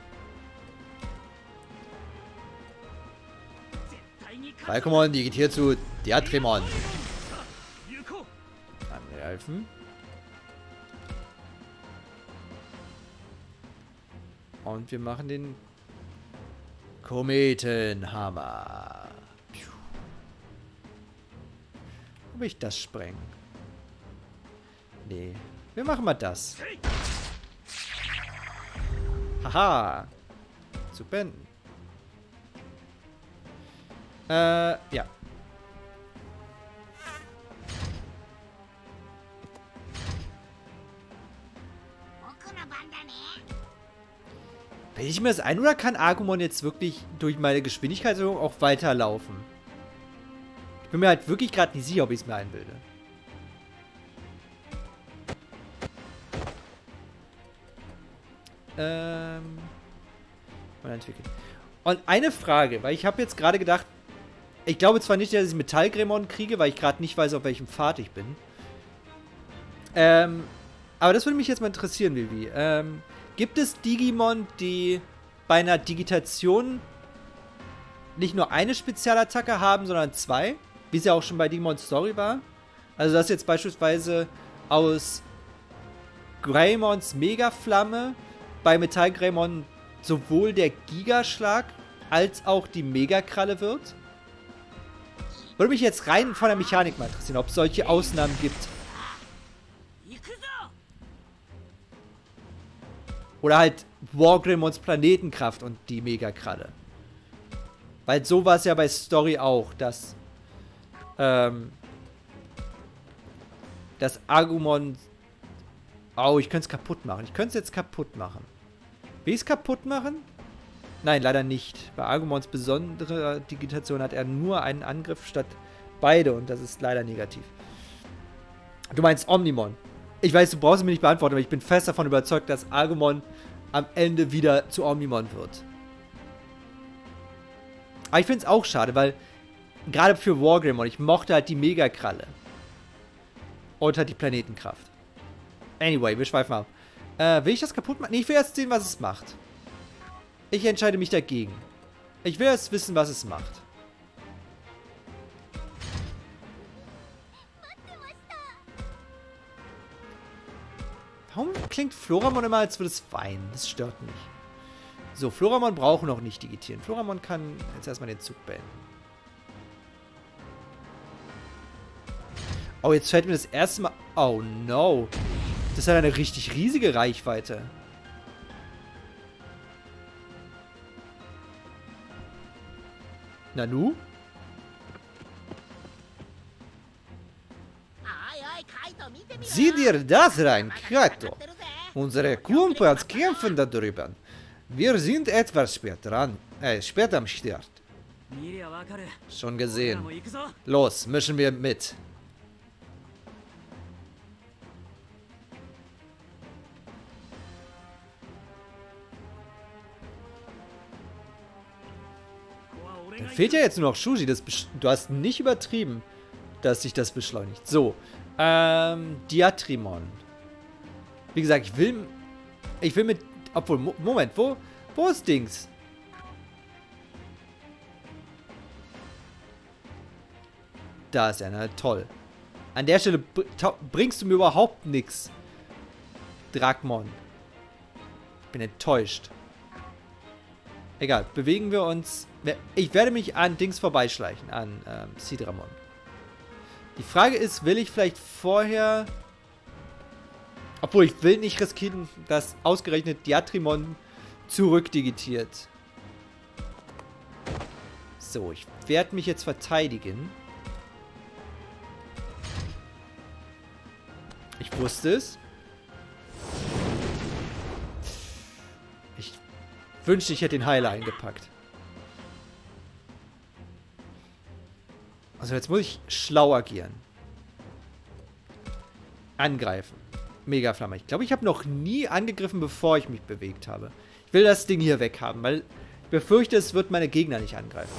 Falkomon digitiert zu Diatremon. Angreifen. Und wir machen den Kometenhammer. Ob ich das spreng? Nee. Wir machen mal das. Haha. Zu beenden. Äh, ja. Bin ich mir das ein oder kann Agumon jetzt wirklich durch meine Geschwindigkeitserhöhung auch weiterlaufen? Ich bin mir halt wirklich gerade nicht sicher, ob ich es mir einbilde. Ähm. Mal entwickeln. Und eine Frage, weil ich habe jetzt gerade gedacht, ich glaube zwar nicht, dass ich Metallgreymon kriege, weil ich gerade nicht weiß, auf welchem Pfad ich bin. Ähm, aber das würde mich jetzt mal interessieren, Vivi. Ähm, gibt es Digimon, die bei einer Digitation nicht nur eine Spezialattacke haben, sondern zwei? Wie es ja auch schon bei Digimon Story war. Also, dass jetzt beispielsweise aus Greymons Megaflamme bei Metallgreymon sowohl der Gigaschlag als auch die Megakralle wird? Würde mich jetzt rein von der Mechanik mal interessieren, ob es solche Ausnahmen gibt. Oder halt Wargreymons Planetenkraft und die Megakralle. Weil so war es ja bei Story auch, dass ähm, dass Agumon... Oh, ich könnte es kaputt machen. Ich könnte es jetzt kaputt machen. Will ich es kaputt machen? Nein, leider nicht. Bei Agumons besonderer Digitation hat er nur einen Angriff statt beide und das ist leider negativ. Du meinst Omnimon. Ich weiß, du brauchst es mir nicht beantworten, aber ich bin fest davon überzeugt, dass Agumon am Ende wieder zu Omnimon wird. Aber ich finde es auch schade, weil gerade für Wargreymon, ich mochte halt die Megakralle. Und halt die Planetenkraft. Anyway, wir schweifen ab. Äh, will ich das kaputt machen? Nee, ich will erst sehen, was es macht. Ich entscheide mich dagegen. Ich will erst wissen, was es macht. Warum klingt Floramon immer, als würde es weinen? Das stört mich. So, Floramon braucht noch nicht digitieren. Floramon kann jetzt erstmal den Zug beenden. Oh, jetzt fällt mir das erste Mal... Oh, no. Das hat eine richtig riesige Reichweite. Nanu? Sieh dir das rein, Kato. Unsere Kumpels kämpfen da drüben. Wir sind etwas spät dran. Äh, spät am Start. Schon gesehen. Los, mischen wir mit. Dann fehlt ja jetzt nur noch Shuji. Das du hast nicht übertrieben, dass sich das beschleunigt. So. Ähm, Diatrimon. Wie gesagt, ich will... Ich will mit... Obwohl, Mo Moment, wo... Wo ist Dings? Da ist er, na toll. An der Stelle bringst du mir überhaupt nichts. Dragmon. Ich bin enttäuscht. Egal, bewegen wir uns. Ich werde mich an Dings vorbeischleichen, an ähm, Sidramon. Die Frage ist, will ich vielleicht vorher... Obwohl, ich will nicht riskieren, dass ausgerechnet Diatrimon zurückdigitiert. So, ich werde mich jetzt verteidigen. Ich wusste es. Ich wünschte, ich hätte den Heiler eingepackt. Also jetzt muss ich schlau agieren. Angreifen. Megaflamme. Ich glaube, ich habe noch nie angegriffen, bevor ich mich bewegt habe. Ich will das Ding hier weghaben, weil ich befürchte, es wird meine Gegner nicht angreifen.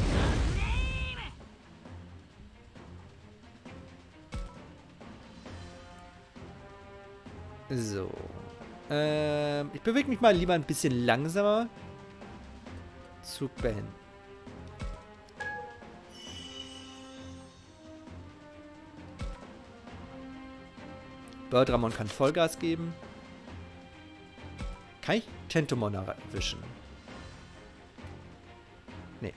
So. Ähm, ich bewege mich mal lieber ein bisschen langsamer. Zu beenden. Birdramon kann Vollgas geben. Kann ich Tentomon erwischen? Nee.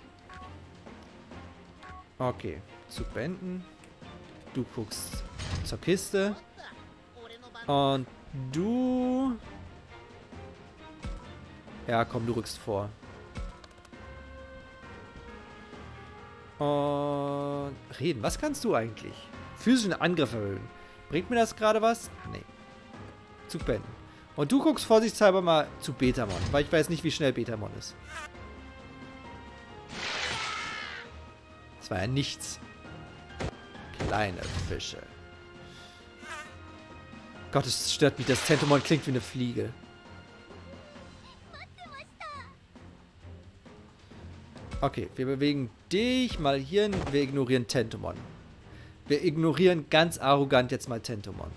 Okay. Zug beenden. Du guckst zur Kiste. Und du... Ja, komm, du rückst vor. Und... Reden, was kannst du eigentlich? Physischen Angriff erhöhen. Bringt mir das gerade was? Nee. Zug beenden. Und du guckst vorsichtshalber mal zu Betamon, weil ich weiß nicht, wie schnell Betamon ist. Das war ja nichts. Kleine Fische. Gott, es stört mich, dass Tentomon klingt wie eine Fliege. Okay, wir bewegen dich mal hierhin. Wir ignorieren Tentomon. Wir ignorieren ganz arrogant jetzt mal Tentomon.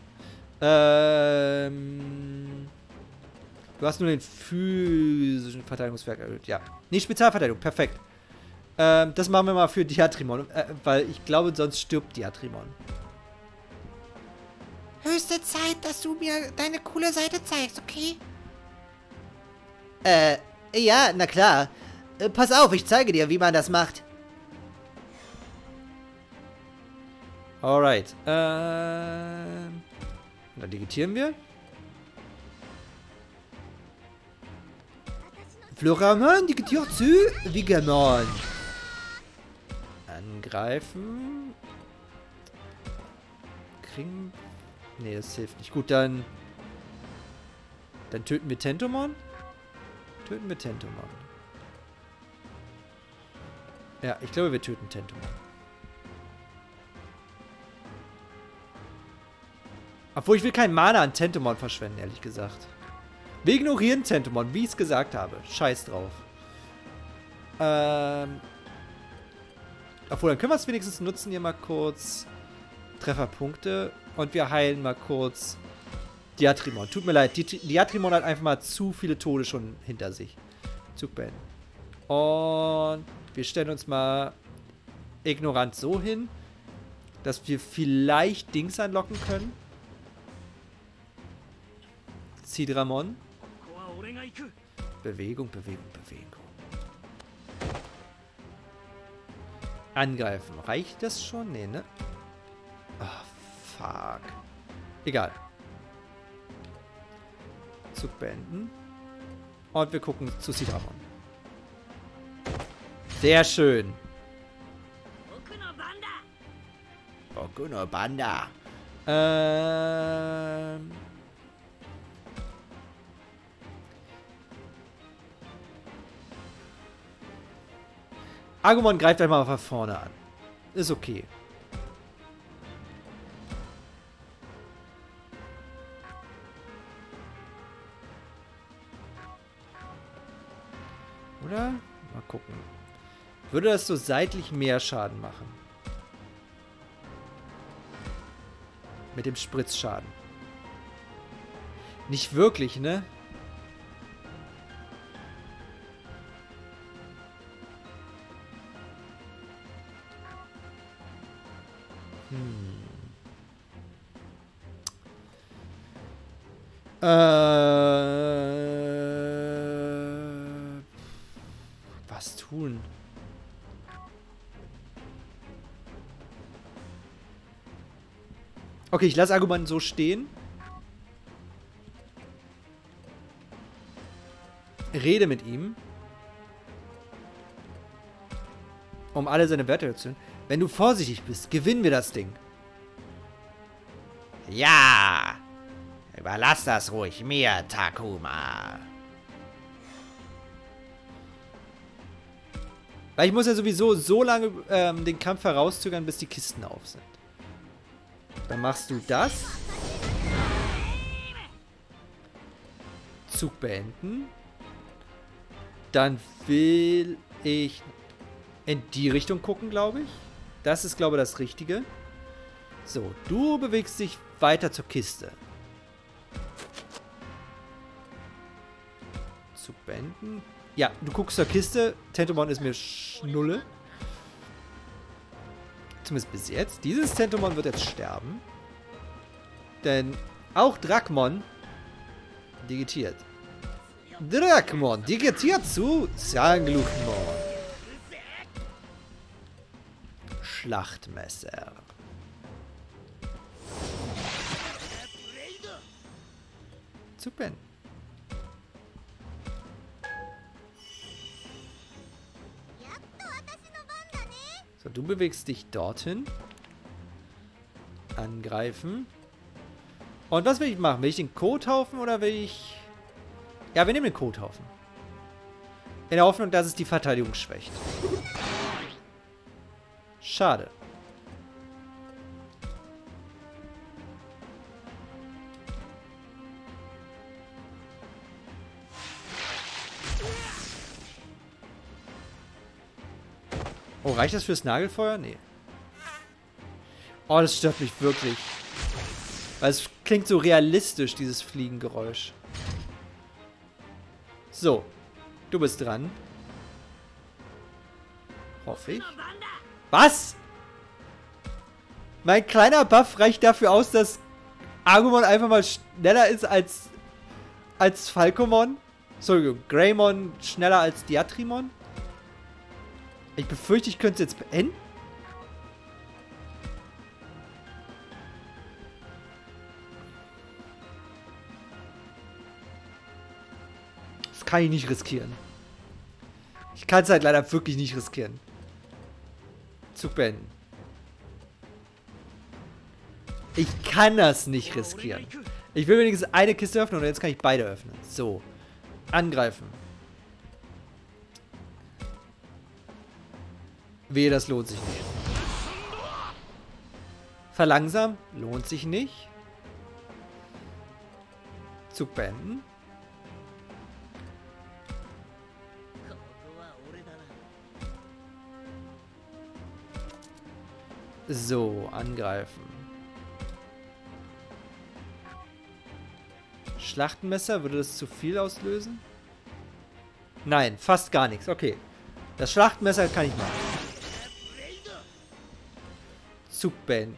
Ähm... Du hast nur den physischen Verteidigungswerk erhöht. Ja. Nee, Spezialverteidigung. Perfekt. Ähm, das machen wir mal für Diatrimon. Äh, weil ich glaube, sonst stirbt Diatrimon. Höchste Zeit, dass du mir deine coole Seite zeigst, okay? Äh, ja, na klar. Äh, pass auf, ich zeige dir, wie man das macht. Alright. Ähm... Dann digitieren wir. Floramon digitiert zu Vigamon. Angreifen. Kriegen... Nee, das hilft nicht. Gut, dann... Dann töten wir Tentomon. Töten wir Tentomon. Ja, ich glaube, wir töten Tentomon. Obwohl, ich will kein Mana an Tentomon verschwenden, ehrlich gesagt. Wir ignorieren Tentomon, wie ich es gesagt habe. Scheiß drauf. Ähm... Obwohl, dann können wir es wenigstens nutzen, hier mal kurz Trefferpunkte. Und wir heilen mal kurz Diatrimon. Tut mir leid, die Diatrimon hat einfach mal zu viele Tode schon hinter sich. Zug beenden. Und wir stellen uns mal ignorant so hin, dass wir vielleicht Dings anlocken können. Sidramon. Bewegung, Bewegung, Bewegung. Angreifen. Reicht das schon? Nee, ne? Ah, fuck. Egal. Zug beenden. Und wir gucken zu Sidramon. Sehr schön. Boku no Banda. Ähm... Agumon greift einmal von vorne an. Ist okay. Oder? Mal gucken. Würde das so seitlich mehr Schaden machen? Mit dem Spritzschaden. Nicht wirklich, ne? Hm. Äh... Was tun? Okay, ich lasse Agumon so stehen. Rede mit ihm. Um alle seine Werte zu erhöhen. Wenn du vorsichtig bist, gewinnen wir das Ding. Ja! Überlass das ruhig mir, Takuma. Weil ich muss ja sowieso so lange ähm, den Kampf herauszögern, bis die Kisten auf sind. Dann machst du das. Zug beenden. Dann will ich in die Richtung gucken, glaube ich. Das ist, glaube ich, das Richtige. So, du bewegst dich weiter zur Kiste. Zug beenden. Ja, du guckst zur Kiste. Tentomon ist mir Schnulle. Zumindest bis jetzt. Dieses Tentomon wird jetzt sterben. Denn auch Drakmon digitiert. Drakmon digitiert zu Sanglukmon. Schlachtmesser. Zug beenden. So, du bewegst dich dorthin. Angreifen. Und was will ich machen? Will ich den Kothaufen oder will ich... Ja, wir nehmen den Kothaufen. In der Hoffnung, dass es die Verteidigung schwächt. Schade. Oh, reicht das fürs Nagelfeuer? Nee. Oh, das stört mich wirklich. Weil es klingt so realistisch, dieses Fliegengeräusch. So. Du bist dran. Hoffe ich. Was? Mein kleiner Buff reicht dafür aus, dass Agumon einfach mal schneller ist als als Falcomon. Entschuldigung, Greymon schneller als Diatrimon. Ich befürchte, ich könnte es jetzt beenden. Das kann ich nicht riskieren. Ich kann es halt leider wirklich nicht riskieren. Zug beenden. Ich kann das nicht riskieren. Ich will wenigstens eine Kiste öffnen und jetzt kann ich beide öffnen. So. Angreifen. Wehe, das lohnt sich nicht. Verlangsamen. Lohnt sich nicht. Zug beenden. So, angreifen. Schlachtenmesser, würde das zu viel auslösen? Nein, fast gar nichts. Okay. Das Schlachtenmesser kann ich machen. Zug beenden.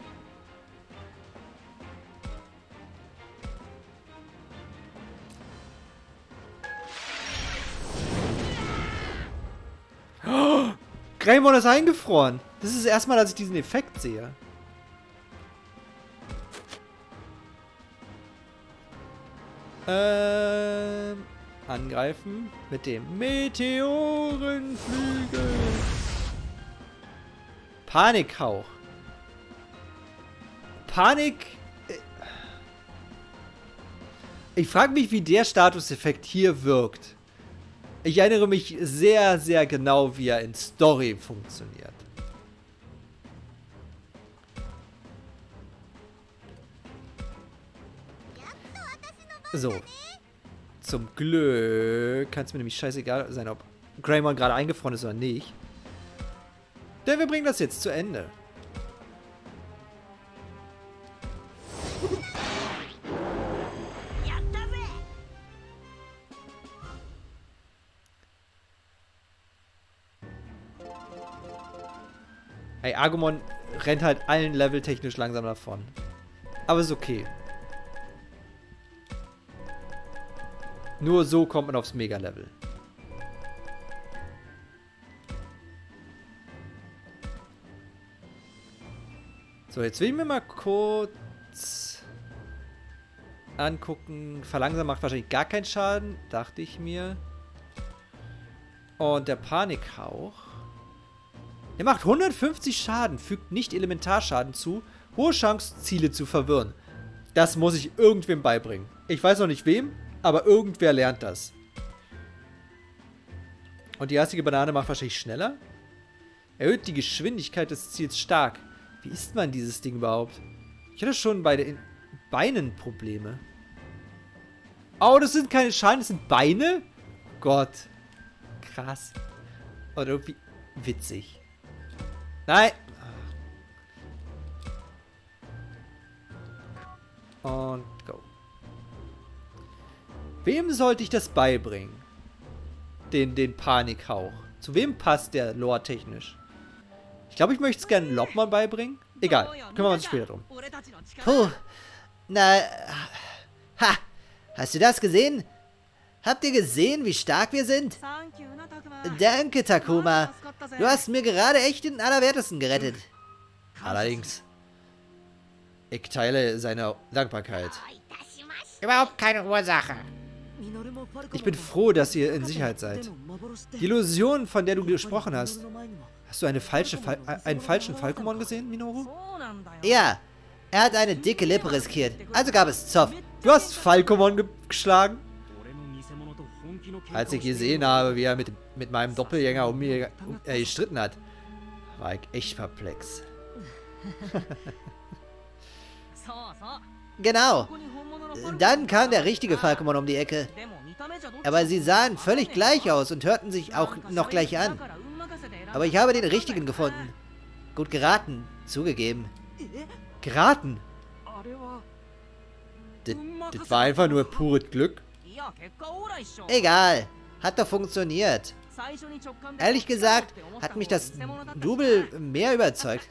Oh, Greymon ist eingefroren. Das ist das erste Mal, dass ich diesen Effekt sehe. Ähm, angreifen mit dem Meteorenflügel. Panikhauch. Panik... Ich frage mich, wie der Statuseffekt hier wirkt. Ich erinnere mich sehr, sehr genau, wie er in Story funktioniert. So. Zum Glück kann es mir nämlich scheißegal sein, ob Greymon gerade eingefroren ist oder nicht. Denn wir bringen das jetzt zu Ende. Hey, Agumon rennt halt allen Level technisch langsam davon. Aber ist okay. Nur so kommt man aufs Mega-Level. So, jetzt will ich mir mal kurz angucken. Verlangsamen macht wahrscheinlich gar keinen Schaden, dachte ich mir. Und der Panikhauch. Der macht hundertfünfzig Schaden, fügt nicht Elementarschaden zu. Hohe Chance, Ziele zu verwirren. Das muss ich irgendwem beibringen. Ich weiß noch nicht wem, aber irgendwer lernt das. Und die erstige Banane macht wahrscheinlich schneller. Erhöht die Geschwindigkeit des Ziels stark. Wie isst man dieses Ding überhaupt? Ich hatte schon bei den Beinen Probleme. Oh, das sind keine Schalen, das sind Beine? Gott. Krass. Oder irgendwie witzig. Nein. Und go. Wem sollte ich das beibringen? Den, den Panikhauch. Zu wem passt der Lore technisch? Ich glaube, ich möchte es gerne Lopmon beibringen. Egal, kümmern wir uns später drum. Puh. Na, ha. Hast du das gesehen? Habt ihr gesehen, wie stark wir sind? Danke, Takuma. Du hast mir gerade echt den Allerwertesten gerettet. Allerdings. Ich teile seine Dankbarkeit. Überhaupt keine Ursache. Ich bin froh, dass ihr in Sicherheit seid. Die Illusion, von der du gesprochen hast. Hast du eine falsche Fal einen falschen Falcomon gesehen, Minoru? Ja, er hat eine dicke Lippe riskiert. Also gab es Zoff. Du hast Falcomon ge geschlagen? Als ich gesehen habe, wie er mit, mit meinem Doppelgänger um mir um, äh, gestritten hat, war ich echt perplex. Genau. Dann kam der richtige Falcomon um die Ecke. Aber sie sahen völlig gleich aus und hörten sich auch noch gleich an. Aber ich habe den richtigen gefunden. Gut geraten, zugegeben. Geraten? Das, das war einfach nur pures Glück. Egal, hat doch funktioniert. Ehrlich gesagt, hat mich das Double mehr überzeugt.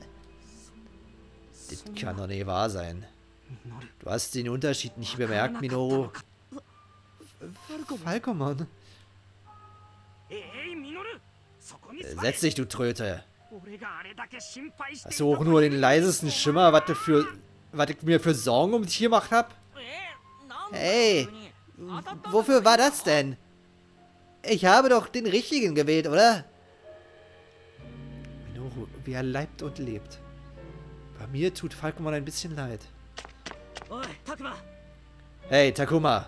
Das kann doch nicht wahr sein. Du hast den Unterschied nicht bemerkt, Minoru. Falcomon. Setz dich, du Tröte. Hast du auch nur den leisesten Schimmer, was, für, was ich mir für Sorgen um dich gemacht habe? Hey, wofür war das denn? Ich habe doch den richtigen gewählt, oder? Minoru, wie er leibt und lebt. Bei mir tut Falcomon ein bisschen leid. Hey, Takuma.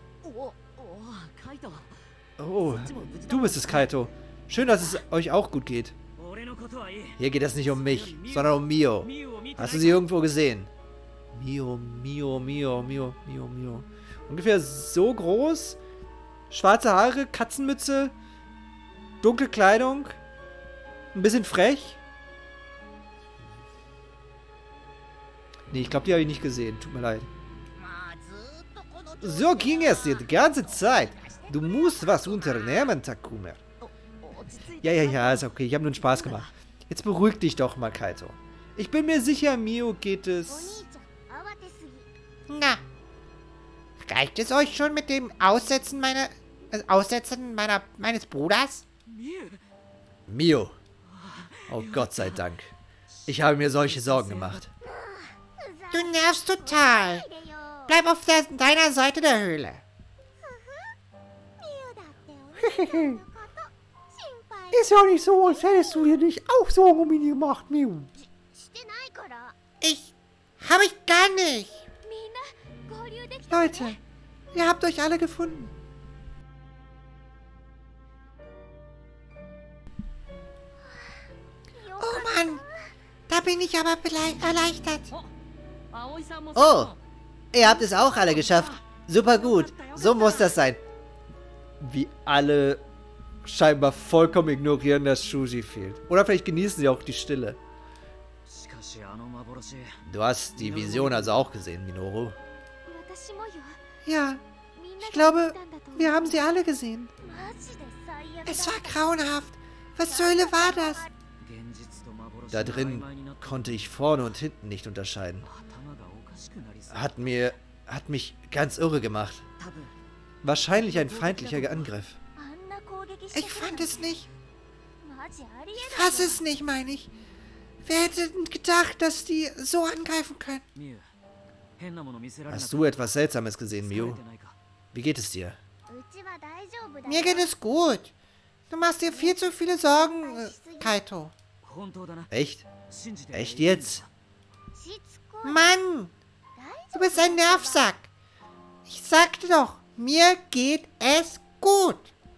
Oh, du bist es, Kaito. Schön, dass es euch auch gut geht. Hier geht es nicht um mich, sondern um Mio. Hast du sie irgendwo gesehen? Mio, Mio, Mio, Mio, Mio, Mio. Ungefähr so groß. Schwarze Haare, Katzenmütze, dunkle Kleidung. Ein bisschen frech. Nee, ich glaube, die habe ich nicht gesehen. Tut mir leid. So ging es dir die ganze Zeit. Du musst was unternehmen, Takuma. Ja, ja, ja, ist okay. Ich habe nur einen Spaß gemacht. Jetzt beruhig dich doch mal, Kaito. Ich bin mir sicher, Mio geht es... Na, reicht es euch schon mit dem Aussetzen meiner... Äh, Aussetzen meiner, meines Bruders? Mio. Oh Gott sei Dank. Ich habe mir solche Sorgen gemacht. Du nervst total. Bleib auf der, deiner Seite der Höhle. Ist ja nicht so, als hättest du dir nicht auch Sorgen um ihn gemacht, Miu. Ich Hab ich gar nicht. Leute, ihr habt euch alle gefunden. Oh Mann, da bin ich aber erleichtert. Oh, ihr habt es auch alle geschafft. Super gut. So muss das sein. Wie alle scheinbar vollkommen ignorieren, dass Shuji fehlt. Oder vielleicht genießen sie auch die Stille. Du hast die Vision also auch gesehen, Minoru. Ja, ich glaube, wir haben sie alle gesehen. Es war grauenhaft. Was zur Hölle war das? Da drin konnte ich vorne und hinten nicht unterscheiden. Hat mir, hat mich ganz irre gemacht. Wahrscheinlich ein feindlicher Angriff. Ich fand es nicht. Ich fasse es nicht, meine ich. Wer hätte denn gedacht, dass die so angreifen können? Hast du etwas Seltsames gesehen, Miu? Wie geht es dir? Mir geht es gut. Du machst dir viel zu viele Sorgen, äh, Kaito. Echt? Echt jetzt? Mann! Du bist ein Nervsack. Ich sagte doch, mir geht es gut.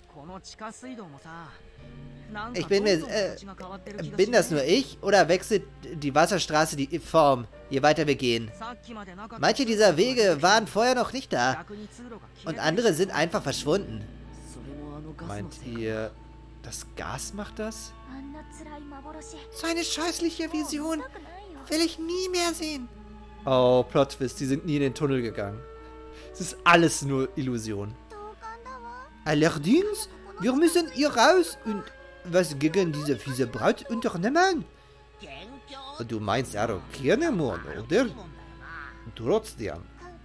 Ich bin mir, äh, bin das nur ich? Oder wechselt die Wasserstraße die Form, je weiter wir gehen? Manche dieser Wege waren vorher noch nicht da. Und andere sind einfach verschwunden. Meint ihr, das Gas macht das? So eine scheußliche Vision will ich nie mehr sehen. Oh, Plot-Twist, die sind nie in den Tunnel gegangen. Es ist alles nur Illusion. Allerdings, wir müssen hier raus und was gegen diese fiese Braut unternehmen. Du meinst Arokirne, Mann, oder? Trotzdem.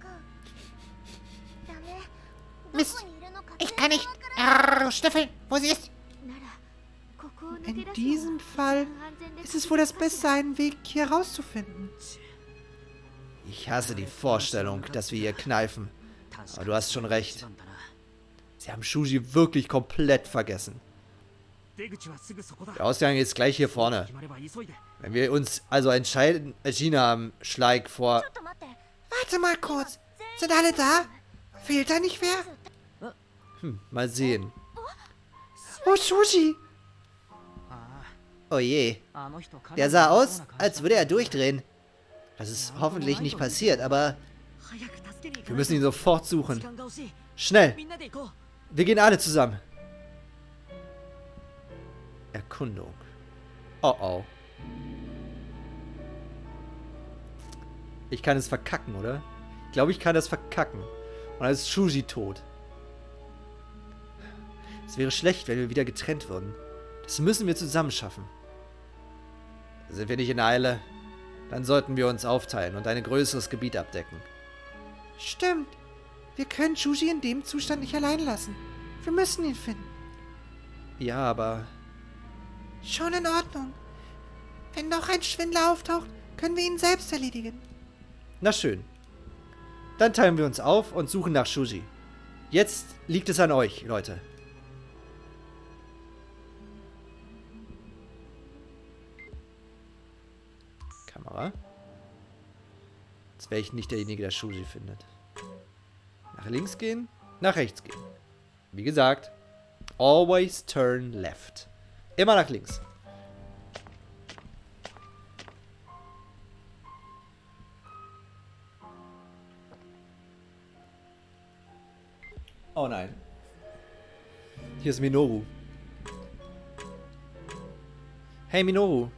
Mist, ich kann nicht äh, schnüffeln, wo sie ist. In diesem Fall ist es wohl das Beste, einen Weg hier rauszufinden. Ich hasse die Vorstellung, dass wir hier kneifen. Aber du hast schon recht. Sie haben Shuji wirklich komplett vergessen. Der Ausgang ist gleich hier vorne. Wenn wir uns also entscheiden, entschieden haben, Schleik vor... Warte mal kurz. Sind alle da? Fehlt da nicht wer? Hm, mal sehen. Oh, Shuji! Oh je. Der sah aus, als würde er durchdrehen. Das ist hoffentlich nicht passiert, aber... Wir müssen ihn sofort suchen. Schnell! Wir gehen alle zusammen. Erkundung. Oh oh. Ich kann es verkacken, oder? Ich glaube, ich kann das verkacken. Und dann ist Shuji tot. Es wäre schlecht, wenn wir wieder getrennt würden. Das müssen wir zusammen schaffen. Sind wir nicht in Eile? Dann sollten wir uns aufteilen und ein größeres Gebiet abdecken. Stimmt. Wir können Shuji in dem Zustand nicht allein lassen. Wir müssen ihn finden. Ja, aber... Schon in Ordnung. Wenn noch ein Schwindler auftaucht, können wir ihn selbst erledigen. Na schön. Dann teilen wir uns auf und suchen nach Shuji. Jetzt liegt es an euch, Leute. Kamera. Jetzt wäre ich nicht derjenige, der Shuji findet. Nach links gehen, nach rechts gehen. Wie gesagt, always turn left. Immer nach links. Oh nein. Hier ist Minoru. Hey Minoru.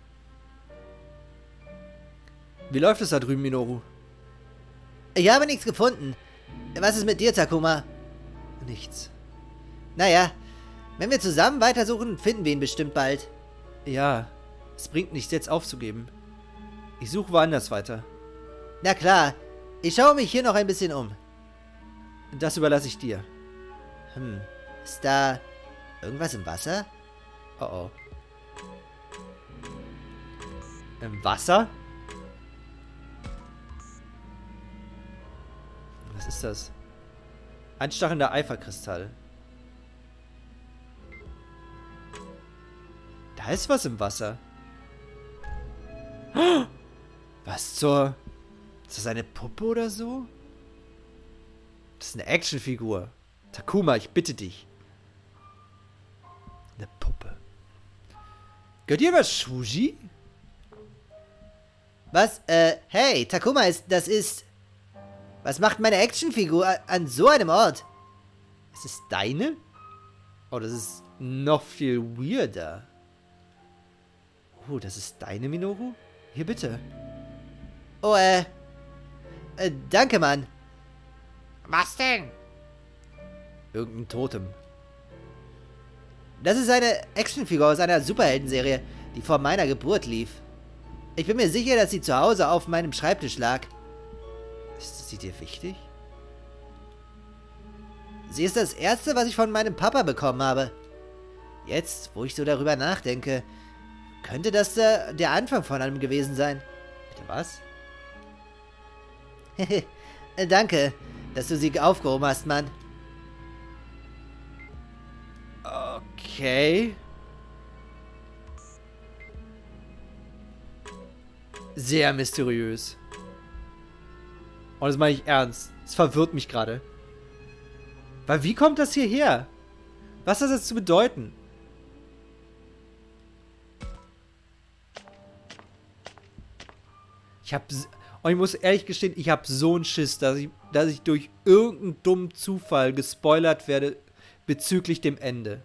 Wie läuft es da drüben, Minoru? Ich habe nichts gefunden. Was ist mit dir, Takuma? Nichts. Naja, wenn wir zusammen weitersuchen, finden wir ihn bestimmt bald. Ja, es bringt nichts, jetzt aufzugeben. Ich suche woanders weiter. Na klar, ich schaue mich hier noch ein bisschen um. Das überlasse ich dir. Hm, ist da irgendwas im Wasser? Oh oh. Im Wasser? Was ist das? Ein stachelnder Eiferkristall. Da ist was im Wasser. Was zur... Ist das eine Puppe oder so? Das ist eine Actionfigur. Takuma, ich bitte dich. Eine Puppe. Gehört ihr was, Shuji? Was? Äh, hey, Takuma, ist, das ist... Was macht meine Actionfigur an so einem Ort? Ist es deine? Oh, das ist noch viel weirder. Oh, das ist deine, Minoru? Hier, bitte. Oh, äh... äh danke, Mann. Was denn? Irgendein Totem. Das ist eine Actionfigur aus einer Superheldenserie, die vor meiner Geburt lief. Ich bin mir sicher, dass sie zu Hause auf meinem Schreibtisch lag. Ist sie dir wichtig? Sie ist das Erste, was ich von meinem Papa bekommen habe. Jetzt, wo ich so darüber nachdenke, könnte das der, der Anfang von allem gewesen sein. Bitte was? Danke, dass du sie aufgehoben hast, Mann. Okay. Sehr mysteriös. Und das meine ich ernst. Es verwirrt mich gerade. Weil wie kommt das hierher? Was hat das jetzt zu bedeuten? Ich habe... Und ich muss ehrlich gestehen, ich habe so einen Schiss, dass ich, dass ich durch irgendeinen dummen Zufall gespoilert werde bezüglich dem Ende.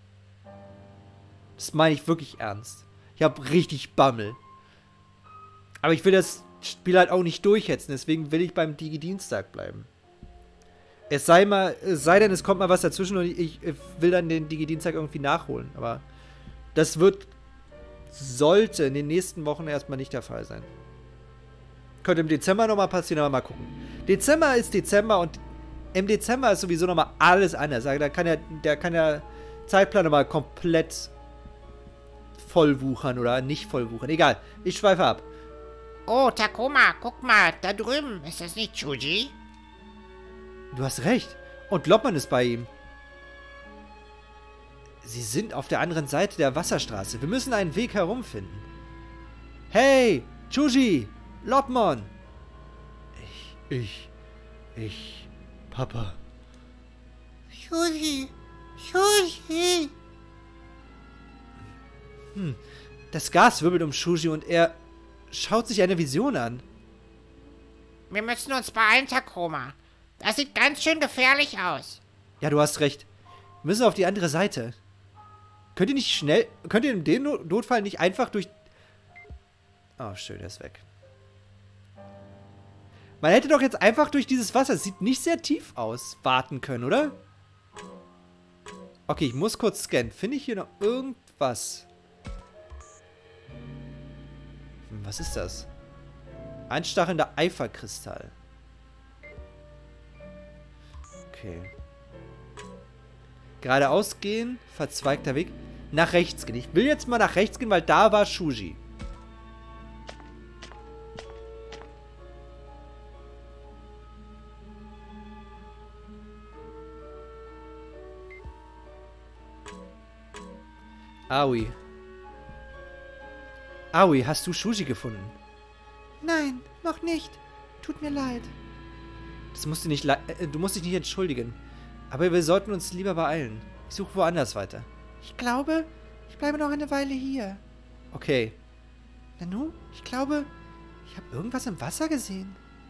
Das meine ich wirklich ernst. Ich habe richtig Bammel. Aber ich will das Spiel halt auch nicht durchhetzen, deswegen will ich beim Digi-Dienstag bleiben. Es sei mal, es sei denn, es kommt mal was dazwischen und ich, ich will dann den Digi-Dienstag irgendwie nachholen. Aber das wird, sollte in den nächsten Wochen erstmal nicht der Fall sein. Könnte im Dezember nochmal passieren, aber mal gucken. Dezember ist Dezember und im Dezember ist sowieso nochmal alles anders. Da kann ja, der kann ja Zeitplan nochmal komplett vollwuchern oder nicht vollwuchern. Egal, ich schweife ab. Oh, Takuma, guck mal, da drüben. Ist das nicht Shuji? Du hast recht. Und Loppmann ist bei ihm. Sie sind auf der anderen Seite der Wasserstraße. Wir müssen einen Weg herumfinden. Hey, Shuji, Loppmann. Ich, ich, ich, Papa. Shuji, Shuji. Hm, das Gas wirbelt um Shuji und er schaut sich eine Vision an. Wir müssen uns beeilen, Takuma. Das sieht ganz schön gefährlich aus. Ja, du hast recht. Wir müssen auf die andere Seite. Könnt ihr nicht schnell... Könnt ihr in dem Notfall nicht einfach durch... Oh, schön, er ist weg. Man hätte doch jetzt einfach durch dieses Wasser, es sieht nicht sehr tief aus, warten können, oder? Okay, ich muss kurz scannen. Finde ich hier noch irgendwas? Hm, was ist das? Einstachelnder Eiferkristall. Okay. Geradeaus gehen, verzweigter Weg. Nach rechts gehen. Ich will jetzt mal nach rechts gehen, weil da war Shuji. Aoi. Aoi, hast du Shuji gefunden? Nein, noch nicht. Tut mir leid. Das musst du nicht le äh, du musst dich nicht entschuldigen. Aber wir sollten uns lieber beeilen. Ich suche woanders weiter. Ich glaube, ich bleibe noch eine Weile hier. Okay. Nanu, ich glaube, ich habe irgendwas im Wasser gesehen.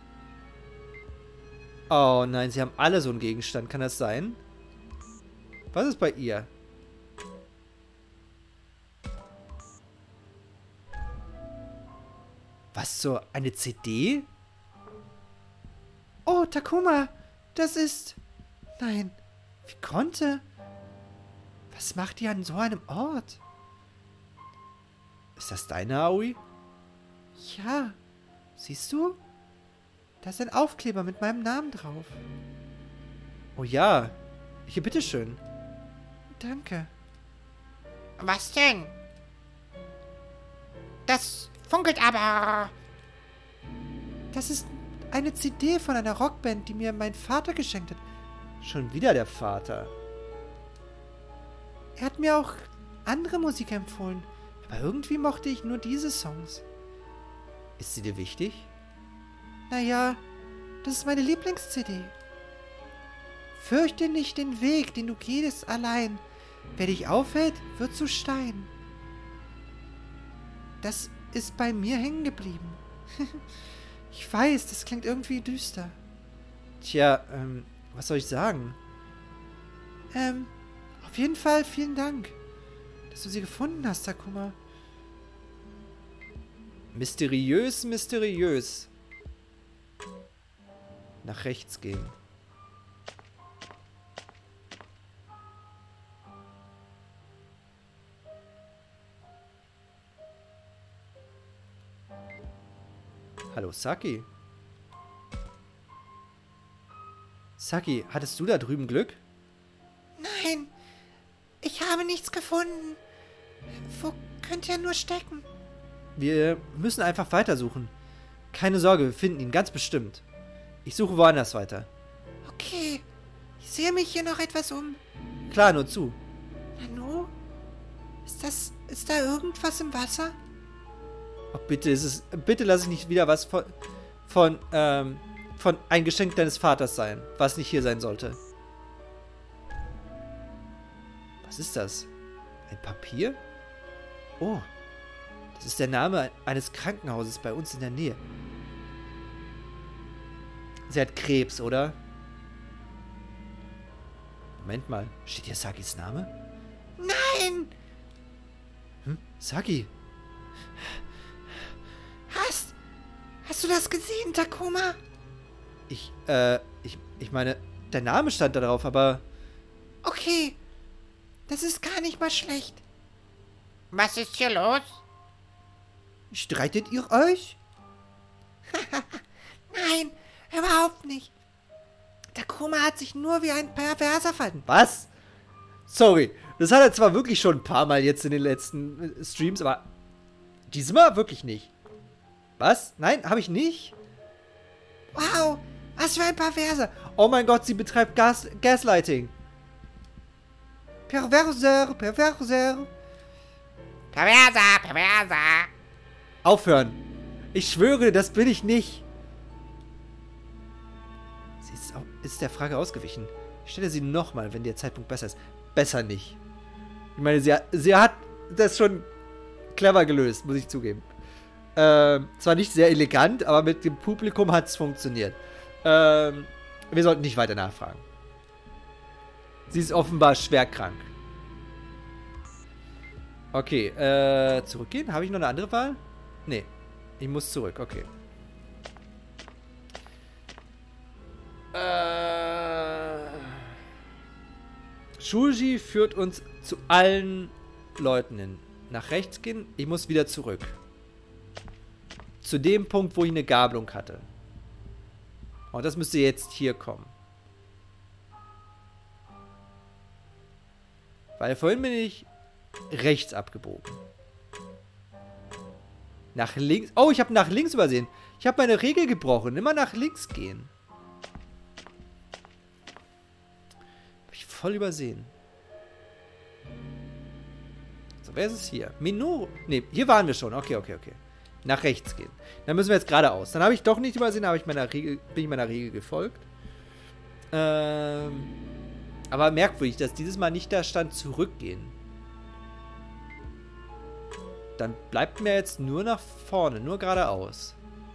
Oh nein, sie haben alle so einen Gegenstand. Kann das sein? Was ist bei ihr? Was, so eine C D? Oh, Takuma, das ist... Nein, wie konnte... Was macht die an so einem Ort? Ist das deine Aoi? Ja, siehst du? Da ist ein Aufkleber mit meinem Namen drauf. Oh ja, hier, bitteschön. Danke. Was denn? Das funkelt aber. Das ist eine C D von einer Rockband, die mir mein Vater geschenkt hat. Schon wieder der Vater. Er hat mir auch andere Musik empfohlen, aber irgendwie mochte ich nur diese Songs. Ist sie dir wichtig? Naja, das ist meine Lieblings-C D. Fürchte nicht den Weg, den du gehst allein. Wer dich aufhält, wird zu Stein. Das ist bei mir hängen geblieben. Ich weiß, das klingt irgendwie düster. Tja, ähm, was soll ich sagen? Ähm, auf jeden Fall vielen Dank, dass du sie gefunden hast, Takuma. Mysteriös, mysteriös. Nach rechts gehen. Hallo, Saki. Saki, hattest du da drüben Glück? Nein, ich habe nichts gefunden. Wo könnte er nur stecken? Wir müssen einfach weitersuchen. Keine Sorge, wir finden ihn ganz bestimmt. Ich suche woanders weiter. Okay, ich sehe mich hier noch etwas um. Klar, nur zu. Nanu? Ist das, ist da irgendwas im Wasser? Oh, bitte, ist es, bitte lass ich nicht wieder was von, von, ähm, von ein Geschenk deines Vaters sein, was nicht hier sein sollte. Was ist das? Ein Papier? Oh, das ist der Name eines Krankenhauses bei uns in der Nähe. Sie hat Krebs, oder? Moment mal, steht hier Sakis Name? Nein! Hm? Saki? Hast, hast du das gesehen, Takuma? Ich, äh, ich, ich meine, der Name stand da drauf, aber... Okay, das ist gar nicht mal schlecht. Was ist hier los? Streitet ihr euch? Nein, überhaupt nicht. Takuma hat sich nur wie ein Perverser verhalten. Was? Sorry, das hat er zwar wirklich schon ein paar Mal jetzt in den letzten Streams, aber diesmal wirklich nicht. Was? Nein, habe ich nicht? Wow, was für ein Perverser. Oh mein Gott, sie betreibt Gas Gaslighting. Perverser, Perverser. Perverser, Perverser. Aufhören. Ich schwöre, das bin ich nicht. Sie ist, auch, ist der Frage ausgewichen. Ich stelle sie nochmal, wenn der Zeitpunkt besser ist. Besser nicht. Ich meine, sie, sie hat das schon clever gelöst, muss ich zugeben. Ähm, zwar nicht sehr elegant, aber mit dem Publikum hat es funktioniert. Ähm, wir sollten nicht weiter nachfragen. Sie ist offenbar schwer krank. Okay, äh, zurückgehen? Habe ich noch eine andere Wahl? Nee, ich muss zurück, okay. Äh, Shuji führt uns zu allen Leuten hin. Nach rechts gehen, ich muss wieder zurück. Zu dem Punkt, wo ich eine Gabelung hatte. Und das müsste jetzt hier kommen. Weil vorhin bin ich rechts abgebogen. Nach links. Oh, ich habe nach links übersehen. Ich habe meine Regel gebrochen. Immer nach links gehen. Habe ich voll übersehen. So, wer ist es hier? Minoru. Ne, hier waren wir schon. Okay, okay, okay. Nach rechts gehen. Dann müssen wir jetzt geradeaus. Dann habe ich doch nicht übersehen, habe ich meiner Regel, bin ich meiner Regel gefolgt. Ähm, aber merkwürdig, dass dieses Mal nicht da stand, zurückgehen. Dann bleibt mir jetzt nur nach vorne, nur geradeaus.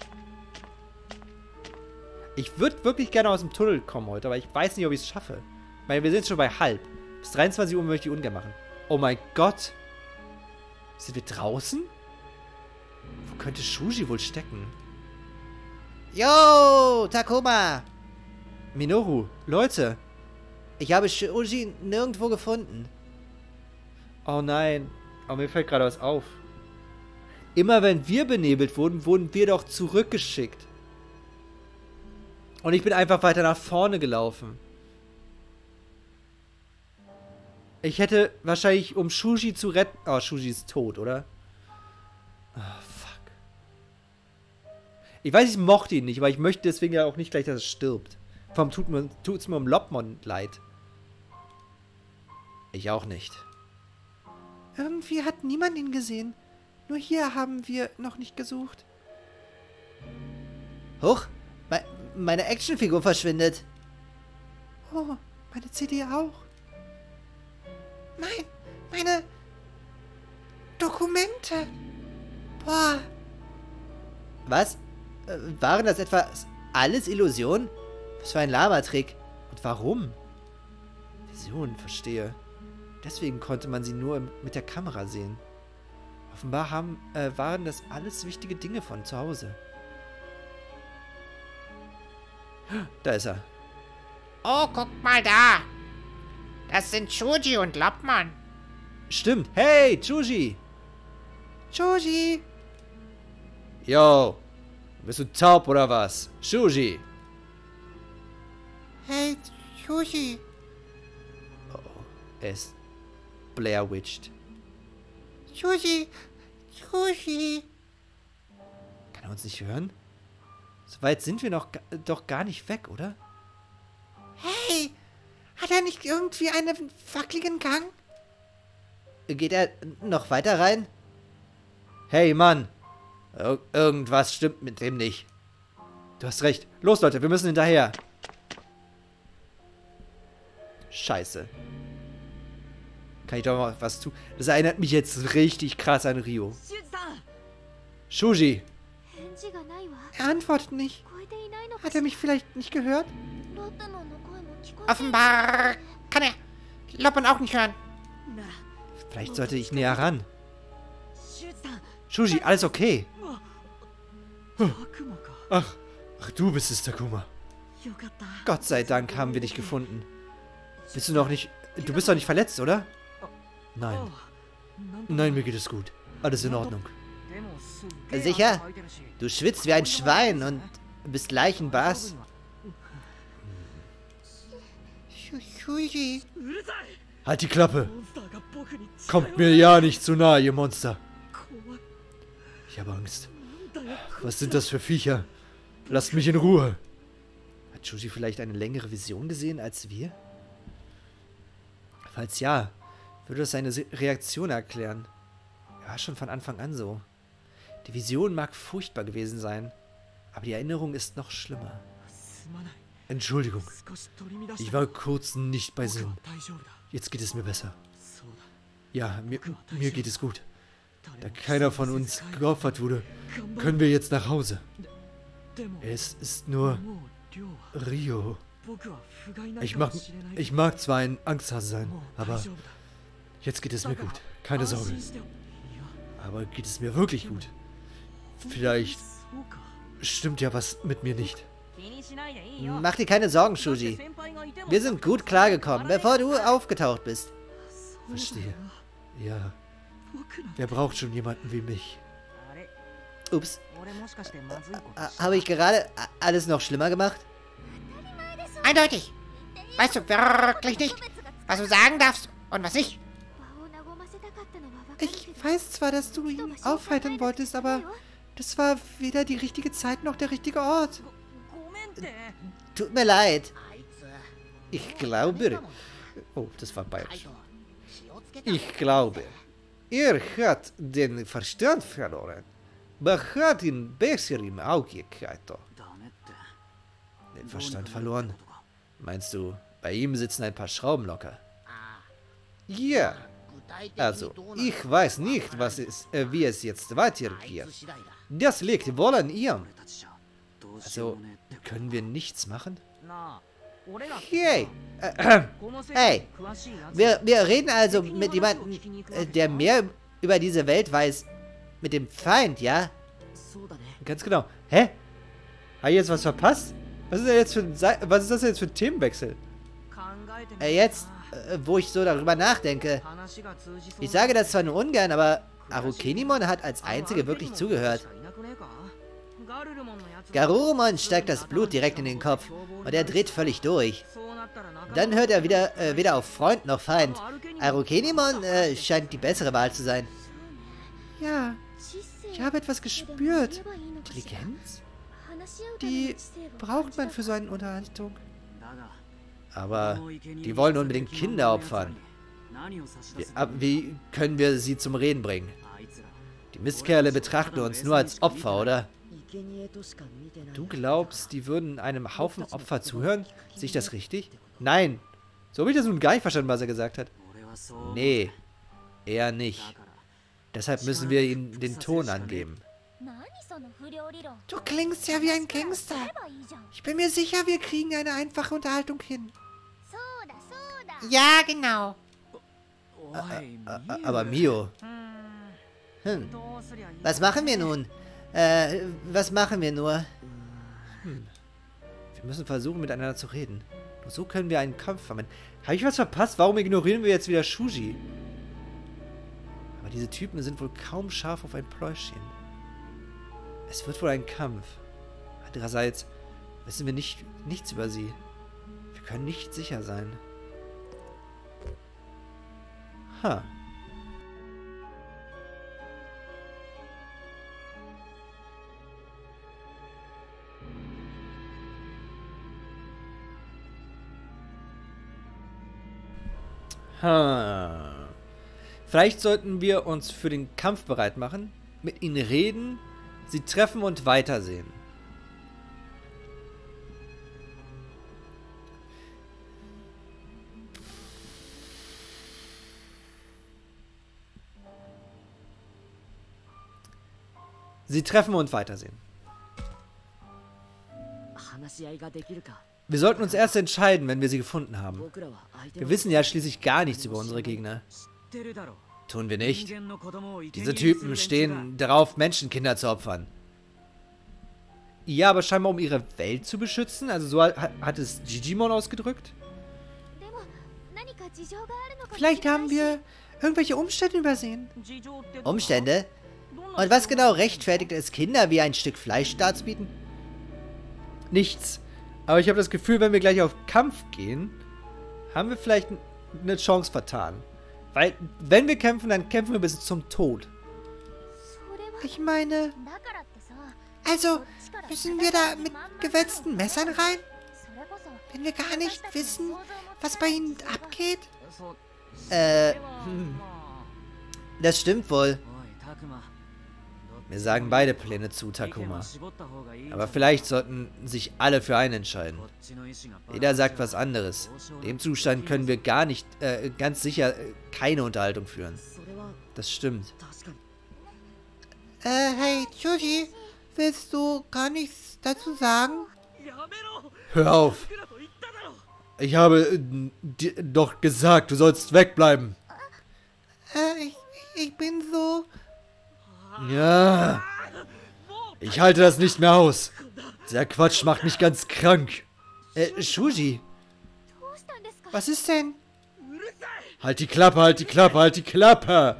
Ich würde wirklich gerne aus dem Tunnel kommen heute, aber ich weiß nicht, ob ich es schaffe. Ich meine, wir sind schon bei halb. Bis dreiundzwanzig Uhr möchte ich ungern machen. Oh mein Gott. Sind wir draußen? Wo könnte Shuji wohl stecken? Yo, Takuma. Minoru, Leute. Ich habe Shuji nirgendwo gefunden. Oh nein. Aber mir fällt gerade was auf. Immer wenn wir benebelt wurden, wurden wir doch zurückgeschickt. Und ich bin einfach weiter nach vorne gelaufen. Ich hätte wahrscheinlich, um Shuji zu retten... Oh, Shuji ist tot, oder? Oh, fuck. Ich weiß, ich mochte ihn nicht, aber ich möchte deswegen ja auch nicht gleich, dass er stirbt. Vor allem tut mir, tut's mir um Lopmon leid. Ich auch nicht. Irgendwie hat niemand ihn gesehen. Nur hier haben wir noch nicht gesucht. Huch, Me meine Actionfigur verschwindet. Oh, meine C D auch. Mein, meine Dokumente. Boah. Was? Äh, waren das etwa alles Illusionen? Was für ein Lama-Trick. Und warum? Vision, verstehe. Deswegen konnte man sie nur mit der Kamera sehen. Offenbar haben, äh, waren das alles wichtige Dinge von zu Hause. Da ist er. Oh, guck mal da. Das sind Shuji und Lopmon. Stimmt. Hey, Chuji. Shuji. Yo. Bist du taub oder was? Shuji. Hey, Shuji. Oh, er ist Blair Witched. Shuji. Shuji. Kann er uns nicht hören? So weit sind wir noch ga- doch gar nicht weg, oder? Hey, hat er nicht irgendwie einen wackeligen Gang? Geht er noch weiter rein? Hey, Mann. Ir irgendwas stimmt mit dem nicht. Du hast recht. Los, Leute, wir müssen hinterher. Scheiße. Kann ich doch mal was tun? Das erinnert mich jetzt richtig krass an Rio. Shuji. Er antwortet nicht. Hat er mich vielleicht nicht gehört? Offenbar kann er Lopmon auch nicht hören. Vielleicht sollte ich näher ran. Shuji, alles okay? Ach, ach, du bist es, Takuma. Gott sei Dank haben wir dich gefunden. Bist du noch nicht... Du bist doch nicht verletzt, oder? Nein. Nein, mir geht es gut. Alles in Ordnung. Sicher? Du schwitzt wie ein Schwein und bist Leichenbass. Shuji. Halt die Klappe. Kommt mir ja nicht zu nahe, ihr Monster. Ich habe Angst. Was sind das für Viecher? Lasst mich in Ruhe. Hat Shuji vielleicht eine längere Vision gesehen als wir? Falls ja, würde das seine Se- Reaktion erklären. Er war schon von Anfang an so. Die Vision mag furchtbar gewesen sein, aber die Erinnerung ist noch schlimmer. Entschuldigung, ich war kurz nicht bei Sinn. Jetzt geht es mir besser. Ja, mir, mir geht es gut. Da keiner von uns geopfert wurde, können wir jetzt nach Hause. Es ist nur Rio. Ich mag, ich mag zwar ein Angsthase sein, aber jetzt geht es mir gut. Keine Sorge. Aber geht es mir wirklich gut? Vielleicht stimmt ja was mit mir nicht. Mach dir keine Sorgen, Shuji. Wir sind gut klargekommen, bevor du aufgetaucht bist. Verstehe. Ja. Wer braucht schon jemanden wie mich? Ups. Äh, Habe ich gerade a- alles noch schlimmer gemacht? Eindeutig. Weißt du wirklich nicht, was du sagen darfst und was nicht? Ich weiß zwar, dass du ihn aufheitern wolltest, aber das war weder die richtige Zeit noch der richtige Ort. Tut mir leid. Ich glaube... Oh, das war bayerisch. Ich glaube, er hat den Verstand verloren. Man hat ihn besser im Auge gehabt. Den Verstand verloren? Meinst du, bei ihm sitzen ein paar Schrauben locker? Ja. Also, ich weiß nicht, was es, äh, wie es jetzt weitergeht. Das liegt wohl an ihm. Also, können wir nichts machen? Hey, äh, hey, wir, wir reden also mit jemandem, äh, der mehr über diese Welt weiß, mit dem Feind, ja? Ganz genau. Hä? Habe ich jetzt was verpasst? Was ist, denn jetzt für ein Se was ist das jetzt für ein Themenwechsel? Äh, jetzt, äh, wo ich so darüber nachdenke. Ich sage das zwar nur ungern, aber Arukenimon hat als Einzige wirklich zugehört. Garurumon steigt das Blut direkt in den Kopf und er dreht völlig durch. Dann hört er wieder äh, weder auf Freund noch Feind. Arukenimon äh, scheint die bessere Wahl zu sein. Ja, ich habe etwas gespürt. Intelligenz? Die braucht man für so eine Unterhaltung. Aber die wollen unbedingt Kinder opfern. Wie, aber wie können wir sie zum Reden bringen? Die Mistkerle betrachten uns nur als Opfer, oder? Du glaubst, die würden einem Haufen Opfer zuhören? Sehe ich das richtig? Nein. So habe ich das nun gar nicht verstanden, was er gesagt hat. Nee, eher nicht. Deshalb müssen wir ihnen den Ton angeben. Du klingst ja wie ein Gangster. Ich bin mir sicher, wir kriegen eine einfache Unterhaltung hin. Ja, genau. Aber Mio... Hm. Was machen wir nun? Äh, was machen wir nur? Hm. Wir müssen versuchen, miteinander zu reden. Nur so können wir einen Kampf vermeiden. Habe ich was verpasst? Warum ignorieren wir jetzt wieder Shuji? Aber diese Typen sind wohl kaum scharf auf ein Pläuschchen. Es wird wohl ein Kampf. Andererseits wissen wir nicht, nichts über sie. Wir können nicht sicher sein. Ha. Ha. Vielleicht sollten wir uns für den Kampf bereit machen, mit ihnen reden, sie treffen und weitersehen. Sie treffen und weitersehen. Wir sollten uns erst entscheiden, wenn wir sie gefunden haben. Wir wissen ja schließlich gar nichts über unsere Gegner. Tun wir nicht. Diese Typen stehen darauf, Menschenkinder zu opfern. Ja, aber scheinbar um ihre Welt zu beschützen? Also so hat, hat es Jijimon ausgedrückt? Vielleicht haben wir irgendwelche Umstände übersehen. Umstände? Und was genau rechtfertigt es, Kinder wie ein Stück Fleisch darzubieten? Nichts. Aber ich habe das Gefühl, wenn wir gleich auf Kampf gehen, haben wir vielleicht eine Chance vertan. Weil, wenn wir kämpfen, dann kämpfen wir bis zum Tod. Ich meine... Also, müssen wir da mit gewetzten Messern rein? Wenn wir gar nicht wissen, was bei ihnen abgeht? Äh, hm. Das stimmt wohl. Wir sagen beide Pläne zu, Takuma. Aber vielleicht sollten sich alle für einen entscheiden. Jeder sagt was anderes. In dem Zustand können wir gar nicht, äh, ganz sicher äh, keine Unterhaltung führen. Das stimmt. Äh, hey, Shuji, willst du gar nichts dazu sagen? Hör auf! Ich habe äh, dir doch gesagt, du sollst wegbleiben. Äh, ich, ich bin so... Ja. Ich halte das nicht mehr aus. Der Quatsch macht mich ganz krank. Äh, Shuji. Was ist denn? Halt die Klappe, halt die Klappe, halt die Klappe.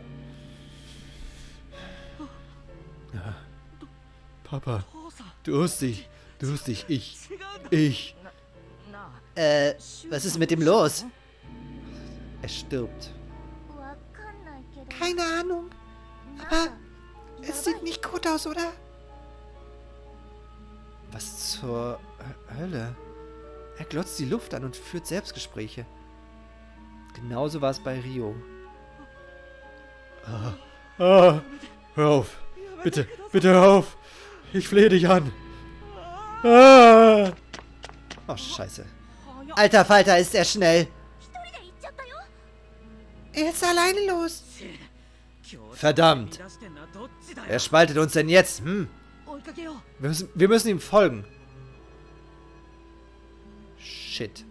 Ja. Papa. Du hast dich. Du hast dich. Ich. Ich. Äh, was ist mit ihm los? Er stirbt. Keine Ahnung. Aber... Es sieht nicht gut aus, oder? Was zur Hölle? Er glotzt die Luft an und führt Selbstgespräche. Genauso war es bei Rio. Ah, ah, hör auf. Bitte, bitte hör auf. Ich flehe dich an. Ah. Oh, scheiße. Alter Falter, ist er schnell. Er ist alleine los. Verdammt. Wer spaltet uns denn jetzt? Hm? Wir müssen, wir müssen ihm folgen. Shit.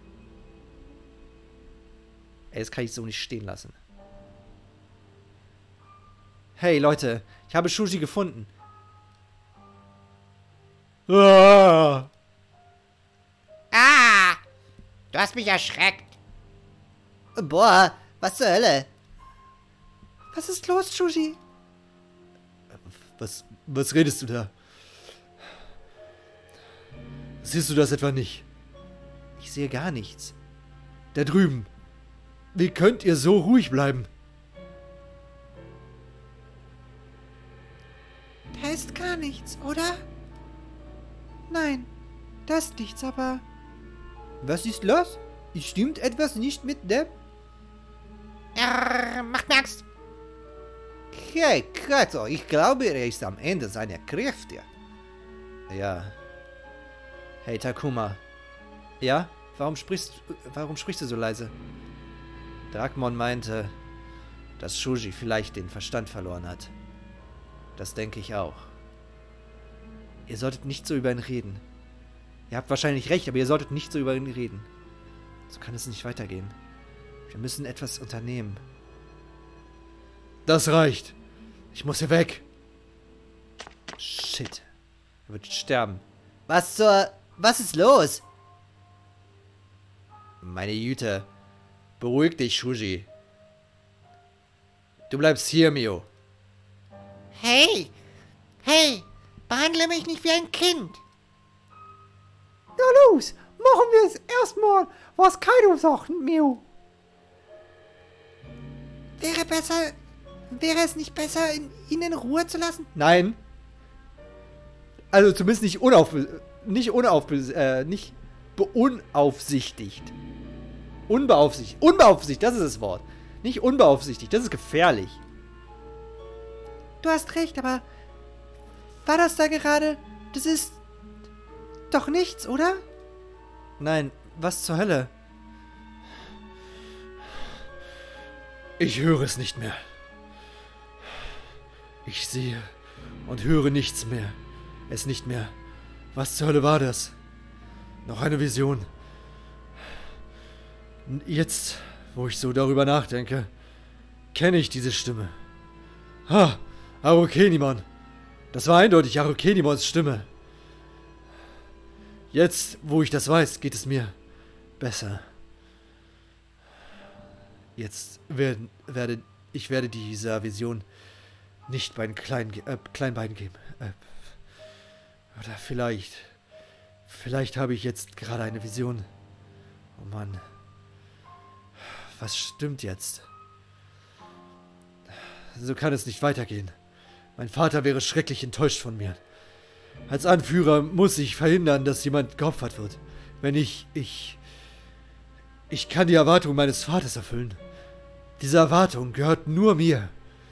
Ey, das kann ich so nicht stehen lassen. Hey, Leute. Ich habe Shuji gefunden. Ah! Ah! Du hast mich erschreckt. Boah, was zur Hölle? Was ist los, Shuji? Was, was redest du da? Siehst du das etwa nicht? Ich sehe gar nichts. Da drüben. Wie könnt ihr so ruhig bleiben? Da ist gar nichts, oder? Nein, da ist nichts, aber... Was ist los? Stimmt etwas nicht mit dem? Er macht mir Angst. Hey, Kato, ich glaube, er ist am Ende seiner Kräfte. Ja. Hey, Takuma. Ja? Warum sprichst, warum sprichst du so leise? Drakmon meinte, dass Shuji vielleicht den Verstand verloren hat. Das denke ich auch. Ihr solltet nicht so über ihn reden. Ihr habt wahrscheinlich recht, aber ihr solltet nicht so über ihn reden. So kann es nicht weitergehen. Wir müssen etwas unternehmen. Das reicht. Ich muss hier weg. Shit. Er wird sterben. Was zur... Was ist los? Meine Güte. Beruhig dich, Shuji. Du bleibst hier, Mio. Hey! Hey! Behandle mich nicht wie ein Kind! Na los, machen wir es erstmal, was Kaido sagt, Mio. Wäre besser... Wäre es nicht besser, ihn in Ruhe zu lassen? Nein. Also zumindest nicht unauf... Nicht unauf... Äh, nicht unaufsichtigt. Unbeaufsichtigt. Unbeaufsichtigt, das ist das Wort. Nicht unbeaufsichtigt, das ist gefährlich. Du hast recht, aber... War das da gerade... Das ist... Doch nichts, oder? Nein, was zur Hölle? Ich höre es nicht mehr. Ich sehe und höre nichts mehr. Es nicht mehr. Was zur Hölle war das? Noch eine Vision. Jetzt, wo ich so darüber nachdenke, kenne ich diese Stimme. Ha! Arukenimon! Das war eindeutig Arukenimons Stimme. Jetzt, wo ich das weiß, geht es mir besser. Jetzt werden, werde ich werde dieser Vision nicht meinen kleinen äh, Kleinbein geben. Äh, oder vielleicht, vielleicht habe ich jetzt gerade eine Vision. Oh Mann, was stimmt jetzt? So kann es nicht weitergehen. Mein Vater wäre schrecklich enttäuscht von mir. Als Anführer muss ich verhindern, dass jemand geopfert wird. Wenn ich, ich, ich kann die Erwartung meines Vaters erfüllen. Diese Erwartung gehört nur mir.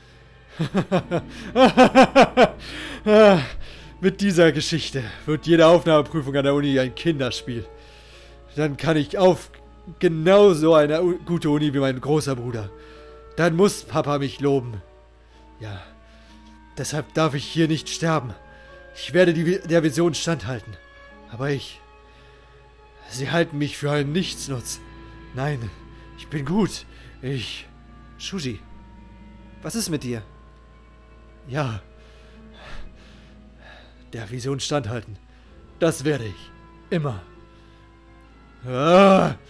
Mit dieser Geschichte wird jede Aufnahmeprüfung an der Uni ein Kinderspiel. Dann kann ich auf genauso eine gute Uni wie mein großer Bruder. Dann muss Papa mich loben. Ja, deshalb darf ich hier nicht sterben. Ich werde die, der Vision standhalten. Aber ich... Sie halten mich für einen Nichtsnutz. Nein, ich bin gut. Ich... Shuji, was ist mit dir? Ja. Der Vision standhalten. Das werde ich. Immer. Ah.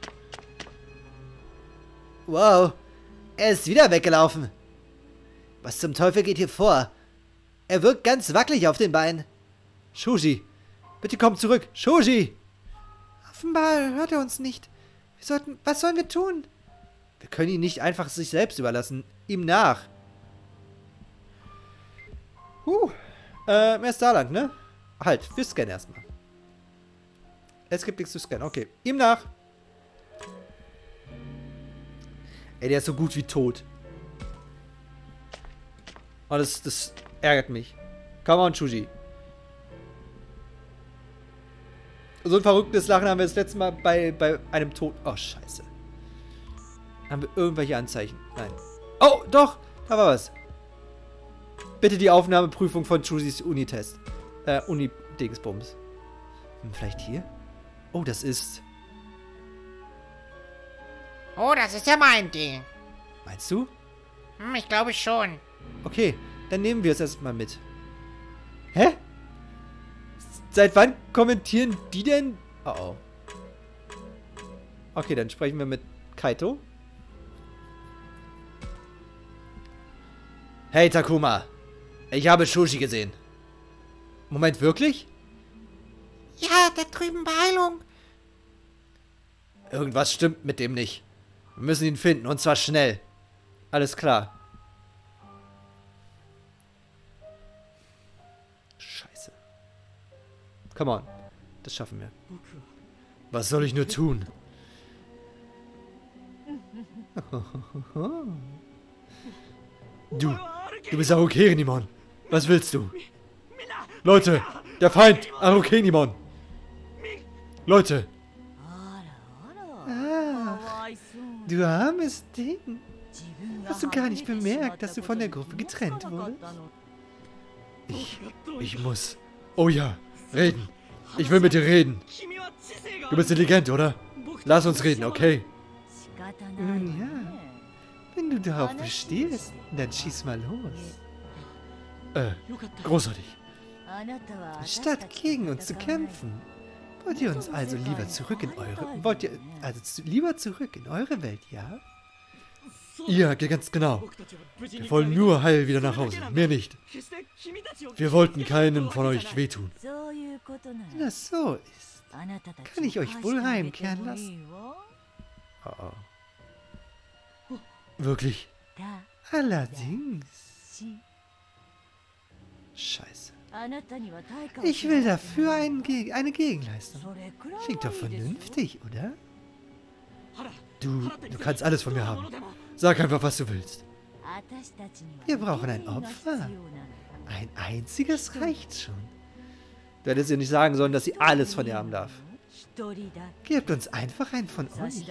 Wow. Er ist wieder weggelaufen. Was zum Teufel geht hier vor? Er wirkt ganz wackelig auf den Beinen. Shuji, bitte komm zurück. Shuji! Offenbar hört er uns nicht. Wir sollten... Was sollen wir tun? Wir können ihn nicht einfach sich selbst überlassen. Ihm nach. Huh. Äh, mehr Starland, ne? Halt, wir scannen erstmal. Es gibt nichts zu scannen. Okay, ihm nach. Ey, der ist so gut wie tot. Oh, das, das ärgert mich. Come on, Shuji. So ein verrücktes Lachen haben wir das letzte Mal bei, bei einem Tod... Oh, scheiße. Haben wir irgendwelche Anzeichen? Nein. Oh, doch! Da war was. Bitte die Aufnahmeprüfung von Shujis Unitest. Äh, Uni-Dingsbums. Hm, vielleicht hier? Oh, das ist... Oh, das ist ja mein Ding. Meinst du? Hm, ich glaube schon. Okay, dann nehmen wir es erstmal mit. Hä? Seit wann kommentieren die denn? Oh oh. Okay, dann sprechen wir mit Kaito. Hey Takuma, ich habe Shuji gesehen. Moment, wirklich? Ja, da drüben bei Heilung. Irgendwas stimmt mit dem nicht. Wir müssen ihn finden, und zwar schnell. Alles klar. Scheiße. Come on. Das schaffen wir. Was soll ich nur tun? Du, du bist Arukenimon. Was willst du? Leute, Der Feind! Arukenimon! Leute! Ach, du armes Ding. Hast du gar nicht bemerkt, dass du von der Gruppe getrennt wurdest? Ich, ich muss... Oh ja, reden. Ich will mit dir reden. Du bist intelligent, oder? Lass uns reden, okay? Nun ja, wenn du darauf bestehst, dann schieß mal los. Äh, großartig. Statt gegen uns zu kämpfen, wollt ihr uns also lieber zurück in eure... Wollt ihr also zu, lieber zurück in eure Welt, ja? Ja, ganz genau. Wir wollen nur heil wieder nach Hause, mehr nicht. Wir wollten keinem von euch wehtun. Wenn das so ist, kann ich euch wohl heimkehren lassen. Oh, oh. Wirklich? Allerdings. Scheiße. Ich will dafür einen Geg eine Gegenleistung. Klingt doch vernünftig, oder? Du, du kannst alles von mir haben. Sag einfach, was du willst. Wir brauchen ein Opfer. Ein einziges reicht schon. Du hättest ihr nicht sagen sollen, dass sie alles von dir haben darf. Gebt uns einfach einen von euch.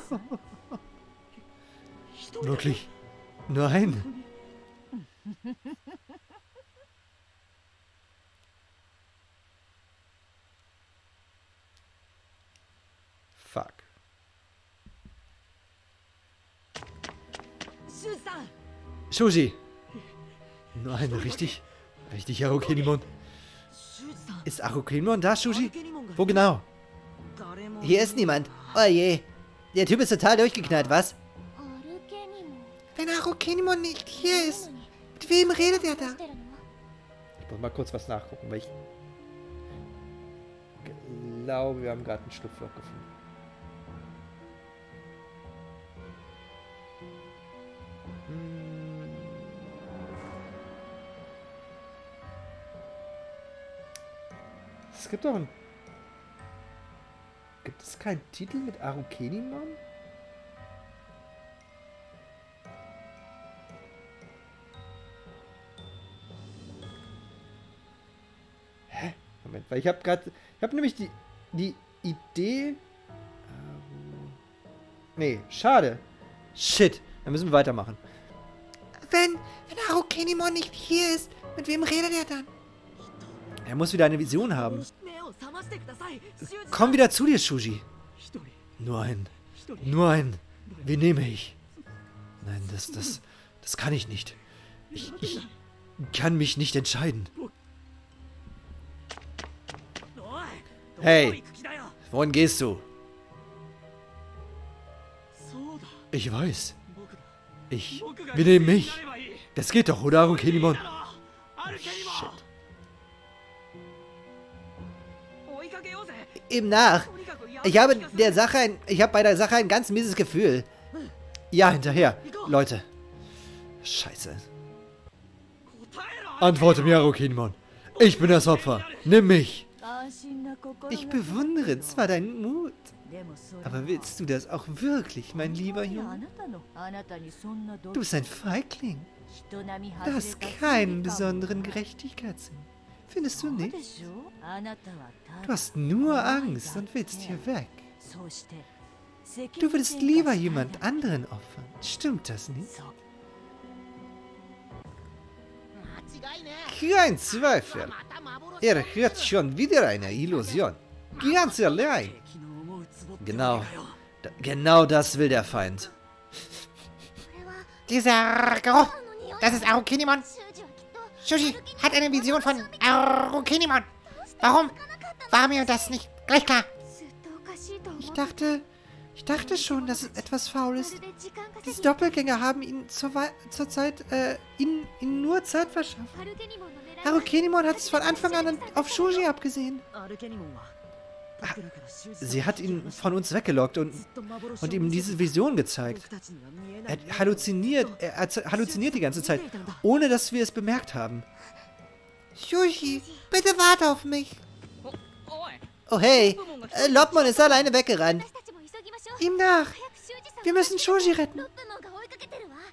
Wirklich? Nur einen? Fuck. Shuji! Nur eine, richtig? Richtig, Arukenimon. Ist Arukenimon da, Shuji? Wo genau? Hier ist niemand. Oh je. Der Typ ist total durchgeknallt, was? Wenn Arukenimon nicht hier ist, mit wem redet er da? Ich muss mal kurz was nachgucken, weil ich glaube, wir haben gerade ein Schlupfloch gefunden. Hm. Es gibt doch ein... Gibt es keinen Titel mit Arukenimon? Hä? Moment, weil ich habe gerade... Ich habe nämlich die, die Idee... Ähm, nee, schade. Shit, dann müssen wir weitermachen. Wenn, wenn Arukenimon nicht hier ist, mit wem redet er dann? Er muss wieder eine Vision haben. Komm wieder zu dir, Shuji. Nur ein. Nur ein. Wen nehme ich? Nein, das, das, das kann ich nicht. Ich, ich kann mich nicht entscheiden. Hey, wohin gehst du? Ich weiß. Ich. Wir nehmen mich. Das geht doch, oder, Arukenimon? Shit. Ihm nach. Ich habe der Sache ein, ich habe bei der Sache ein ganz mieses Gefühl. Ja, hinterher. Leute. Scheiße. Antworte mir, Arukenimon. Ich bin das Opfer. Nimm mich. Ich bewundere zwar deinen Mut, aber willst du das auch wirklich, mein lieber Junge? Du bist ein Feigling. Du hast keinen besonderen Gerechtigkeitssinn. Findest du nicht? Du hast nur Angst und willst hier weg. Du würdest lieber jemand anderen opfern. Stimmt das nicht? Kein Zweifel. Er hört schon wieder eine Illusion. Ganz allein. Genau. Da, genau das will der Feind. Dieser Geruch, das ist Arukenimon. Shuji hat eine Vision von Arukenimon. Warum war mir das nicht gleich klar? Ich dachte, ich dachte schon, dass es etwas faul ist. Diese Doppelgänger haben ihn zur, zur Zeit, äh, ihnen, ihnen nur Zeit verschafft. Arukenimon hat es von Anfang an auf Shuji abgesehen. Sie hat ihn von uns weggelockt und, und ihm diese Vision gezeigt. Er halluziniert, er halluziniert die ganze Zeit, ohne dass wir es bemerkt haben. Shuji, bitte warte auf mich. Oh hey, äh, Lopmon ist alleine weggerannt. Ihm nach. Wir müssen Shuji retten.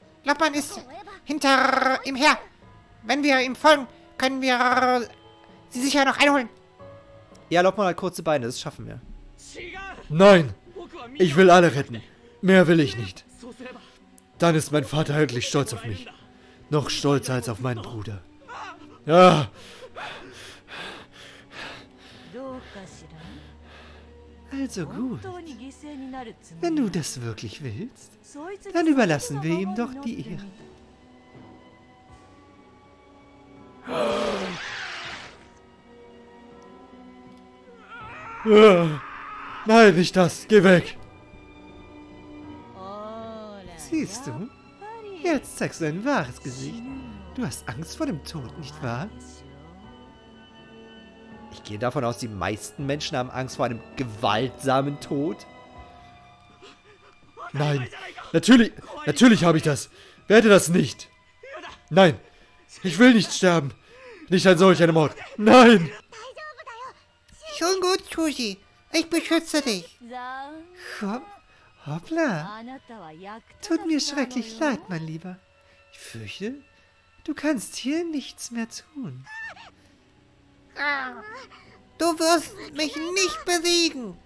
Lopmon ist hinter ihm her. Wenn wir ihm folgen, können wir sie sicher noch einholen. Ja, Lopmon hat kurze Beine, das schaffen wir. Nein! Ich will alle retten. Mehr will ich nicht. Dann ist mein Vater endlich stolz auf mich. Noch stolzer als auf meinen Bruder. Ja! Also gut. Wenn du das wirklich willst, dann überlassen wir ihm doch die Ehre. Nein, nicht das. Geh weg. Siehst du? Jetzt zeigst du ein wahres Gesicht. Du hast Angst vor dem Tod, nicht wahr? Ich gehe davon aus, die meisten Menschen haben Angst vor einem gewaltsamen Tod. Nein, natürlich, natürlich habe ich das. Wer hätte das nicht? Nein, ich will nicht sterben. Nicht ein solch einem Mord. Nein! Schon gut, Shuji. Ich beschütze dich. Komm, hoppla. Tut mir schrecklich leid, mein Lieber. Ich fürchte, du kannst hier nichts mehr tun. Du wirst mich nicht besiegen.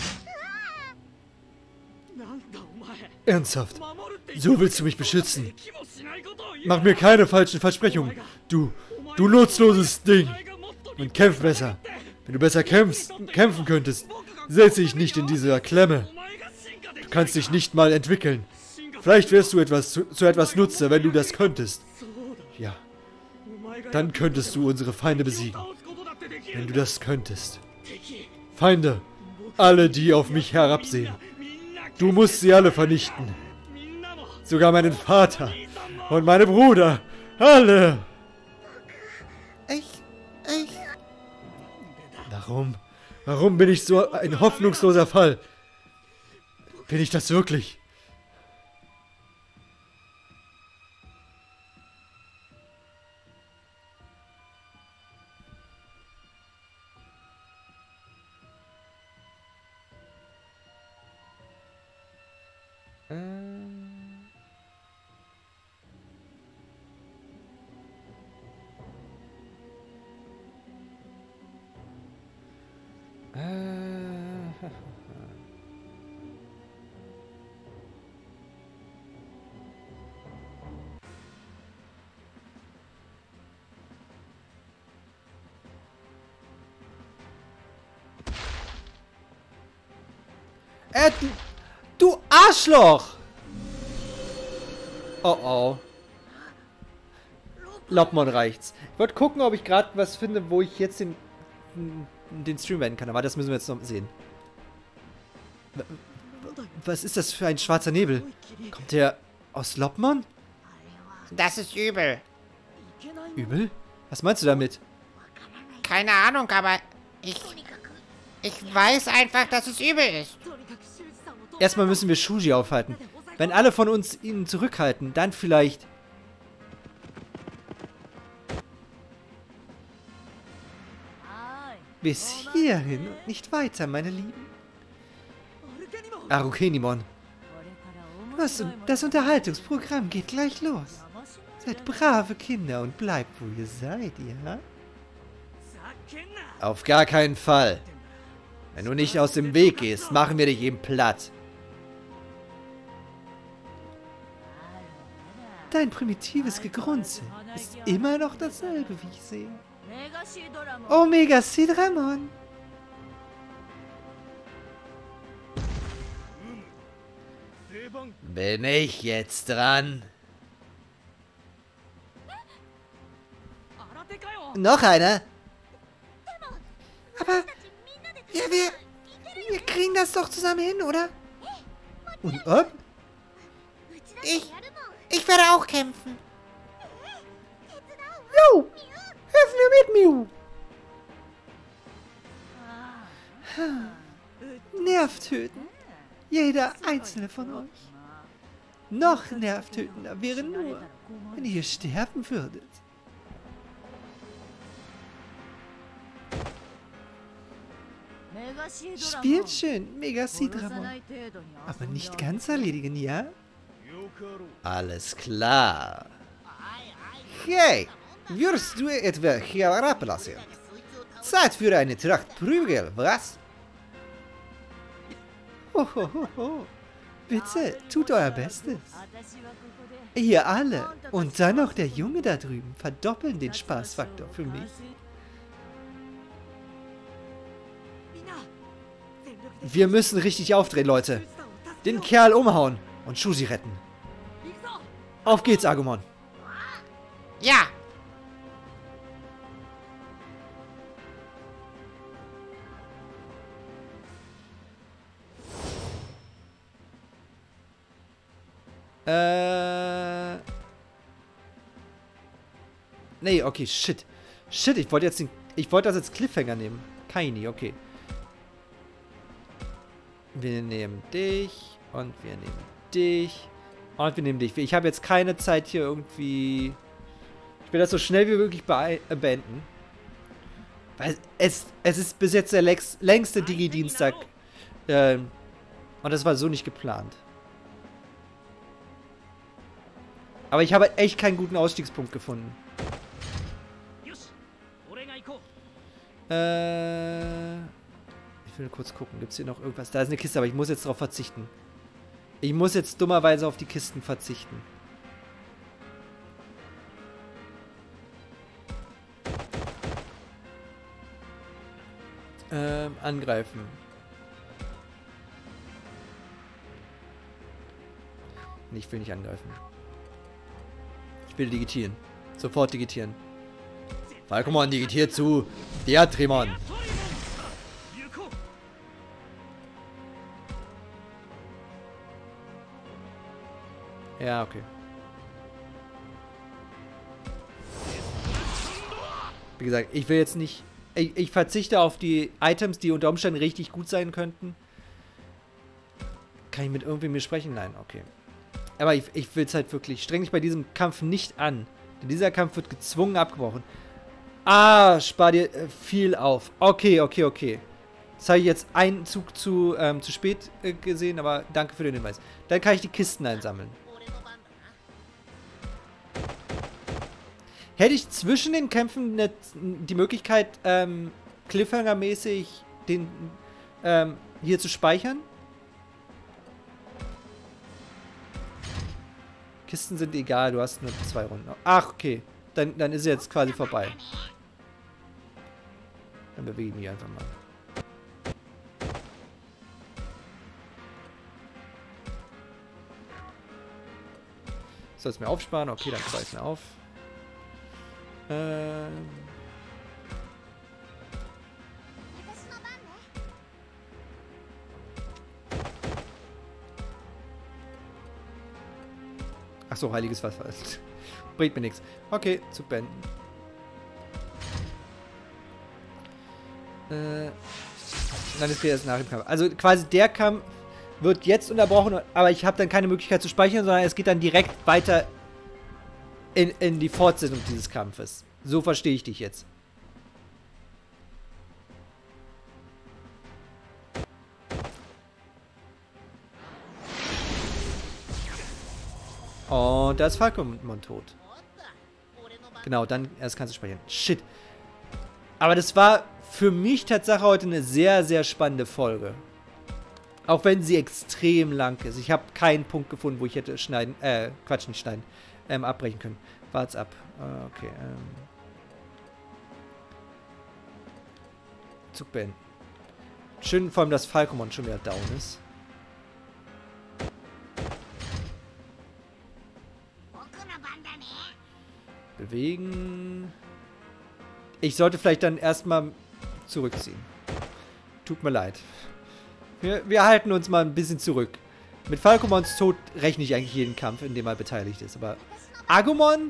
Ernsthaft? So willst du mich beschützen? Mach mir keine falschen Versprechungen. Du, du nutzloses Ding. Und kämpf besser. Wenn du besser kämpfst, kämpfen könntest, setze ich nicht in dieser Klemme. Du kannst dich nicht mal entwickeln. Vielleicht wärst du etwas zu, zu etwas Nutze, wenn du das könntest. Ja. Dann könntest du unsere Feinde besiegen. Wenn du das könntest. Feinde. Alle, die auf mich herabsehen. Du musst sie alle vernichten. Sogar meinen Vater. Und meine Bruder. Alle. Ich, ich... Warum? Warum bin ich so ein hoffnungsloser Fall? Bin ich das wirklich? Äh, du, du Arschloch! Oh oh. Lopmon reicht's. Ich wollte gucken, ob ich gerade was finde, wo ich jetzt den, den Stream beenden kann. Aber das müssen wir jetzt noch sehen. Was ist das für ein schwarzer Nebel? Kommt der aus Lopmon? Das ist übel. Übel? Was meinst du damit? Keine Ahnung, aber ich... Ich weiß einfach, dass es übel ist. Erstmal müssen wir Shuji aufhalten. Wenn alle von uns ihn zurückhalten, dann vielleicht... Bis hierhin und nicht weiter, meine Lieben. Arukenimon. Was, das Unterhaltungsprogramm geht gleich los. Seid brave Kinder und bleibt, wo ihr seid, ja? Auf gar keinen Fall. Wenn du nicht aus dem Weg gehst, machen wir dich eben platt. Dein primitives Gegrunze ist immer noch dasselbe, wie ich sehe. Omega Sidramon. Bin ich jetzt dran? Noch einer? Aber ja, wir, wir kriegen das doch zusammen hin, oder? Und ob? Ich... Ich werde auch kämpfen. Jo! Helfen wir mit, Miu! Nervtöten. Jeder einzelne von euch. Noch nervtötender wäre nur, wenn ihr sterben würdet. Spielt schön, Mega Sidramon. Aber nicht ganz erledigen, ja? Alles klar. Hey, würdest du etwa herablassen? Zeit für eine Tracht Prügel, was? Hohoho. Bitte, tut euer Bestes. Ihr alle und dann noch der Junge da drüben verdoppeln den Spaßfaktor für mich. Wir müssen richtig aufdrehen, Leute. Den Kerl umhauen und Shuji retten. Auf geht's, Agumon. Ja. Äh. Nee, okay, shit. Shit, ich wollte jetzt den, ich wollte das als Cliffhanger nehmen. Kaini, okay. Wir nehmen dich und wir nehmen dich und wir nehmen dich. Ich habe jetzt keine Zeit hier irgendwie. Ich will das so schnell wie möglich äh, beenden. Weil es, es ist bis jetzt der längst, längste Digi-Dienstag. Ähm, und das war so nicht geplant. Aber ich habe echt keinen guten Ausstiegspunkt gefunden. Äh, ich will kurz gucken. Gibt es hier noch irgendwas? Da ist eine Kiste, aber ich muss jetzt darauf verzichten. Ich muss jetzt dummerweise auf die Kisten verzichten. Ähm, angreifen. Nee, ich will nicht angreifen. Ich will digitieren. Sofort digitieren. Falcomon digitiert zu Diatrimon. Ja, okay. Wie gesagt, ich will jetzt nicht... Ich, ich verzichte auf die Items, die unter Umständen richtig gut sein könnten. Kann ich mit irgendwem mir sprechen? Nein, okay. Aber ich, ich will es halt wirklich... Streng dich bei diesem Kampf nicht an. Denn dieser Kampf wird gezwungen abgebrochen. Ah, spar dir äh, viel auf. Okay, okay, okay. Das habe ich jetzt einen Zug zu, ähm, zu spät äh, gesehen, aber danke für den Hinweis. Dann kann ich die Kisten einsammeln. Hätte ich zwischen den Kämpfen ne, die Möglichkeit, ähm, Cliffhanger-mäßig den, ähm, hier zu speichern? Kisten sind egal, du hast nur zwei Runden. Ach, okay. Dann, dann ist es jetzt quasi vorbei. Dann bewege ich mich einfach mal. Soll es mir aufsparen? Okay, dann spare ich es mir auf. Ähm. Ach so, heiliges Wasser. Bringt mir nichts. Okay, zu beenden. Äh, dann ist erst nach dem Kampf. Also quasi der Kampf wird jetzt unterbrochen, aber ich habe dann keine Möglichkeit zu speichern, sondern es geht dann direkt weiter in, in die Fortsetzung dieses Kampfes. So verstehe ich dich jetzt. Und da ist Falcomon tot. Genau, dann erst kannst du speichern. Shit. Aber das war für mich Tatsache heute eine sehr, sehr spannende Folge. Auch wenn sie extrem lang ist. Ich habe keinen Punkt gefunden, wo ich hätte schneiden, äh, Quatsch, nicht schneiden, ähm, abbrechen können. Wart's ab. Uh, okay, ähm. Zug beenden. Schön vor allem, dass Falcomon schon wieder down ist. Bewegen. Ich sollte vielleicht dann erstmal zurückziehen. Tut mir leid. Wir, wir halten uns mal ein bisschen zurück. Mit Falcomons Tod rechne ich eigentlich jeden Kampf, in dem er beteiligt ist. Aber Agumon?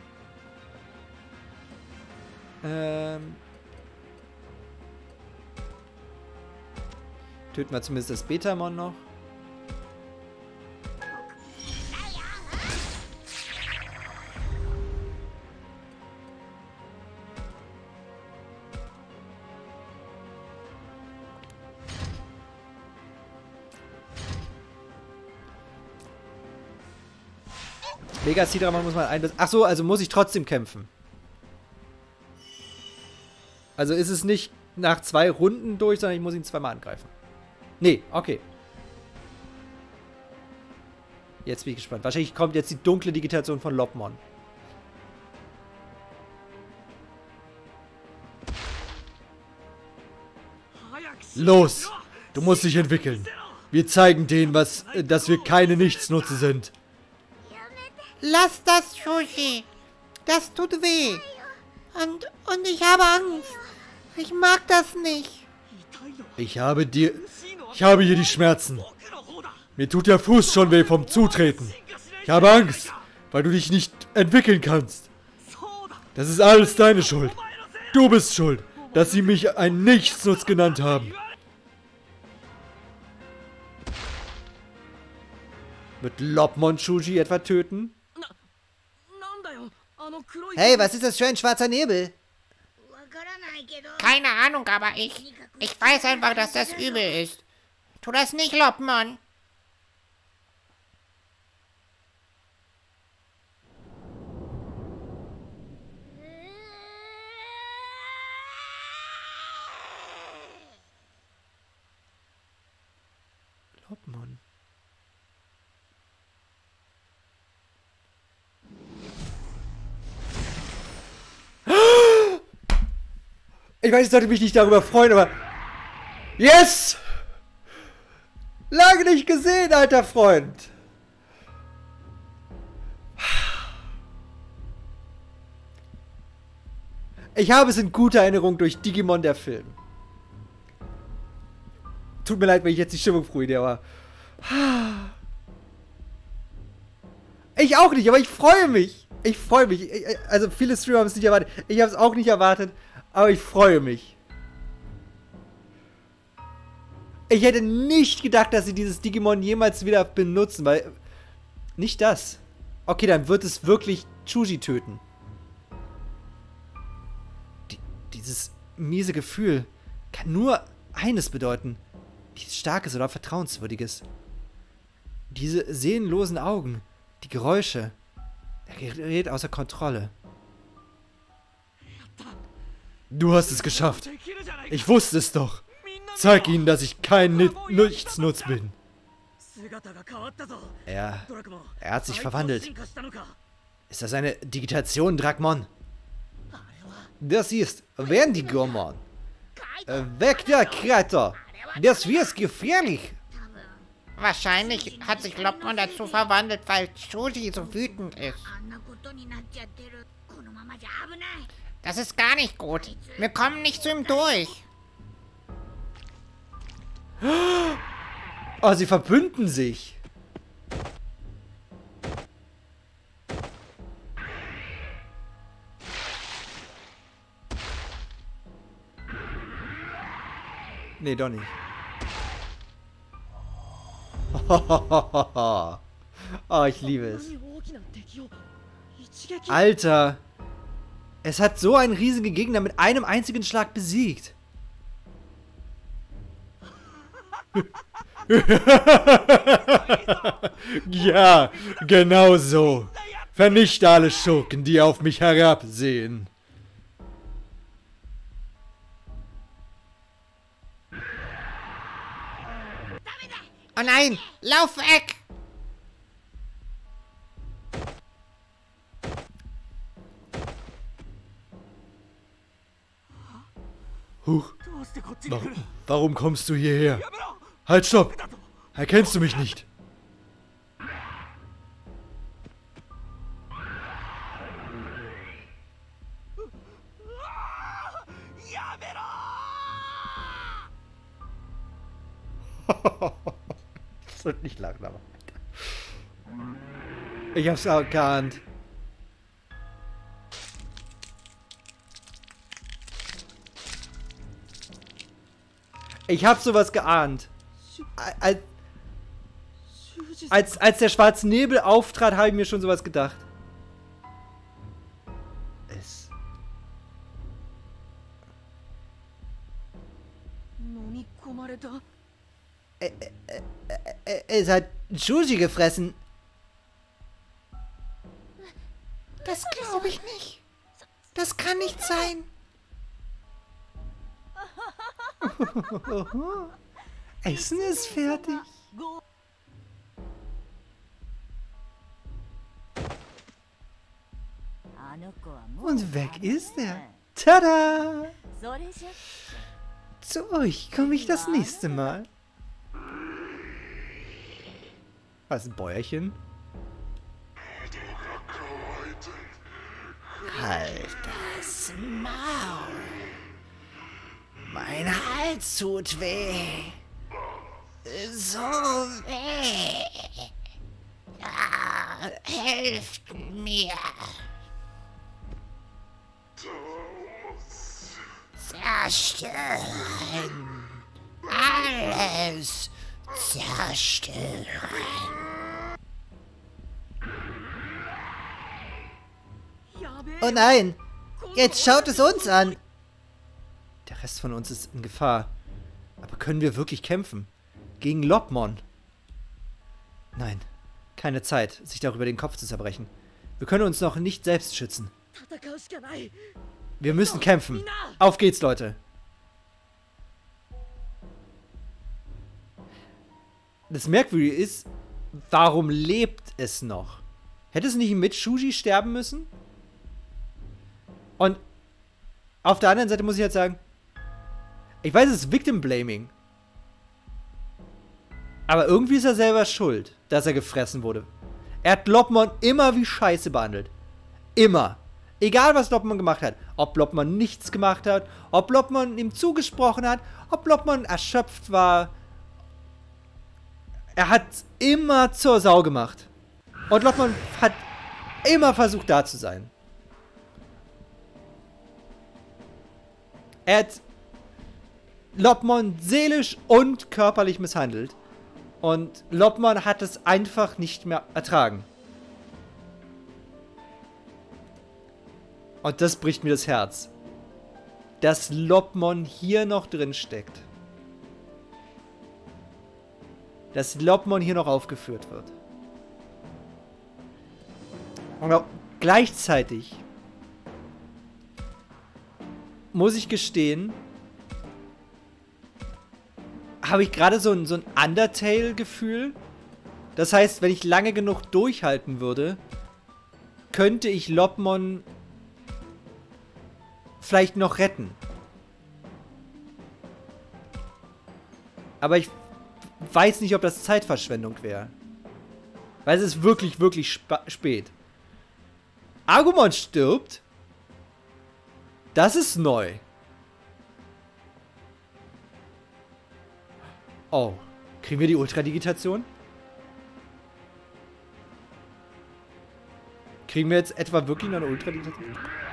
Ähm. Töten wir zumindest das Betamon noch. Legacy-Drama muss man ein... Ach so, also muss ich trotzdem kämpfen. Also ist es nicht nach zwei Runden durch, sondern ich muss ihn zweimal angreifen. Nee, okay. Jetzt bin ich gespannt. Wahrscheinlich kommt jetzt die dunkle Digitation von Lopmon. Los! Du musst dich entwickeln. Wir zeigen denen, was, dass wir keine Nichtsnutze sind. Lass das, Shuji. Das tut weh. Und, und ich habe Angst. Ich mag das nicht. Ich habe dir... Ich habe hier die Schmerzen. Mir tut der Fuß schon weh vom Zutreten. Ich habe Angst, weil du dich nicht entwickeln kannst. Das ist alles deine Schuld. Du bist schuld, dass sie mich ein Nichtsnutz genannt haben. Wird Lopmon Shuji etwa töten? Hey, was ist das für ein schwarzer Nebel? Keine Ahnung, aber ich... Ich weiß einfach, dass das übel ist. Tu das nicht, Lopmon. Lopmon. Ich weiß, ich sollte mich nicht darüber freuen, aber... Yes! Lange nicht gesehen, alter Freund. Ich habe es in guter Erinnerung durch Digimon der Film. Tut mir leid, wenn ich jetzt die Stimmung fruide, aber... Ich auch nicht, aber ich freue mich. Ich freue mich. Also viele Streamer haben es nicht erwartet. Ich habe es auch nicht erwartet, aber ich freue mich. Ich hätte nicht gedacht, dass sie dieses Digimon jemals wieder benutzen, weil... Nicht das. Okay, dann wird es wirklich Shuji töten. Die, dieses miese Gefühl kann nur eines bedeuten. Nichts Starkes oder Vertrauenswürdiges. Diese seelenlosen Augen, die Geräusche. Er gerät außer Kontrolle. Du hast es geschafft. Ich wusste es doch. Zeig ihnen, dass ich kein Ni Nichtsnutz bin. Er, er hat sich verwandelt. Ist das eine Digitation, Dragmon? Das ist Wendigomon. Weg der Krater. Das wird gefährlich. Wahrscheinlich hat sich Lopmon dazu verwandelt, weil Shuji so wütend ist. Das ist gar nicht gut. Wir kommen nicht zu ihm durch. Oh, sie verbünden sich. Nee, doch nicht. Oh, ich liebe es. Alter. Es hat so einen riesigen Gegner mit einem einzigen Schlag besiegt. Ja, genau so. Vernichte alle Schurken, die auf mich herabsehen. Oh nein, lauf weg! Huch. Warum, warum kommst du hierher? Halt, stopp! Erkennst du mich nicht? Das wird nicht lang, aber... Ich hab's auch geahnt. Ich hab sowas geahnt. Als, als, als der schwarze Nebel auftrat, habe ich mir schon sowas gedacht. Es... Ä- ä- ä- ä- Es hat Shuji gefressen. Das glaube ich nicht. Das kann nicht sein. Essen ist fertig. Und weg ist er. Tada! Zu euch komme ich das nächste Mal. Was, ein Bäuerchen? Halt das Maul. Mein Hals tut weh. So weh. Ja, helft mir. Zerstören. Alles zerstören. Oh nein! Jetzt schaut es uns an! Der Rest von uns ist in Gefahr. Aber können wir wirklich kämpfen? Gegen Lopmon? Nein, keine Zeit, sich darüber den Kopf zu zerbrechen. Wir können uns noch nicht selbst schützen. Wir müssen kämpfen. Auf geht's, Leute. Das Merkwürdige ist, warum lebt es noch? Hätte es nicht mit Shuji sterben müssen? Und auf der anderen Seite muss ich halt sagen, ich weiß, es ist Victim Blaming. Aber irgendwie ist er selber schuld, dass er gefressen wurde. Er hat Lopmon immer wie Scheiße behandelt. Immer. Egal, was Lopmon gemacht hat. Ob Lopmon nichts gemacht hat, ob Lopmon ihm zugesprochen hat, ob Lopmon erschöpft war. Er hat immer zur Sau gemacht. Und Lopmon hat immer versucht, da zu sein. Er hat Lopmon seelisch und körperlich misshandelt. Und Lopmon hat es einfach nicht mehr ertragen. Und das bricht mir das Herz. Dass Lopmon hier noch drin steckt. Dass Lopmon hier noch aufgeführt wird. Und auch gleichzeitig muss ich gestehen, habe ich gerade so ein, so ein Undertale-Gefühl. Das heißt, wenn ich lange genug durchhalten würde, könnte ich Lopmon vielleicht noch retten. Aber ich weiß nicht, ob das Zeitverschwendung wäre. Weil es ist wirklich, wirklich spät. Agumon stirbt. Das ist neu. Oh. Kriegen wir die Ultradigitation? Kriegen wir jetzt etwa wirklich noch eine Ultradigitation?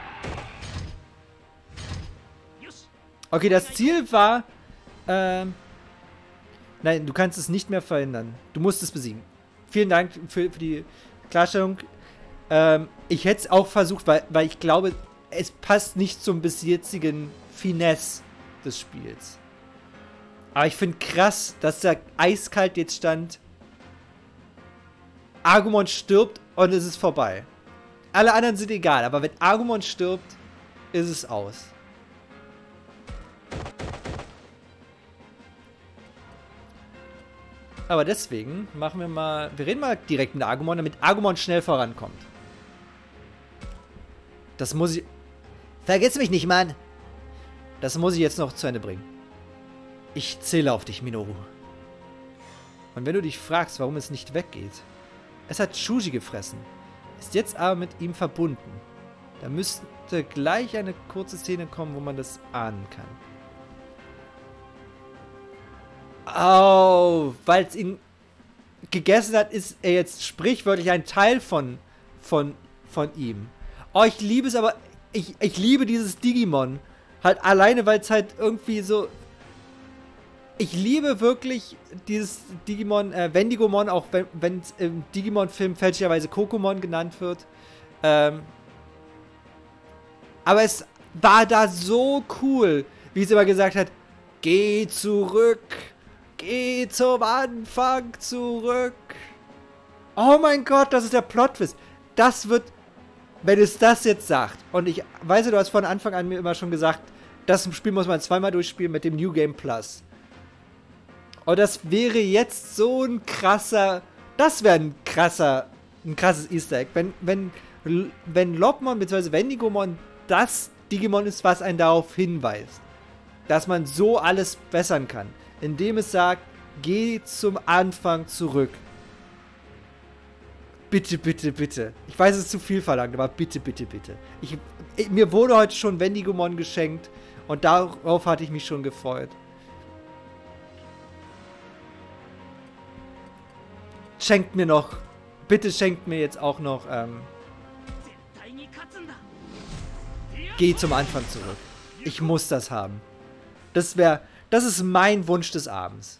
Okay, das Ziel war... Ähm... Nein, du kannst es nicht mehr verhindern. Du musst es besiegen. Vielen Dank für, für die Klarstellung. Ähm, ich hätte es auch versucht, weil, weil ich glaube, es passt nicht zum bis jetzigen Finesse des Spiels. Aber ich finde krass, dass da eiskalt jetzt stand. Agumon stirbt und es ist vorbei. Alle anderen sind egal, aber wenn Agumon stirbt, ist es aus. Aber deswegen machen wir mal... Wir reden mal direkt mit Agumon, damit Agumon schnell vorankommt. Das muss ich... Vergiss mich nicht, Mann! Das muss ich jetzt noch zu Ende bringen. Ich zähle auf dich, Minoru. Und wenn du dich fragst, warum es nicht weggeht... Es hat Shuji gefressen. Ist jetzt aber mit ihm verbunden. Da müsste gleich eine kurze Szene kommen, wo man das ahnen kann. Oh, weil es ihn gegessen hat, ist er jetzt sprichwörtlich ein Teil von, von, von ihm. Oh, ich liebe es aber, ich, ich liebe dieses Digimon. Halt alleine, weil es halt irgendwie so... Ich liebe wirklich dieses Digimon, äh, Wendigomon, auch wenn es im Digimon-Film fälschlicherweise Kokomon genannt wird. Ähm, aber es war da so cool, wie es immer gesagt hat, geh zurück. Geh zum Anfang zurück. Oh mein Gott, das ist der Plot-Twist. Das wird, wenn es das jetzt sagt. Und ich weiß, du hast von Anfang an mir immer schon gesagt, das Spiel muss man zweimal durchspielen mit dem New Game Plus. Und das wäre jetzt so ein krasser, das wäre ein krasser, ein krasses Easter Egg, wenn, wenn, wenn Lopmon bzw. Wendigomon das Digimon ist, was einen darauf hinweist, dass man so alles bessern kann, indem es sagt, geh zum Anfang zurück. Bitte, bitte, bitte. Ich weiß, es ist zu viel verlangt, aber bitte, bitte, bitte. Ich, ich, mir wurde heute schon Wendigomon geschenkt und darauf hatte ich mich schon gefreut. Schenkt mir noch, bitte schenkt mir jetzt auch noch, ähm, geh zum Anfang zurück. Ich muss das haben. Das wäre, das ist mein Wunsch des Abends.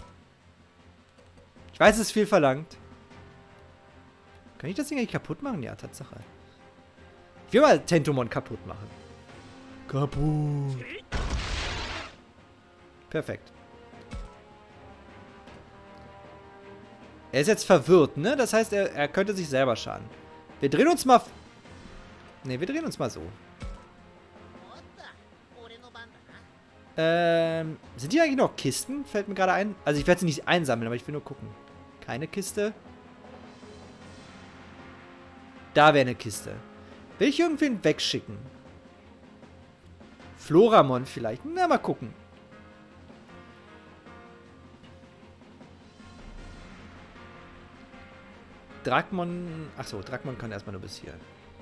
Ich weiß, es ist viel verlangt. Kann ich das Ding eigentlich kaputt machen? Ja, Tatsache. Ich will mal Tentomon kaputt machen. Kaputt. Perfekt. Er ist jetzt verwirrt, ne? Das heißt, er, er könnte sich selber schaden. Wir drehen uns mal... Ne, wir drehen uns mal so. Ähm, sind hier eigentlich noch Kisten? Fällt mir gerade ein. Also ich werde sie nicht einsammeln, aber ich will nur gucken. Keine Kiste. Da wäre eine Kiste. Will ich irgendwen wegschicken? Floramon vielleicht. Na, mal gucken. Drakmon... Achso, Drakmon kann erstmal nur bis hier.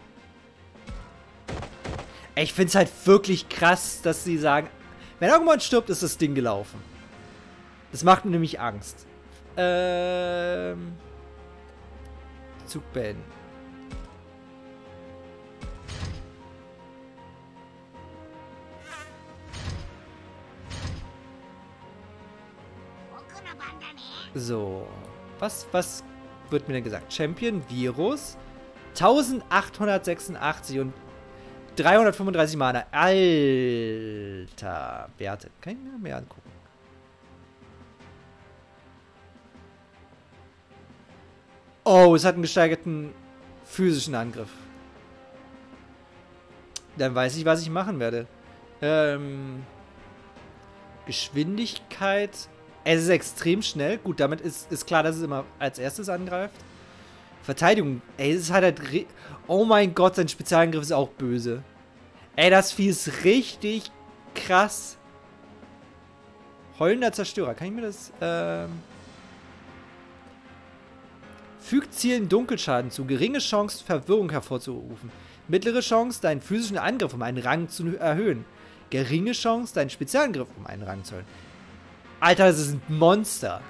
Ey, ich finde es halt wirklich krass, dass sie sagen... Wenn Agumon stirbt, ist das Ding gelaufen. Das macht mir nämlich Angst. Ähm... Zug beenden. So. Was, was wird mir denn gesagt? Champion, Virus, eintausendachthundertsechsundachtzig und dreihundertfünfunddreißig Mana. Alter. Werte. Kann ich mir mehr angucken. Oh, es hat einen gesteigerten physischen Angriff. Dann weiß ich, was ich machen werde. Ähm, Geschwindigkeit. Es ist extrem schnell. Gut, damit ist, ist klar, dass es immer als erstes angreift. Verteidigung. Ey, es hat halt... Oh mein Gott, sein Spezialangriff ist auch böse. Ey, das Vieh ist richtig krass. Heulender Zerstörer. Kann ich mir das... Ähm Fügt Zielen Dunkelschaden zu. Geringe Chance, Verwirrung hervorzurufen. Mittlere Chance, deinen physischen Angriff um einen Rang zu erhöhen. Geringe Chance, deinen Spezialangriff um einen Rang zu erhöhen. Alter, das ist ein Monster.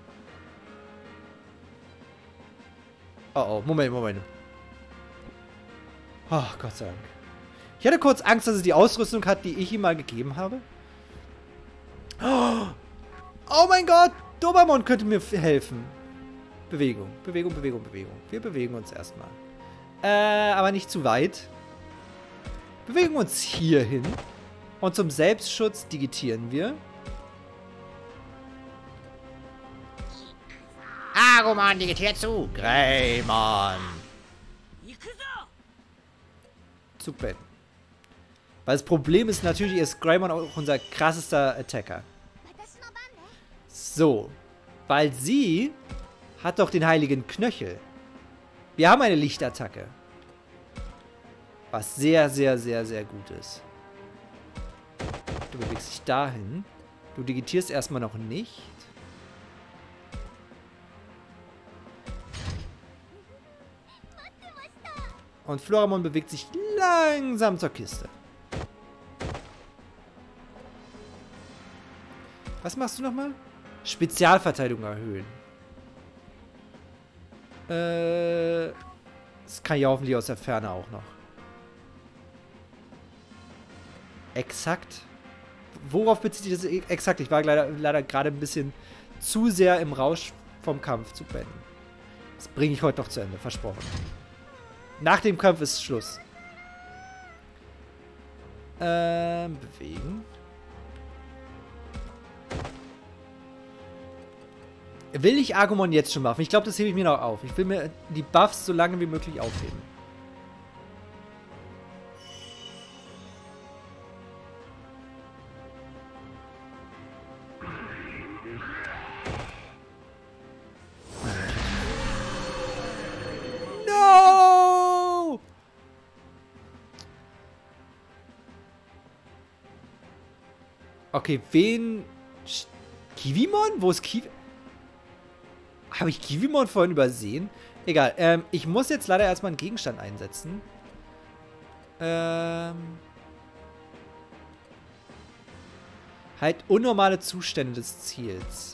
Oh, oh, Moment, Moment. Oh, Gott sei Dank. Ich hatte kurz Angst, dass es die Ausrüstung hat, die ich ihm mal gegeben habe. Oh, oh mein Gott, Dobamon könnte mir helfen. Bewegung, Bewegung, Bewegung, Bewegung. Wir bewegen uns erstmal. Äh, aber nicht zu weit. Bewegen uns hier hin. Und zum Selbstschutz digitieren wir. Agumon digitiert zu. Greymon. Zug beenden. Weil das Problem ist natürlich, ist Greymon auch unser krassester Attacker. So. Weil sie hat doch den heiligen Knöchel. Wir haben eine Lichtattacke. Was sehr, sehr, sehr, sehr gut ist. Du bewegst dich dahin. Du digitierst erstmal noch nicht. Und Floramon bewegt sich langsam zur Kiste. Was machst du nochmal? Spezialverteidigung erhöhen. Äh, das kann ich hoffentlich aus der Ferne auch noch. Exakt. Worauf bezieht sich das exakt? Ich war leider, leider gerade ein bisschen zu sehr im Rausch vom Kampf zu beenden. Das bringe ich heute noch zu Ende, versprochen. Nach dem Kampf ist Schluss. Ähm, bewegen. Will ich Agumon jetzt schon machen? Ich glaube, das hebe ich mir noch auf. Ich will mir die Buffs so lange wie möglich aufheben. Okay, wen... Sch- Kiwimon? Wo ist Kiwi... Habe ich Kiwimon vorhin übersehen? Egal, ähm, ich muss jetzt leider erstmal einen Gegenstand einsetzen. Ähm... Halt unnormale Zustände des Ziels.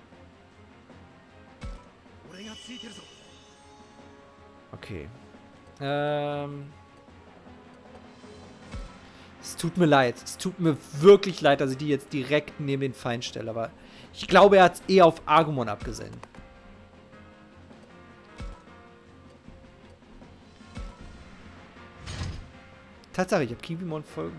Okay. Ähm... Es tut mir leid. Es tut mir wirklich leid, dass ich die jetzt direkt neben den Feind stelle. Aber ich glaube, er hat es eher auf Agumon abgesehen. Tatsache, ich habe Kiwimon voll...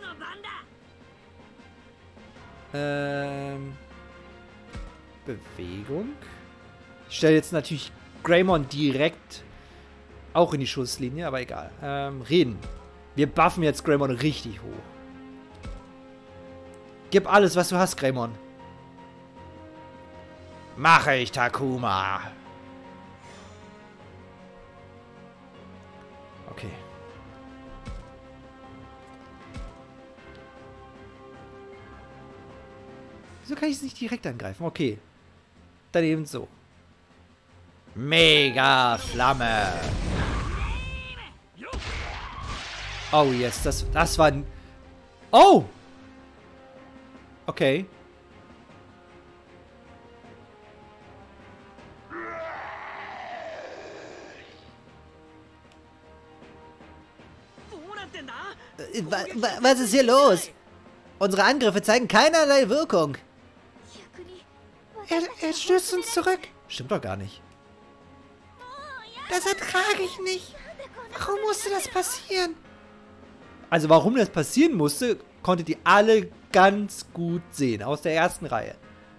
Ähm... Bewegung. Ich stelle jetzt natürlich Greymon direkt auch in die Schusslinie, aber egal. Ähm, reden. Wir buffen jetzt Greymon richtig hoch. Gib alles, was du hast, Greymon. Mache ich, Takuma. Okay. Wieso kann ich es nicht direkt angreifen? Okay. Dann eben so. Mega Flamme. Oh, yes. Das, das war ein... Oh! Okay. Äh, wa wa was ist hier los? Unsere Angriffe zeigen keinerlei Wirkung. Er, er stößt uns zurück. Stimmt doch gar nicht. Das ertrage ich nicht. Warum musste das passieren? Also warum das passieren musste, konntet ihr alle ganz gut sehen. Aus der ersten Reihe.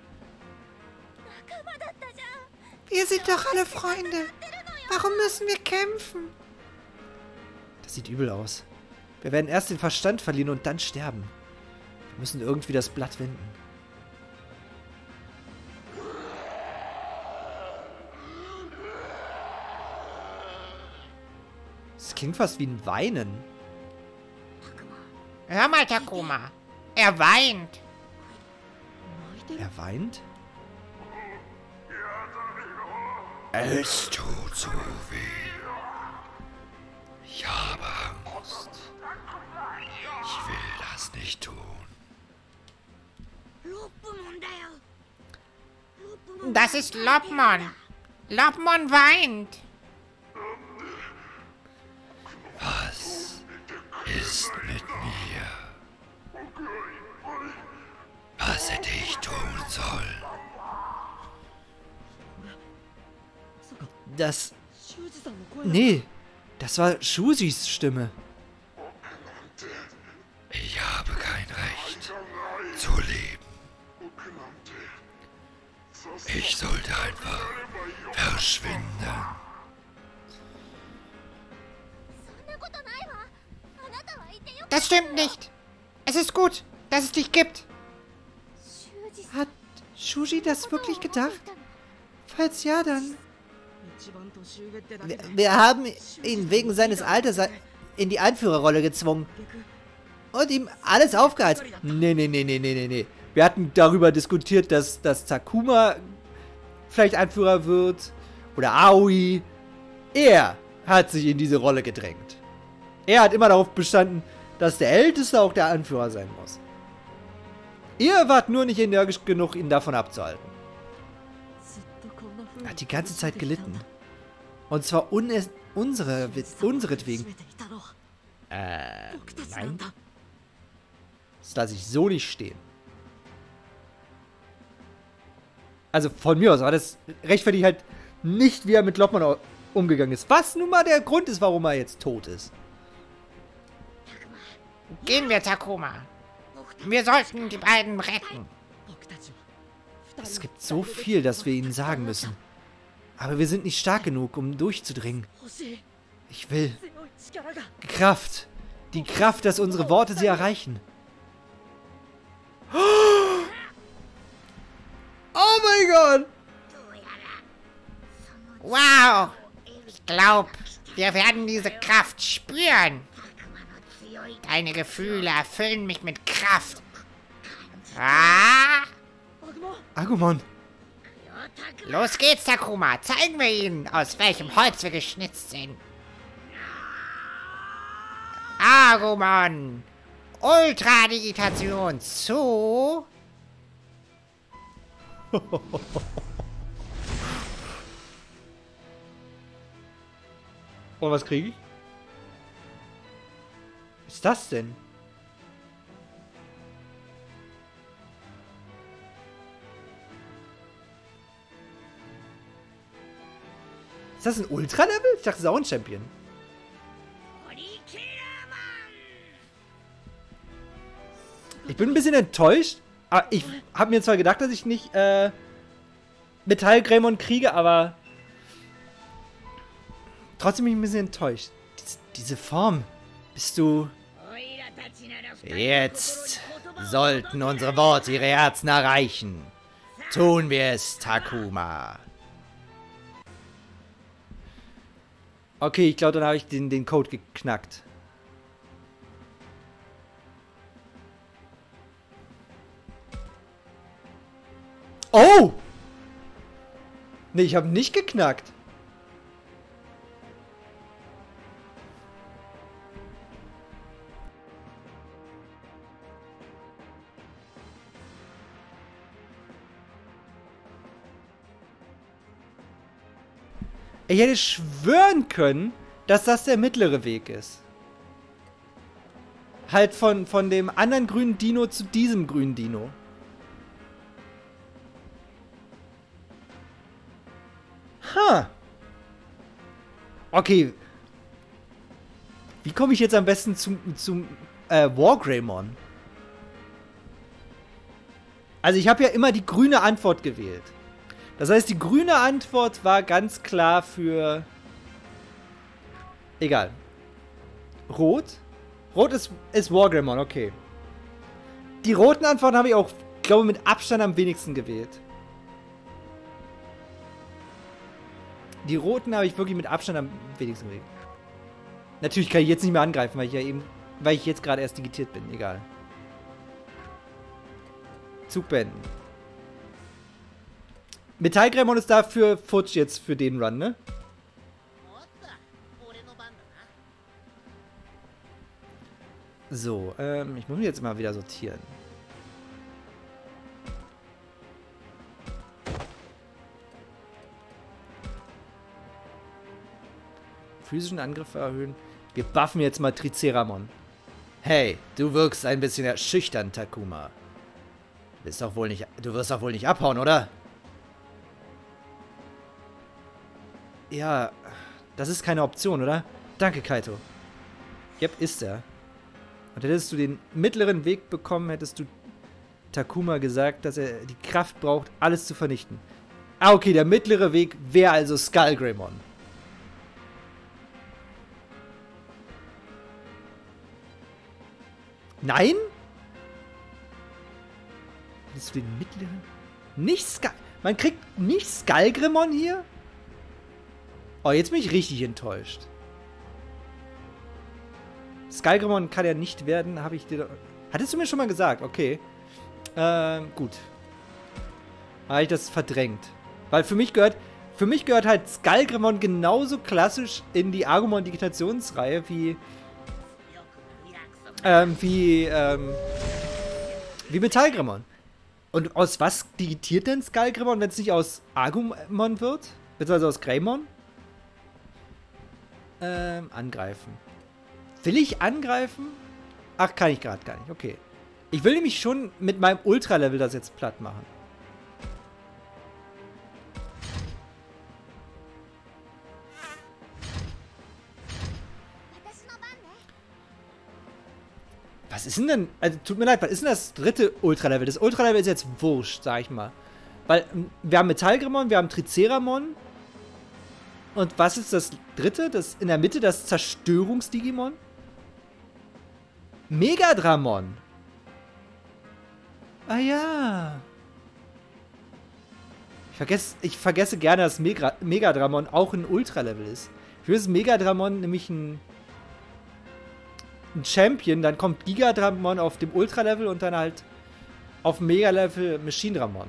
Wir sind doch alle Freunde. Warum müssen wir kämpfen? Das sieht übel aus. Wir werden erst den Verstand verlieren und dann sterben. Wir müssen irgendwie das Blatt wenden. Das klingt fast wie ein Weinen. Hör mal, Takuma. Er weint. Er weint? Es tut so weh. Ich habe Angst. Ich will das nicht tun. Das ist Lopmon. Lopmon weint. Was ist mit mir? Was hätte ich tun sollen? Das... Nee, das war Shujis Stimme. Ich habe kein Recht zu leben. Ich sollte einfach verschwinden. Das stimmt nicht. Es ist gut, dass es dich gibt. Hat Shuji das wirklich gedacht? Falls ja, dann... Wir, wir haben ihn wegen seines Alters in die Anführerrolle gezwungen. Und ihm alles aufgeheizt. Nee, nee, nee, nee, nee, nee, nee. Wir hatten darüber diskutiert, dass, dass Takuma vielleicht Anführer wird. Oder Aoi. Er hat sich in diese Rolle gedrängt. Er hat immer darauf bestanden, dass der Älteste auch der Anführer sein muss. Ihr wart nur nicht energisch genug, ihn davon abzuhalten. Er hat die ganze Zeit gelitten. Und zwar un unsere, unseretwegen. Äh, nein. Das lasse ich so nicht stehen. Also von mir aus, aber das rechtfertigt halt nicht, wie er mit Lopmon umgegangen ist. Was nun mal der Grund ist, warum er jetzt tot ist. Gehen wir, Takuma. Wir sollten die beiden retten. Es gibt so viel, das wir ihnen sagen müssen. Aber wir sind nicht stark genug, um durchzudringen. Ich will Kraft. Die Kraft, dass unsere Worte sie erreichen. Oh mein Gott! Wow. Ich glaube, wir werden diese Kraft spüren. Deine Gefühle erfüllen mich mit Kraft. Ah! Agumon. Los geht's, Takuma. Zeigen wir ihnen, aus welchem Holz wir geschnitzt sind. Agumon. Ultradigitation zu... Und was kriege ich? Was ist das denn? Ist das ein Ultra-Level? Ich dachte, das ist auch ein Champion. Ich bin ein bisschen enttäuscht. Aber ich habe mir zwar gedacht, dass ich nicht äh, Metall-Greymon kriege, aber trotzdem bin ich ein bisschen enttäuscht. Diese, diese Form. Bist du... Jetzt sollten unsere Worte ihre Herzen erreichen. Tun wir es, Takuma. Okay, ich glaube, dann habe ich den, den Code geknackt. Oh! Nee, ich habe nicht geknackt. Ich hätte schwören können, dass das der mittlere Weg ist. Halt von, von dem anderen grünen Dino zu diesem grünen Dino. Ha. Okay. Wie komme ich jetzt am besten zum, zum äh, Wargreymon? Also ich habe ja immer die grüne Antwort gewählt. Das heißt, die grüne Antwort war ganz klar für... Egal. Rot? Rot ist, ist Wargreymon, okay. Die roten Antworten habe ich auch, glaube ich, mit Abstand am wenigsten gewählt. Die roten habe ich wirklich mit Abstand am wenigsten gewählt. Natürlich kann ich jetzt nicht mehr angreifen, weil ich ja eben... Weil ich jetzt gerade erst digitiert bin. Egal. Zug beenden. Metall-Greymon ist dafür futsch jetzt für den Run, ne? So, ähm, ich muss mich jetzt mal wieder sortieren. Physischen Angriffe erhöhen. Wir buffen jetzt mal Triceramon. Hey, du wirkst ein bisschen erschüchternd, Takuma. Du wirst doch wohl nicht, du wirst doch wohl nicht abhauen, oder? Ja, das ist keine Option, oder? Danke, Kaito. Yep, ist er. Und hättest du den mittleren Weg bekommen, hättest du Takuma gesagt, dass er die Kraft braucht, alles zu vernichten. Ah, okay, der mittlere Weg wäre also Skull Greymon. Nein? Hättest du den mittleren... Nicht Skull... Man kriegt nicht Skull Greymon hier? Oh, jetzt bin ich richtig enttäuscht. Skull Greymon kann ja nicht werden, habe ich dir... Hattest du mir schon mal gesagt? Okay. Ähm, gut. Habe ich das verdrängt. Weil für mich gehört... Für mich gehört halt Skull Greymon genauso klassisch in die Agumon-Digitationsreihe wie... Ähm, wie, ähm... Wie Metall Greymon. Und aus was digitiert denn Skull Greymon, wenn es nicht aus Agumon wird? Beziehungsweise aus Greymon? Ähm, angreifen. Will ich angreifen? Ach, kann ich gerade gar nicht. Okay. Ich will nämlich schon mit meinem Ultra-Level das jetzt platt machen. Was ist denn denn? Also, tut mir leid, was ist denn das dritte Ultra-Level? Das Ultra-Level ist jetzt wurscht, sag ich mal. Weil, wir haben Metall-Greymon, wir haben Triceramon. Und was ist das dritte? Das in der Mitte das Zerstörungs-Digimon? Megadramon. Ah ja. Ich vergesse, ich vergesse gerne, dass Mega, Megadramon auch ein Ultra-Level ist. Für das Megadramon nämlich ein, ein Champion, dann kommt Gigadramon auf dem Ultra-Level und dann halt auf Mega-Level Machine Ramon.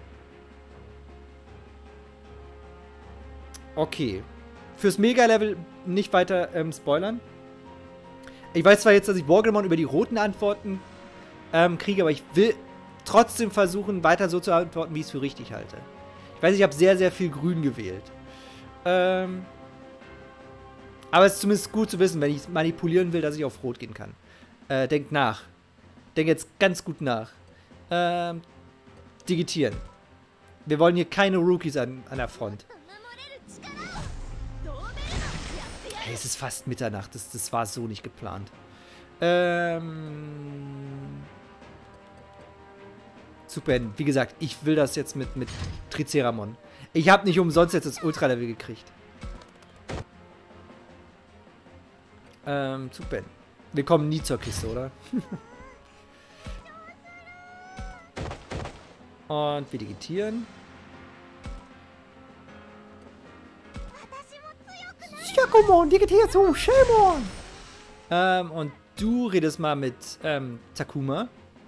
Okay. Fürs Mega-Level nicht weiter ähm, spoilern. Ich weiß zwar jetzt, dass ich Wargreymon über die roten Antworten ähm, kriege, aber ich will trotzdem versuchen, weiter so zu antworten, wie ich es für richtig halte. Ich weiß, ich habe sehr, sehr viel grün gewählt. Ähm, aber es ist zumindest gut zu wissen, wenn ich manipulieren will, dass ich auf rot gehen kann. Äh, denk nach. Denk jetzt ganz gut nach. Ähm, digitieren. Wir wollen hier keine Rookies an, an der Front. Hey, es ist fast Mitternacht. Das, das war so nicht geplant. Ähm... Super, wie gesagt, ich will das jetzt mit, mit Triceramon. Ich habe nicht umsonst jetzt das Ultra-Level gekriegt. Ähm, super. Wir kommen nie zur Kiste, oder? Und wir digitieren. Shakomon, digitiert zu Shemon. Ähm, und du redest mal mit ähm, Takuma.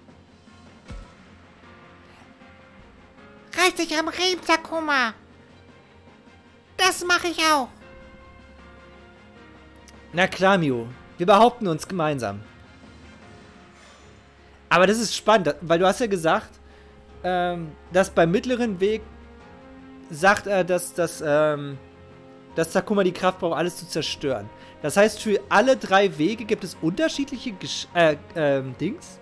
Reiß dich am Riemen, Takuma. Das mache ich auch. Na klar, Mio. Wir behaupten uns gemeinsam. Aber das ist spannend, weil du hast ja gesagt, ähm, dass beim mittleren Weg sagt er, dass, dass, ähm, dass Takuma die Kraft braucht, alles zu zerstören. Das heißt, für alle drei Wege gibt es unterschiedliche Gesch äh, ähm, Dings?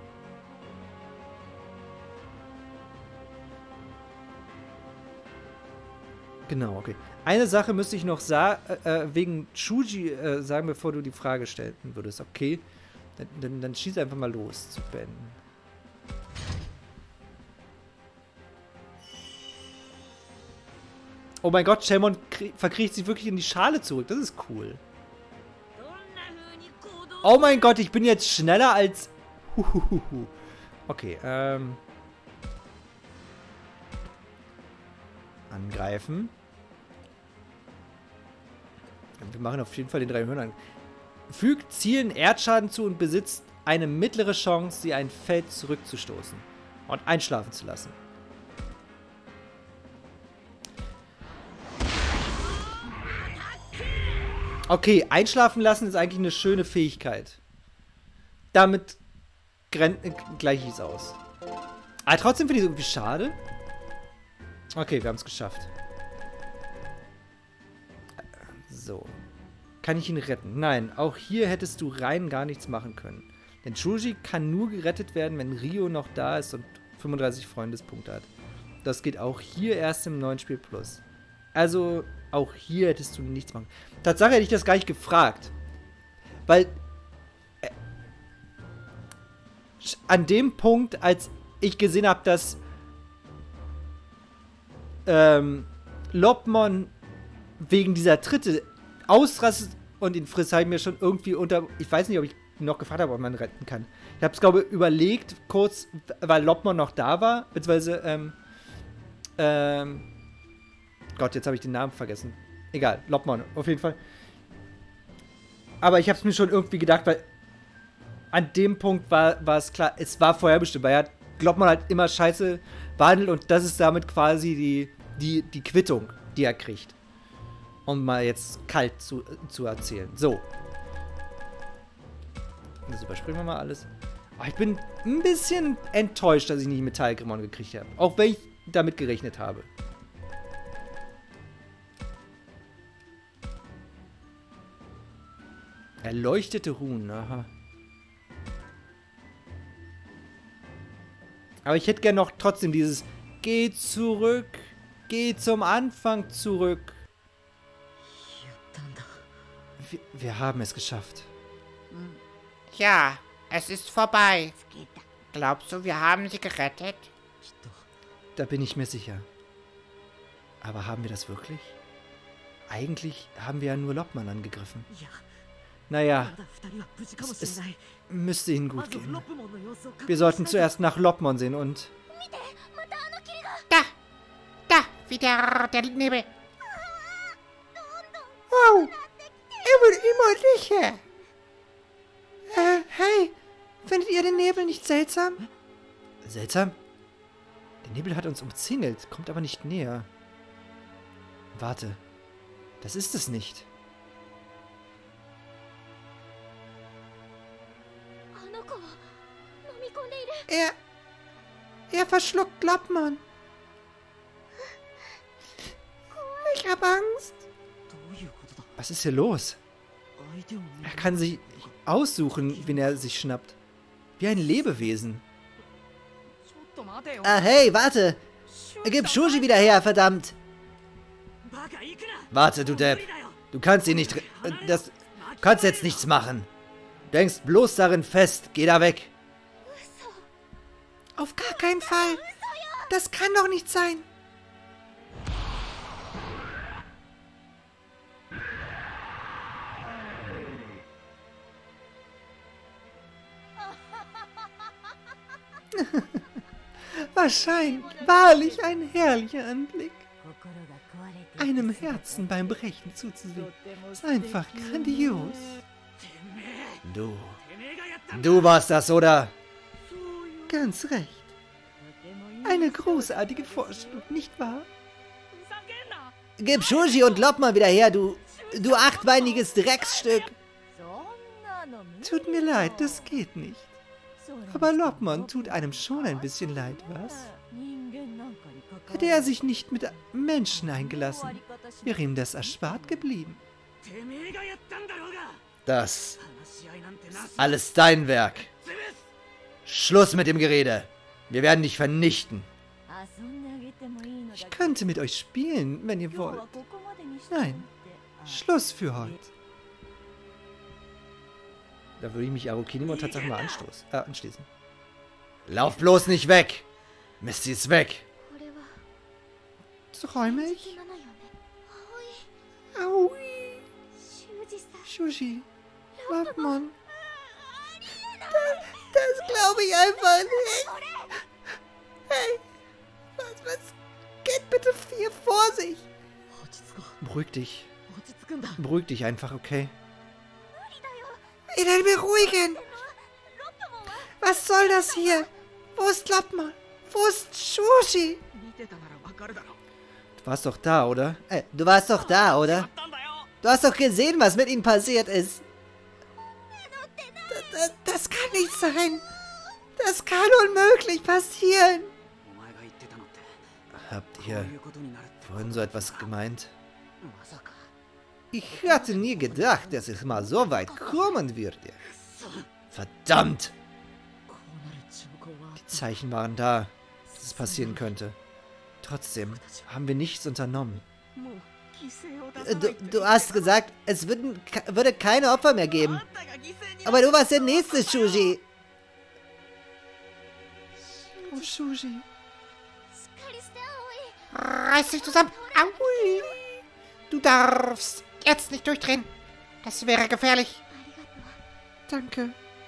Genau, okay. Eine Sache müsste ich noch sa äh, wegen Chuji äh, sagen, bevor du die Frage stellen würdest. Okay, dann, dann, dann schieß einfach mal los zu Ben. Oh mein Gott, Shelmon verkriecht sich wirklich in die Schale zurück. Das ist cool. Oh mein Gott, ich bin jetzt schneller als... Huhuhuhu. Okay, ähm... angreifen. Wir machen auf jeden Fall den drei Hörnern. Fügt Zielen Erdschaden zu und besitzt eine mittlere Chance, sie ein Feld zurückzustoßen und einschlafen zu lassen. Okay, einschlafen lassen ist eigentlich eine schöne Fähigkeit. Damit gleiche ich es aus. Aber trotzdem finde ich es irgendwie schade. Okay, wir haben es geschafft. So. Kann ich ihn retten? Nein, auch hier hättest du rein gar nichts machen können. Denn Chuji kann nur gerettet werden, wenn Rio noch da ist und fünfunddreißig Freundespunkte hat. Das geht auch hier erst im neuen Spiel Plus. Also, auch hier hättest du nichts machen. Tatsache hätte ich das gar nicht gefragt. Weil, äh, an dem Punkt, als ich gesehen habe, dass ähm, Lopmon wegen dieser Tritte ausrastet und ihn frisst, habe ich mir schon irgendwie unter... Ich weiß nicht, ob ich noch gefragt habe, ob man retten kann. Ich habe es, glaube ich, überlegt, kurz, weil Lopmon noch da war, beziehungsweise, ähm, ähm, Gott, jetzt habe ich den Namen vergessen. Egal, Lopmon, auf jeden Fall. Aber ich habe es mir schon irgendwie gedacht, weil an dem Punkt war, war es klar, es war vorherbestimmt, weil er hat Lopmon halt immer scheiße behandelt und das ist damit quasi die, die, die Quittung, die er kriegt. Um mal jetzt kalt zu, zu erzählen. So. Das überspringen wir mal alles. Aber ich bin ein bisschen enttäuscht, dass ich nicht Metallgrimon gekriegt habe. Auch wenn ich damit gerechnet habe. Erleuchtete Runen, aha. Aber ich hätte gerne noch trotzdem dieses Geh zurück, geh zum Anfang zurück. Wir, wir haben es geschafft. Ja, es ist vorbei. Glaubst du, wir haben sie gerettet? Da bin ich mir sicher. Aber haben wir das wirklich? Eigentlich haben wir ja nur Lopmon angegriffen. Naja, es, es müsste ihnen gut gehen. Wir sollten zuerst nach Lopmon sehen und... Da! Da! Wieder der Nebel. Wow! Er wird immer dichter. Äh, hey, findet ihr den Nebel nicht seltsam? Seltsam. Der Nebel hat uns umzingelt, kommt aber nicht näher. Warte. Das ist es nicht. Er... Er verschluckt Loppmann. Ich hab Angst. Was ist hier los? Er kann sich aussuchen, wen er sich schnappt. Wie ein Lebewesen. Ah, hey, warte. Gib Shuji wieder her, verdammt. Warte, du Depp. Du kannst ihn nicht... Das... Du kannst jetzt nichts machen. Du hängst bloß darin fest. Geh da weg. Auf gar keinen Fall. Das kann doch nicht sein. Wahrscheinlich, wahrlich ein herrlicher Anblick. Einem Herzen beim Brechen zuzusehen, ist einfach grandios. Du. Du warst das, oder? Ganz recht. Eine großartige Vorstellung, nicht wahr? Gib Shuji und Loppmann wieder her, du... Du achtbeiniges Drecksstück. Tut mir leid, das geht nicht. Aber Loppmann tut einem schon ein bisschen leid, was? Hätte er sich nicht mit Menschen eingelassen, wäre ihm das erspart geblieben. Das ist alles dein Werk. Schluss mit dem Gerede. Wir werden dich vernichten. Ich könnte mit euch spielen, wenn ihr wollt. Nein, Schluss für heute. Da würde ich mich Arukinimon tatsächlich mal anstoßen, äh, anschließen. Lauf bloß nicht weg! Misty ist weg! Träume ich? Aui! Shuji, Loppmann. Das, das glaube ich einfach nicht. Hey, was, was geht bitte hier vor sich? Beruhig dich. Beruhig dich einfach, okay? Ihn beruhigen! Was soll das hier? Wo ist Loppmann? Wo ist Shuji? Du warst doch da, oder? Äh, du warst doch da, oder? Du hast doch gesehen, was mit ihm passiert ist. Das, das, das kann nicht sein. Das kann unmöglich passieren. Habt ihr vorhin so etwas gemeint? Ich hatte nie gedacht, dass es mal so weit kommen würde. Verdammt! Die Zeichen waren da, dass es passieren könnte. Trotzdem haben wir nichts unternommen. Du, du hast gesagt, es würden, würde keine Opfer mehr geben. Aber du warst der nächste, Shuji. Oh, Shuji. Reiß dich zusammen. Aui. Du darfst jetzt nicht durchdrehen. Das wäre gefährlich. Danke.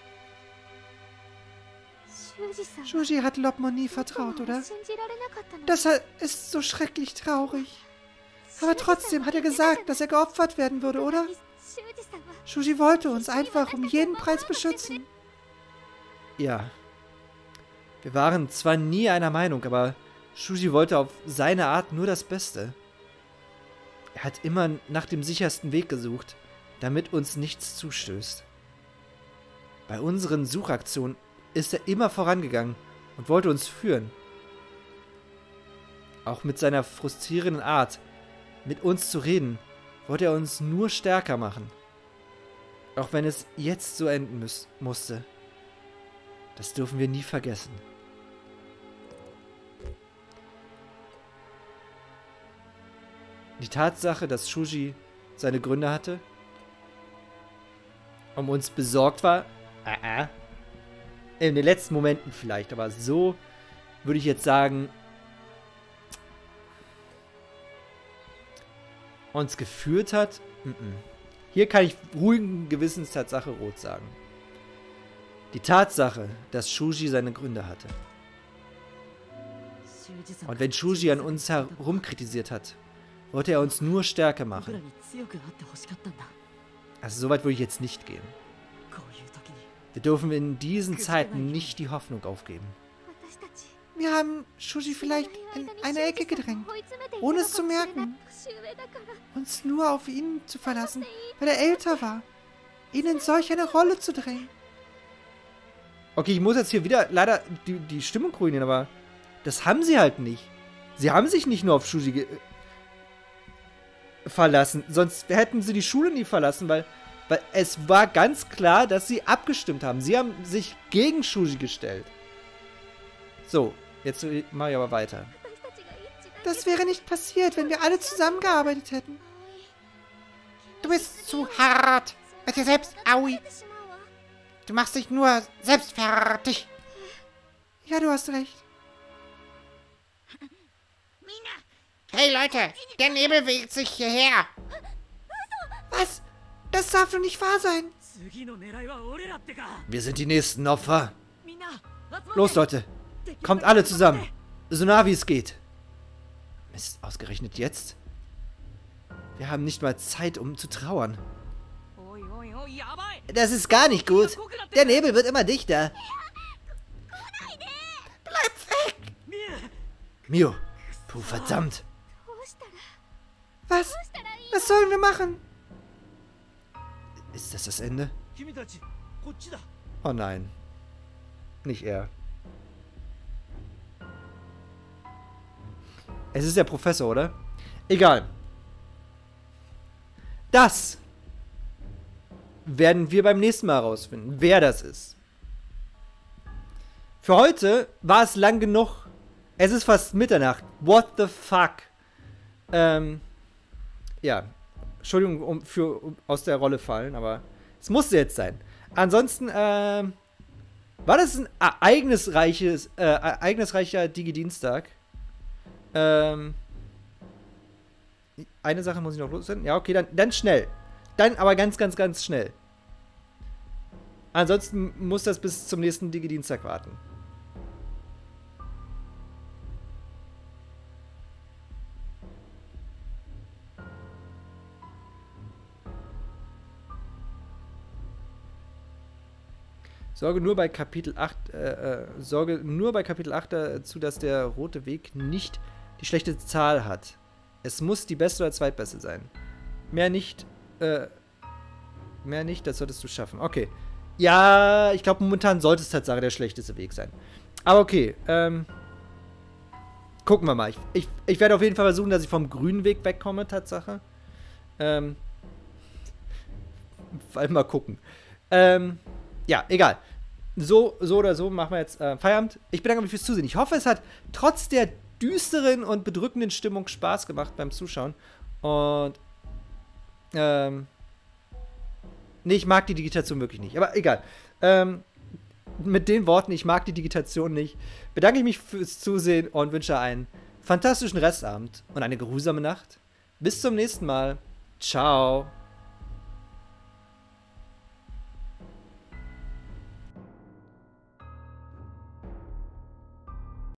Shuji hat Loppmann nie vertraut, oder? Das ist so schrecklich traurig. Aber trotzdem hat er gesagt, dass er geopfert werden würde, oder? Shuji wollte uns einfach um jeden Preis beschützen. Ja. Wir waren zwar nie einer Meinung, aber Shuji wollte auf seine Art nur das Beste. Er hat immer nach dem sichersten Weg gesucht, damit uns nichts zustößt. Bei unseren Suchaktionen ist er immer vorangegangen und wollte uns führen. Auch mit seiner frustrierenden Art, mit uns zu reden, wollte er uns nur stärker machen. Auch wenn es jetzt so enden muss, musste. Das dürfen wir nie vergessen. Die Tatsache, dass Shuji seine Gründe hatte, um uns besorgt war, äh, äh, in den letzten Momenten vielleicht, aber so würde ich jetzt sagen, uns geführt hat, mm -mm. Hier kann ich ruhigen Gewissens Tatsache rot sagen. Die Tatsache, dass Shuji seine Gründe hatte. Und wenn Shuji an uns herumkritisiert hat, wollte er uns nur stärker machen. Also so weit würde ich jetzt nicht gehen. Wir dürfen in diesen Zeiten nicht die Hoffnung aufgeben. Wir haben Shuji vielleicht in eine Ecke gedrängt, ohne es zu merken. Uns nur auf ihn zu verlassen, weil er älter war. Ihn in solch eine Rolle zu drängen. Okay, ich muss jetzt hier wieder leider die, die Stimmung ruinieren, aber das haben sie halt nicht. Sie haben sich nicht nur auf Shuji ge verlassen, sonst hätten sie die Schule nie verlassen, weil, weil es war ganz klar, dass sie abgestimmt haben. Sie haben sich gegen Shuji gestellt. So, jetzt mache ich aber weiter. Das wäre nicht passiert, wenn wir alle zusammengearbeitet hätten. Du bist zu hart mit dir selbst, Aoi. Du machst dich nur selbst fertig. Ja, du hast recht. Hey Leute, der Nebel bewegt sich hierher. Was? Das darf doch nicht wahr sein. Wir sind die nächsten Opfer. Los, Leute. Kommt alle zusammen. So nah wie es geht. Mist, ausgerechnet jetzt? Wir haben nicht mal Zeit, um zu trauern. Das ist gar nicht gut. Der Nebel wird immer dichter. Bleib weg! Mio, puh, verdammt. Was? Was sollen wir machen? Ist das das Ende? Oh nein. Nicht er. Es ist der Professor, oder? Egal. Das werden wir beim nächsten Mal herausfinden, wer das ist. Für heute war es lang genug. Es ist fast Mitternacht. What the fuck? Ähm, ja. Entschuldigung um, für um, aus der Rolle fallen, aber es musste jetzt sein. Ansonsten, ähm, war das ein ereignisreiches, äh, ereignisreicher Digi-Dienstag. Ähm, eine Sache muss ich noch loswerden. Ja, okay, dann, dann schnell. Dann aber ganz, ganz, ganz schnell. Ansonsten muss das bis zum nächsten Digi-Dienstag warten. Sorge nur bei Kapitel acht, äh, äh, sorge nur bei Kapitel acht dazu, dass der rote Weg nicht die schlechte Zahl hat. Es muss die beste oder zweitbeste sein. Mehr nicht, äh, mehr nicht, das solltest du schaffen. Okay. Ja, ich glaube, momentan sollte es Tatsache der schlechteste Weg sein. Aber okay, ähm, gucken wir mal. Ich, ich, ich werde auf jeden Fall versuchen, dass ich vom grünen Weg wegkomme, Tatsache. Ähm, weil mal gucken. Ähm, ja, egal. So, so oder so machen wir jetzt äh, Feierabend. Ich bedanke mich fürs Zusehen. Ich hoffe, es hat trotz der düsteren und bedrückenden Stimmung Spaß gemacht beim Zuschauen. Und, ähm, nee, ich mag die Digitation wirklich nicht. Aber egal. Ähm, mit den Worten, ich mag die Digitation nicht, bedanke ich mich fürs Zusehen und wünsche einen fantastischen Restabend und eine geruhsame Nacht. Bis zum nächsten Mal. Ciao.